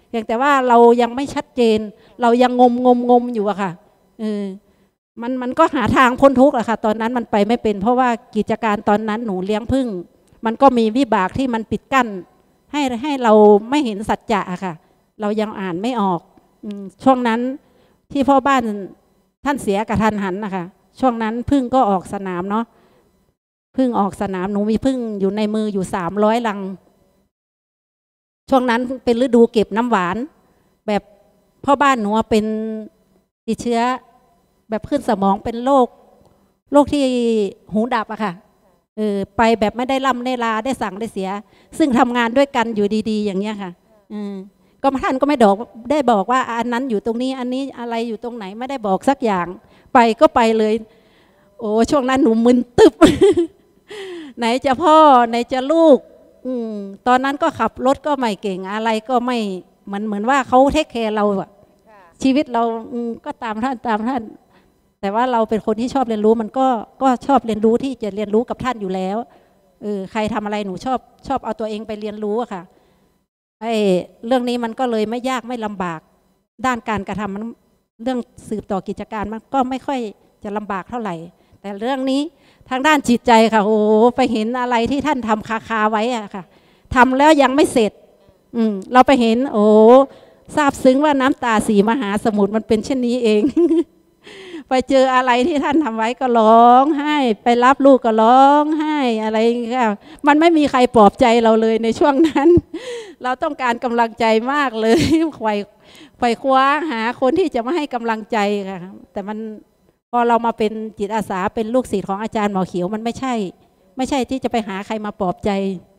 เพียงแต่ว่าเรายังไม่ชัดเจนเรายังงมงมงมอยู่อะค่ะเออมันมันก็หาทางพ้นทุกข์อะค่ะตอนนั้นมันไปไม่เป็นเพราะว่ากิจการตอนนั้นหนูเลี้ยงผึ้งมันก็มีวิบากที่มันปิดกั้นให้ให้เราไม่เห็นสัจจะอะค่ะเรายังอ่านไม่ออกช่วงนั้นที่พ่อบ้านท่านเสียกระทันหันนะคะช่วงนั้นผึ้งก็ออกสนามเนาะผึ้งออกสนามหนูมีผึ้งอยู่ในมืออยู่สามร้อยลังช่วงนั้นเป็นฤดูเก็บน้ำหวานแบบพ่อบ้านหนูเป็นติดเชื้อแบบขึ้นสมองเป็นโรคโรคที่หูดับอะค่ะเออไปแบบไม่ได้ล่ำได้ลาได้สั่งได้เสียซึ่งทำงานด้วยกันอยู่ดีๆอย่างเงี้ยค่ะอืมก็ท่านก็ไม่บอกได้บอกว่าอันนั้นอยู่ตรงนี้อันนี้อะไรอยู่ตรงไหนไม่ได้บอกสักอย่างไปก็ไปเลยโอ้ช่วงนั้นหนูมึนตึบ ไหนจะพ่อไหนจะลูกอืมตอนนั้นก็ขับรถก็ไม่เก่งอะไรก็ไม่เหมือนเหมือนว่าเขาเทคแคร์เราอะชีวิตเราอืมก็ตามท่านตามท่านแต่ว่าเราเป็นคนที่ชอบเรียนรู้มันก็ก็ชอบเรียนรู้ที่จะเรียนรู้กับท่านอยู่แล้วเออใครทำอะไรหนูชอบชอบเอาตัวเองไปเรียนรู้อะค่ะไอ้เรื่องนี้มันก็เลยไม่ยากไม่ลำบากด้านการกระทำมันเรื่องสืบต่อกิจการมันก็ไม่ค่อยจะลำบากเท่าไหร่แต่เรื่องนี้ทางด้านจิตใจค่ะโอ้ไปเห็นอะไรที่ท่านทำคาคาไว้อะค่ะทำแล้วยังไม่เสร็จอืมเราไปเห็นโอ้ซาบซึ้งว่าน้ำตาสีมหาสมุทรมันเป็นเช่นนี้เอง ไปเจออะไรที่ท่านทำไว้ก็ร้องไห้ไปรับลูกก็ร้องไห้อะไรอย่างเงี้ยมันไม่มีใครปลอบใจเราเลยในช่วงนั้น เราต้องการกำลังใจมากเลยไขว่ไขว่คว้าหาคนที่จะมาให้กำลังใจค่ะแต่มันพอเรามาเป็นจิตอาสาเป็นลูกศิษย์ของอาจารย์หมอเขียวมันไม่ใช่ไม่ใช่ที่จะไปหาใครมาปลอบใจ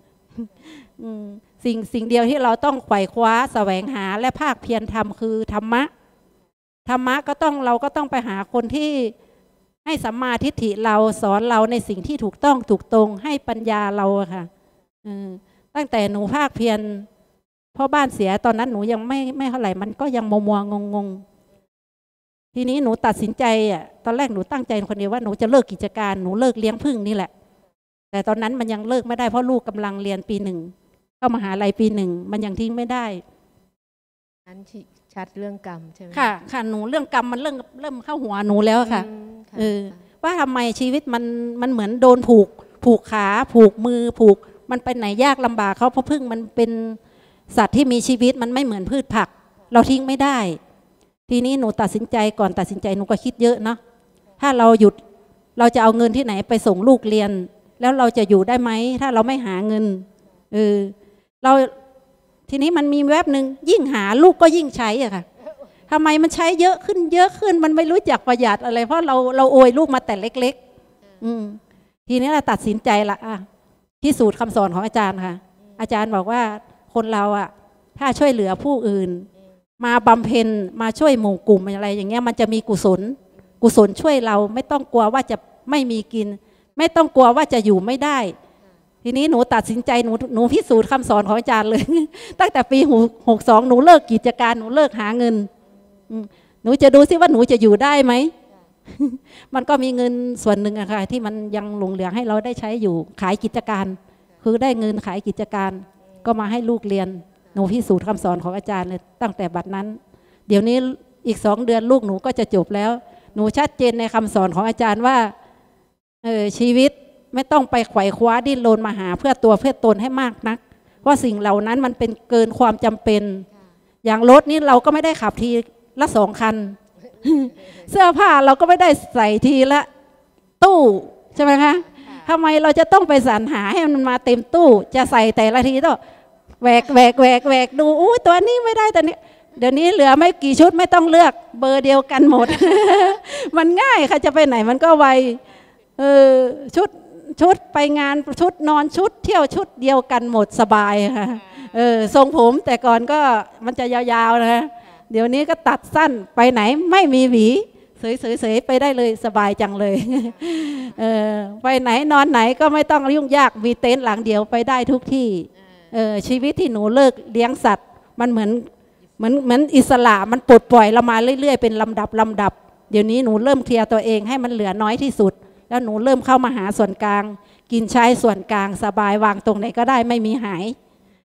สิ่งสิ่งเดียวที่เราต้องไขว่คว้าแสวงหาและภาคเพียรทำคือธรรมะธรรมะก็ต้องเราก็ต้องไปหาคนที่ให้สัมมาทิฏฐิเราสอนเราในสิ่งที่ถูกต้องถูกตรงให้ปัญญาเราอะค่ะตั้งแต่หนูภาคเพียรพ่อบ้านเสียตอนนั้นหนูยังไม่ไม่เท่าไหร่มันก็ยังมัวมัวงงงทีนี้หนูตัดสินใจอ่ะตอนแรกหนูตั้งใจคนเดียวว่าหนูจะเลิกกิจการหนูเลิกเลี้ยงผึ้งนี่แหละแต่ตอนนั้นมันยังเลิกไม่ได้เพราะลูกกำลังเรียนปีหนึ่งเข้ามหาลัยปีหนึ่งมันยังทิ้งไม่ได้นั้นชัดเรื่องกรรมใช่ไหมค่ะค่ะหนูเรื่องกรรมมันเริ่มเริ่มเข้าหัวหนูแล้วค่ะเออว่าทำไมชีวิตมันมันเหมือนโดนผูกผูกขาผูกมือผูกมันไปไหนยากลำบากเขาเพราะผึ้งมันเป็นสัตว์ที่มีชีวิตมันไม่เหมือนพืชผักเราทิ้งไม่ได้ทีนี้หนูตัดสินใจก่อนตัดสินใจหนูก็คิดเยอะเนาะถ้าเราหยุดเราจะเอาเงินที่ไหนไปส่งลูกเรียนแล้วเราจะอยู่ได้ไหมถ้าเราไม่หาเงินเออเราทีนี้มันมีแวบหนึ่งยิ่งหาลูกก็ยิ่งใช้อะค่ะทำไมมันใช้เยอะขึ้นเยอะขึ้นมันไม่รู้จักประหยัดอะไรเพราะเราเราโอยลูกมาแต่เล็กๆอืมทีนี้เราตัดสินใจละอ่ะพิสูจน์คำสอนของอาจารย์ค่ะอาจารย์บอกว่าคนเราอะถ้าช่วยเหลือผู้อื่นมาบำเพ็ญมาช่วยหมู่กลุ่มอะไรอย่างเงี้ยมันจะมีกุศลกุศลช่วยเราไม่ต้องกลัวว่าจะไม่มีกินไม่ต้องกลัวว่าจะอยู่ไม่ได้ทีนี้หนูตัดสินใจหนูหนูพิสูจน์คำสอนของอาจารย์เลย ตั้งแต่ปีหกสองหนูเลิกกิจการหนูเลิกหาเงินหนูจะดูซิว่าหนูจะอยู่ได้ไหม มันก็มีเงินส่วนหนึ่งอะค่ะที่มันยังหลงเหลือให้เราได้ใช้อยู่ขายกิจการคือได้เงินขายกิจการก็มาให้ลูกเรียนหนูพิสูจน์คำสอนของอาจารย์เลยตั้งแต่บัดนั้นเดี๋ยวนี้อีกสองเดือนลูกหนูก็จะจบแล้วหนูชัดเจนในคำสอนของอาจารย์ว่าเออชีวิตไม่ต้องไปไขว่คว้าดิ้นรนมาหาเพื่อตัวเพื่อตนให้มากนักเพราะสิ่งเหล่านั้นมันเป็นเกินความจำเป็นอย่างรถนี่เราก็ไม่ได้ขับทีละสองคัน เสื้อผ้าเราก็ไม่ได้ใส่ทีละตู้ใช่ไหมคะทำไมเราจะต้องไปสรรหาให้มันมาเต็มตู้จะใส่แต่ละทีต้องแหวกแหวกแหวกแหวกดูอู้ตัวนี้ไม่ได้ตัวนี้เดี๋ยวนี้เหลือไม่กี่ชุดไม่ต้องเลือกเบอร์เดียวกันหมด มันง่ายค่ะจะไปไหนมันก็ไวเออชุดชุดไปงานชุดนอนชุดเที่ยวชุดเดียวกันหมดสบายค่ะเออทรงผมแต่ก่อนก็มันจะยาวๆนะเดี๋ยวนี้ก็ตัดสั้นไปไหนไม่มีหวีเสยๆไปได้เลยสบายจังเลยเออไปไหนนอนไหนก็ไม่ต้องยุ่งยากมีเต็นท์หลังเดียวไปได้ทุกที่เออชีวิตที่หนูเลิกเลี้ยงสัตว์มันเหมือนเหมือนเหมือนอิสระมันปลดปล่อยเรามาเรื่อยๆเป็นลำดับลำดับเดี๋ยวนี้หนูเริ่มเคลียร์ตัวเองให้มันเหลือน้อยที่สุดแล้วหนูเริ่มเข้ามาหาส่วนกลางกินใช้ส่วนกลางสบายวางตรงไหนก็ได้ไม่มีหาย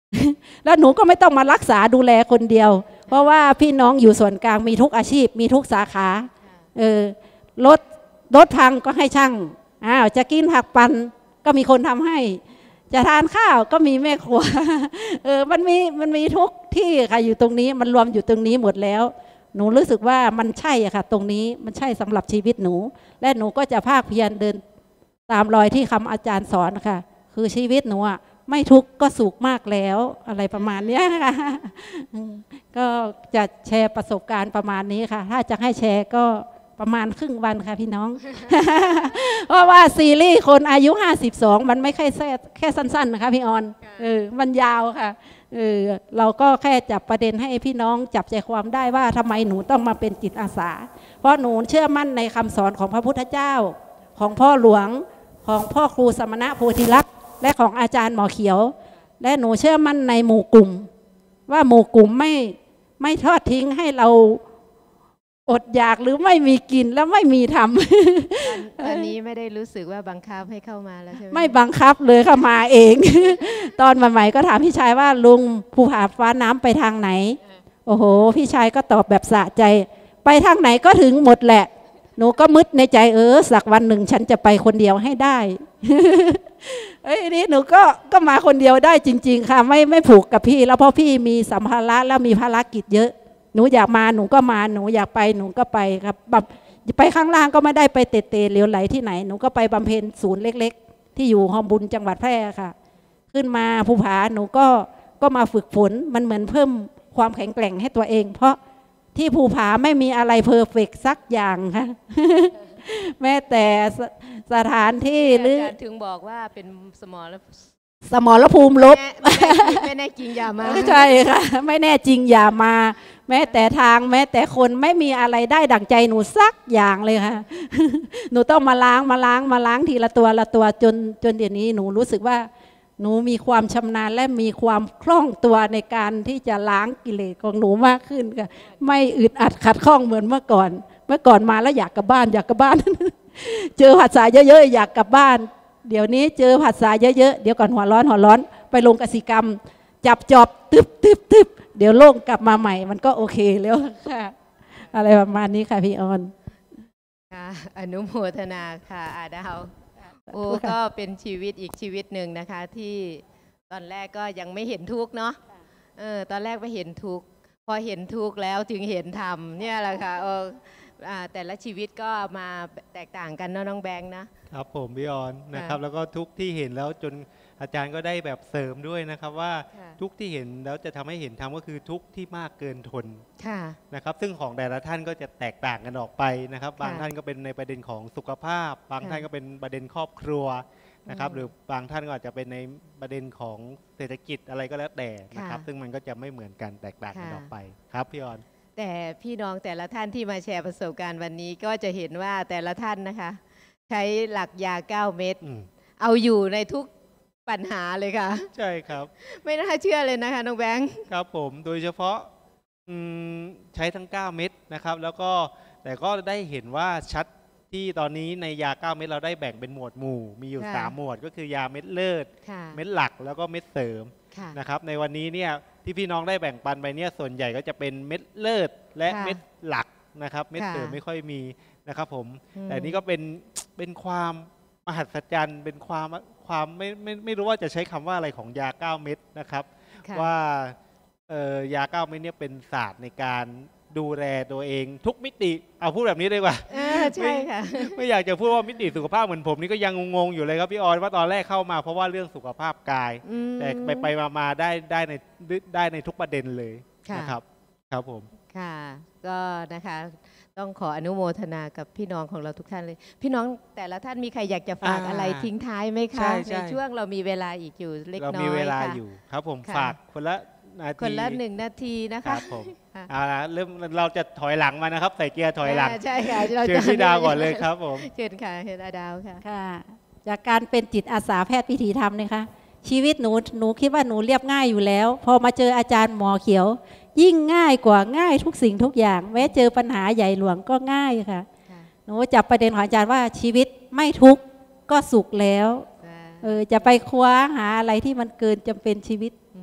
แล้วหนูก็ไม่ต้องมารักษาดูแลคนเดียว เพราะว่าพี่น้องอยู่ส่วนกลางมีทุกอาชีพมีทุกสาขาเออรถรถพังก็ให้ช่างอ้าวจะกินผักปันก็มีคนทำให้จะทานข้าวก็มีแม่ครัวเออมันมีมันมีทุกที่ค่ะอยู่ตรงนี้มันรวมอยู่ตรงนี้หมดแล้วหนูรู้สึกว่ามันใช่อะค่ะตรงนี้มันใช่สำหรับชีวิตหนูและหนูก็จะภาคเพียรเดินตามรอยที่คำอาจารย์สอนค่ะคือชีวิตหนูอะไม่ทุกข์ก็สุขมากแล้วอะไรประมาณนี้ค่ะก็จะแชร์ประสบการณ์ประมาณนี้ค่ะถ้าจะให้แชร์ก็ประมาณครึ่งวันค่ะพี่น้อง เพราะว่าซีรีส์คนอายุห้าสิบสองมันไม่แค่แค่สั้นๆนะคะพี่ออนเออมันยาวค่ะเออเราก็แค่จับประเด็นให้พี่น้องจับใจความได้ว่าทำไมหนูต้องมาเป็นจิตอาสาเพราะหนูเชื่อมั่นในคำสอนของพระพุทธเจ้าของพ่อหลวงของพ่อครูสมณะโพธิลักษณ์และของอาจารย์หมอเขียวและหนูเชื่อมั่นในหมู่กลุ่มว่าหมู่กลุ่มไม่ไม่ทอดทิ้งให้เราอดอยากหรือไม่มีกินแล้วไม่มีทำตอนนี้ไม่ได้รู้สึกว่าบังคับให้เข้ามาแล้วใช่ไหมไม่บังคับเลยค่ะมาเอง ตอนใหม่ๆก็ถามพี่ชายว่าลุงภูผาฟ้าน้ำไปทางไหนโอ้โหพี่ชายก็ตอบแบบสะใจไปทางไหนก็ถึงหมดแหละหนูก็มึดในใจเออสักวันหนึ่งฉันจะไปคนเดียวให้ได้ เอ้ยนี่หนูก็ก็มาคนเดียวได้จริงๆค่ะไม่ไม่ผูกกับพี่แล้วเพราะพี่มีสัมภาระแล้วมีภารกิจเยอะหนูอยากมาหนูก็มาหนูอยากไปหนูก็ไปครับแบบไปข้างล่างก็ไม่ได้ไปเตะเตะเหลวไหลที่ไหนหนูก็ไปบำเพ็ญศูนย์เล็กๆที่อยู่หอมบุญจังหวัดแพร่ค่ะขึ้นมาภูผาหนูก็ก็มาฝึกฝนมันเหมือนเพิ่มความแข็งแกร่งให้ตัวเองเพราะที่ภูผาไม่มีอะไรเพอร์เฟกต์สักอย่างค่ะ แม้แต่ส, สถานที่หรือถึงบอกว่าเป็นสมอลสมรภูมิลบไม่แน่จริงอย่ามาใช่ค่ะไม่แน่จริงอย่ามาแม้แต่ทางแม้แต่คนไม่มีอะไรได้ดั่งใจหนูสักอย่างเลยค่ะ หนูต้องมาล้างมาล้างมาล้างทีละตัวละตัวจนจนเดี๋ยวนี้หนูรู้สึกว่าหนูมีความชำนาญและมีความคล่องตัวในการที่จะล้างกิเลสของหนูมากขึ้นค่ะไม่อึดอัดขัดข้องเหมือนเมื่อก่อนเมื่อก่อนมาแล้วอยากกลับบ้านอยากกลับบ้าน เจอภาษาเยอะๆอยากกลับบ้านเดี๋ยวนี้เจอภาษาเยอะๆเดี๋ยวก่อนหัวร้อนหัวร้อนไปลงกสิกรรมจับจอบตึบตึบตึบเดี๋ยวโล่งกลับมาใหม่มันก็โอเคแล้วค่ะอะไรประมาณนี้ค่ะพี่ออนค่ะอนุโมทนาค่ะอาดาวโอ้ก็เป็นชีวิตอีกชีวิตหนึ่งนะคะที่ตอนแรกก็ยังไม่เห็นทุกข์เนาะเออตอนแรกไม่เห็นทุกข์พอเห็นทุกข์แล้วจึงเห็นธรรมเนี่ยแหละค่ะเออแต่ละชีวิตก็มาแตกต่างกันเนาะน้องแบงค์นะครับผมพี่ออนนะครับแล้วก็ทุกที่เห็นแล้วจนอาจารย์ก็ได้แบบเสริมด้วยนะครับว่าทุกที่เห็นแล้วจะทำให้เห็นธรรมก็คือทุกที่มากเกินทนนะครับซึ่งของแต่ละท่านก็จะแตกต่างกันออกไปนะครับบางท่านก็เป็นในประเด็นของสุขภาพบางท่านก็เป็นประเด็นครอบครัวนะครับหรือบางท่านก็อาจจะเป็นในประเด็นของเศรษฐกิจอะไรก็แล้วแต่นะครับซึ่งมันก็จะไม่เหมือนกันแตกต่างกันออกไปครับพี่ออนแต่พี่น้องแต่ละท่านที่มาแชร์ประสบการณ์วันนี้ก็จะเห็นว่าแต่ละท่านนะคะใช้หลักยาเก้าเม็ดเอาอยู่ในทุกปัญหาเลยค่ะใช่ครับไม่น่าเชื่อเลยนะคะน้องแบงค์ครับผมโดยเฉพาะใช้ทั้งเก้าเม็ดนะครับแล้วก็แต่ก็ได้เห็นว่าชัดที่ตอนนี้ในยาเก้าเม็ดเราได้แบ่งเป็นหมวดหมู่มีอยู่สามหมวดก็คือยาเม็ดเลิศเม็ดหลักแล้วก็เม็ดเสริมนะครับในวันนี้เนี่ยที่พี่น้องได้แบ่งปันไปเนี่ยส่วนใหญ่ก็จะเป็นเม็ดเลิศและเม็ดหลักนะครับเม็ดเสริมไม่ค่อยมีนะครับผมแต่นี่ก็เป็นเป็นความมหัศจรรย์เป็นความความไม่ไม่ไม่รู้ว่าจะใช้คำว่าอะไรของยาเก้าเม็ดนะครับว่ายาเก้าเม็ดเนี่ยเป็นศาสตร์ในการดูแลตัวเองทุกมิติเอาพูดแบบนี้ได้ป่ะใช่ค่ะไม่อยากจะพูดว่ามิติสุขภาพเหมือนผมนี่ก็ยังงงๆอยู่เลยครับพี่ออนว่าตอนแรกเข้ามาเพราะว่าเรื่องสุขภาพกายแต่ไปไปมาๆได้ได้ในได้ในทุกประเด็นเลยนะครับครับผมค่ะก็นะคะต้องขออนุโมทนากับพี่น้องของเราทุกท่านเลยพี่น้องแต่ละท่านมีใครอยากจะฝากอะไรทิ้งท้ายไหมคะในช่วงเรามีเวลาอีกอยู่เล็กน้อยค่ะเรามีเวลาอยู่ครับผมฝากคนละคนละหนึ่งนาทีนะคะครับผมเอาละเริ่มเราจะถอยหลังมานะครับใส่เกียร์ถอยหลังใช่ค่ะเชิญพี่ดาวก่อนเลยครับผมเชิญค่ะเชิญดาวค่ะค่ะจากการเป็นจิตอาสาแพทย์พิธีธรรมนะคะชีวิตหนูหนูคิดว่าหนูเรียบง่ายอยู่แล้วพอมาเจออาจารย์หมอเขียวยิ่งง่ายกว่าง่ายทุกสิ่งทุกอย่างแม้เจอปัญหาใหญ่หลวงก็ง่ายค่ะหนูจับประเด็นของอาจารย์ว่าชีวิตไม่ทุกข์ก็สุขแล้วเออจะไปคว้าหาอะไรที่มันเกินจำเป็นชีวิต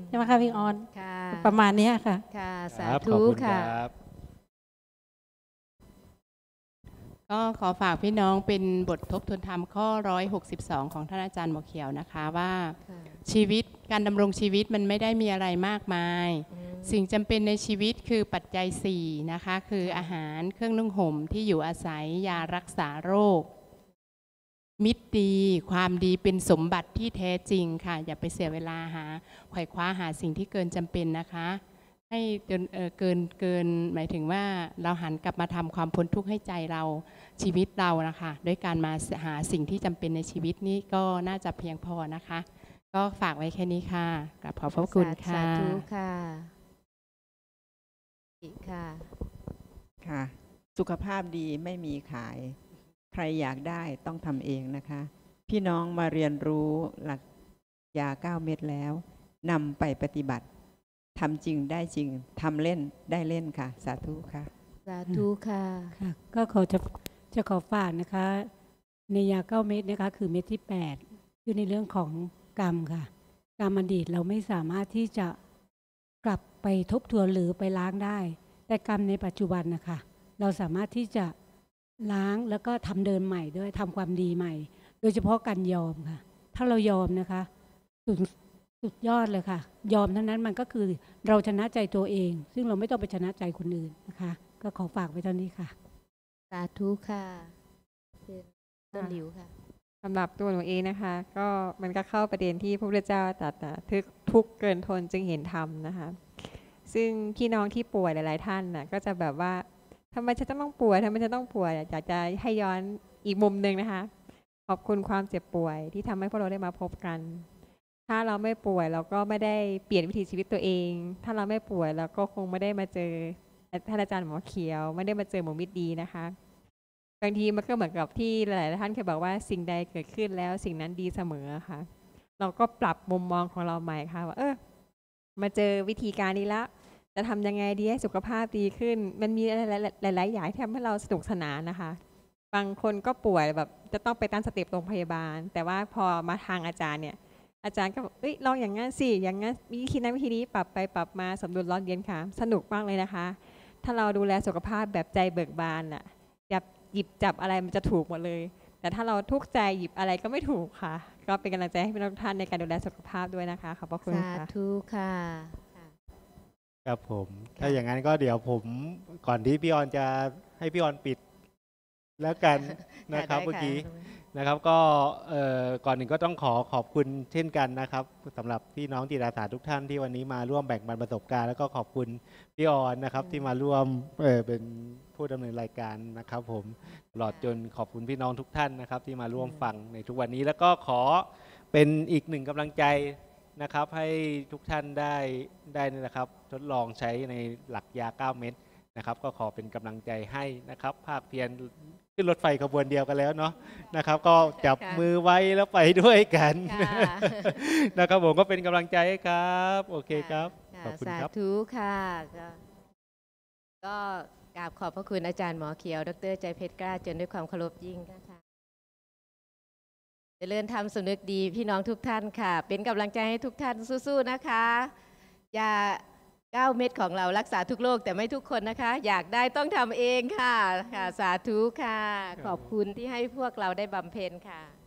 ใช่ไหมคะพี่ออนค่ะประมาณเนี้ยค่ะค่ะสาครับขธุอบคุณค่ะครับก็ขอฝากพี่น้องเป็นบททบทวนธรรมข้อหนึ่งร้อยหกสิบสองของท่านอาจารย์หมอเขียวนะคะว่าค่ะชีวิตการดำรงชีวิตมันไม่ได้มีอะไรมากมายอืมสิ่งจำเป็นในชีวิตคือปัจจัยสี่นะคะคืออาหารเครื่องนุ่งห่มที่อยู่อาศัยยารักษาโรค มิตรดีความดีเป็นสมบัติที่แท้จริงค่ะอย่าไปเสียเวลาหาไขว่คว้าหาสิ่งที่เกินจำเป็นนะคะให้จนเอ่อเกินเกินหมายถึงว่าเราหันกลับมาทำความพ้นทุกข์ให้ใจเราชีวิตเรานะคะด้วยการมาหาสิ่งที่จำเป็นในชีวิตนี้ก็น่าจะเพียงพอนะคะ ก็ฝากไว้แค่นี้ค่ะกราบขอบพระคุณค่ะสาธุค่ะอีกค่ะค่ะ สุขภาพดีไม่มีขาย ใครอยากได้ต้องทำเองนะคะ พี่น้องมาเรียนรู้หลักยาเก้าเม็ดแล้วนำไปปฏิบัติทำจริงได้จริงทำเล่นได้เล่นค่ะ สาธุค่ะสาธุค่ะค่ะก็ขอจะจะขอฝากนะคะ ในยาเก้าเม็ดนะคะคือเม็ดที่แปดคือในเรื่องของกรรมค่ะกรรมอดีตเราไม่สามารถที่จะกลับไปทบทวนหรือไปล้างได้ แต่กรรมในปัจจุบันนะคะเราสามารถที่จะล้างแล้วก็ทำเดินใหม่ด้วยทำความดีใหม่ โดยเฉพาะการยอมค่ะ ถ้าเรายอมนะคะสุดสุดยอดเลยค่ะ ยอมเท่านั้นมันก็คือเราชนะใจตัวเอง ซึ่งเราไม่ต้องไปชนะใจคนอื่นนะคะ ก็ขอฝากไว้เท่านี้ค่ะสาธุค่ะเชิญต้นหลิวค่ะสำหรับตัวหนูเองนะคะ ก็มันก็เข้าประเด็นที่พระพุทธเจ้าตรัสนะทุกทุกข์เกินทนจึงเห็นธรรมนะคะ ซึ่งพี่น้องที่ป่วยหลายๆท่านน่ะก็จะแบบว่าทำไมฉันต้องป่วยทำไมฉันต้องป่วยอยากจะให้ย้อนอีกมุมหนึ่งนะคะ ขอบคุณความเจ็บป่วยที่ทำให้พวกเราได้มาพบกัน ถ้าเราไม่ป่วยเราก็ไม่ได้เปลี่ยนวิถีชีวิตตัวเอง ถ้าเราไม่ป่วยเราก็คงไม่ได้มาเจอท่านอาจารย์หมอเขียว ไม่ได้มาเจอหมอมิตรดีนะคะ บางทีมันก็เหมือนกับที่หลายๆท่านเคยบอกว่าสิ่งใดเกิดขึ้นแล้วสิ่งนั้นดีเสมอค่ะ เราก็ปรับมุมมองของเราใหม่ค่ะว่าเออมาเจอวิธีการนี้แล้วจะทำยังไงดีให้สุขภาพดีขึ้น มันมีหลายๆอย่างที่ทำให้เราสนุกสนานนะคะ บางคนก็ป่วยแบบจะต้องไปตามสเต็ปโรงพยาบาล แต่ว่าพอมาทางอาจารย์เนี่ยอาจารย์ก็บอกเอ้ยลองอย่างงั้นสิอย่างงั้นวิธีนั้นวิธีนี้ปรับไปปรับมาสมดุลร้อนเย็นค่ะสนุกมากเลยนะคะ ถ้าเราดูแลสุขภาพแบบใจเบิกบานอ่ะจับหยิบจับอะไรมันจะถูกหมดเลย แต่ถ้าเราทุกข์ใจหยิบอะไรก็ไม่ถูกค่ะ ก็เป็นกำลังใจให้พี่น้องทุกท่านในการดูแลสุขภาพด้วยนะคะขอบพระคุณสาค่ะธุค่ะครับผมถ้าอย่างนั้นก็เดี๋ยวผมก่อนที่พี่ออนจะให้พี่ออนปิดแล้วกันนะครับได้เมื่อกี้ค่ะนะครับก็เอ่อก่อนหนึ่งก็ต้องขอขอบคุณเช่นกันนะครับสำหรับพี่น้องจิตอาสาทุกท่านที่วันนี้มาร่วมแบ่งปันประสบการณ์แล้วก็ขอบคุณพี่ออนนะครับที่มาร่วมเอ่อเป็นผู้ดำเนินรายการนะครับ ผมตลอดจนขอบคุณพี่น้องทุกท่านนะครับ ที่มาร่วมฟังในทุกวันนี้แล้วก็ขอเป็นอีกหนึ่งกำลังใจนะครับให้ทุกท่านได้ได้นี่นะครับทดลองใช้ในหลักยาเก้าเม็ดนะครับก็ขอเป็นกำลังใจให้นะครับภาคเพียรขึ้นรถไฟขบวนเดียวกันแล้วเนาะนะครับ ก็จับค่ะมือไว้แล้วไปด้วยกันค่ะนะครับผมก็เป็นกำลังใจให้ครับโอเคครับะขอบคุณสาครับธุค่ะก็ก็กราบขอบพระคุณอาจารย์หมอเขียว ดรใจเพชรกล้าจนด้วยความเคารพยิ่งค่ะเจริญธรรมสำนึกดีพี่น้องทุกท่านค่ะ เป็นกำลังใจให้ทุกท่านสู้ๆนะคะยาเก้าเม็ดของเรารักษาทุกโรคแต่ไม่ทุกคนนะคะ อยากได้ต้องทำเองค่ะค่ะ สาธุค่ะ ขอบคุณที่ให้พวกเราได้บำเพ็ญค่ะ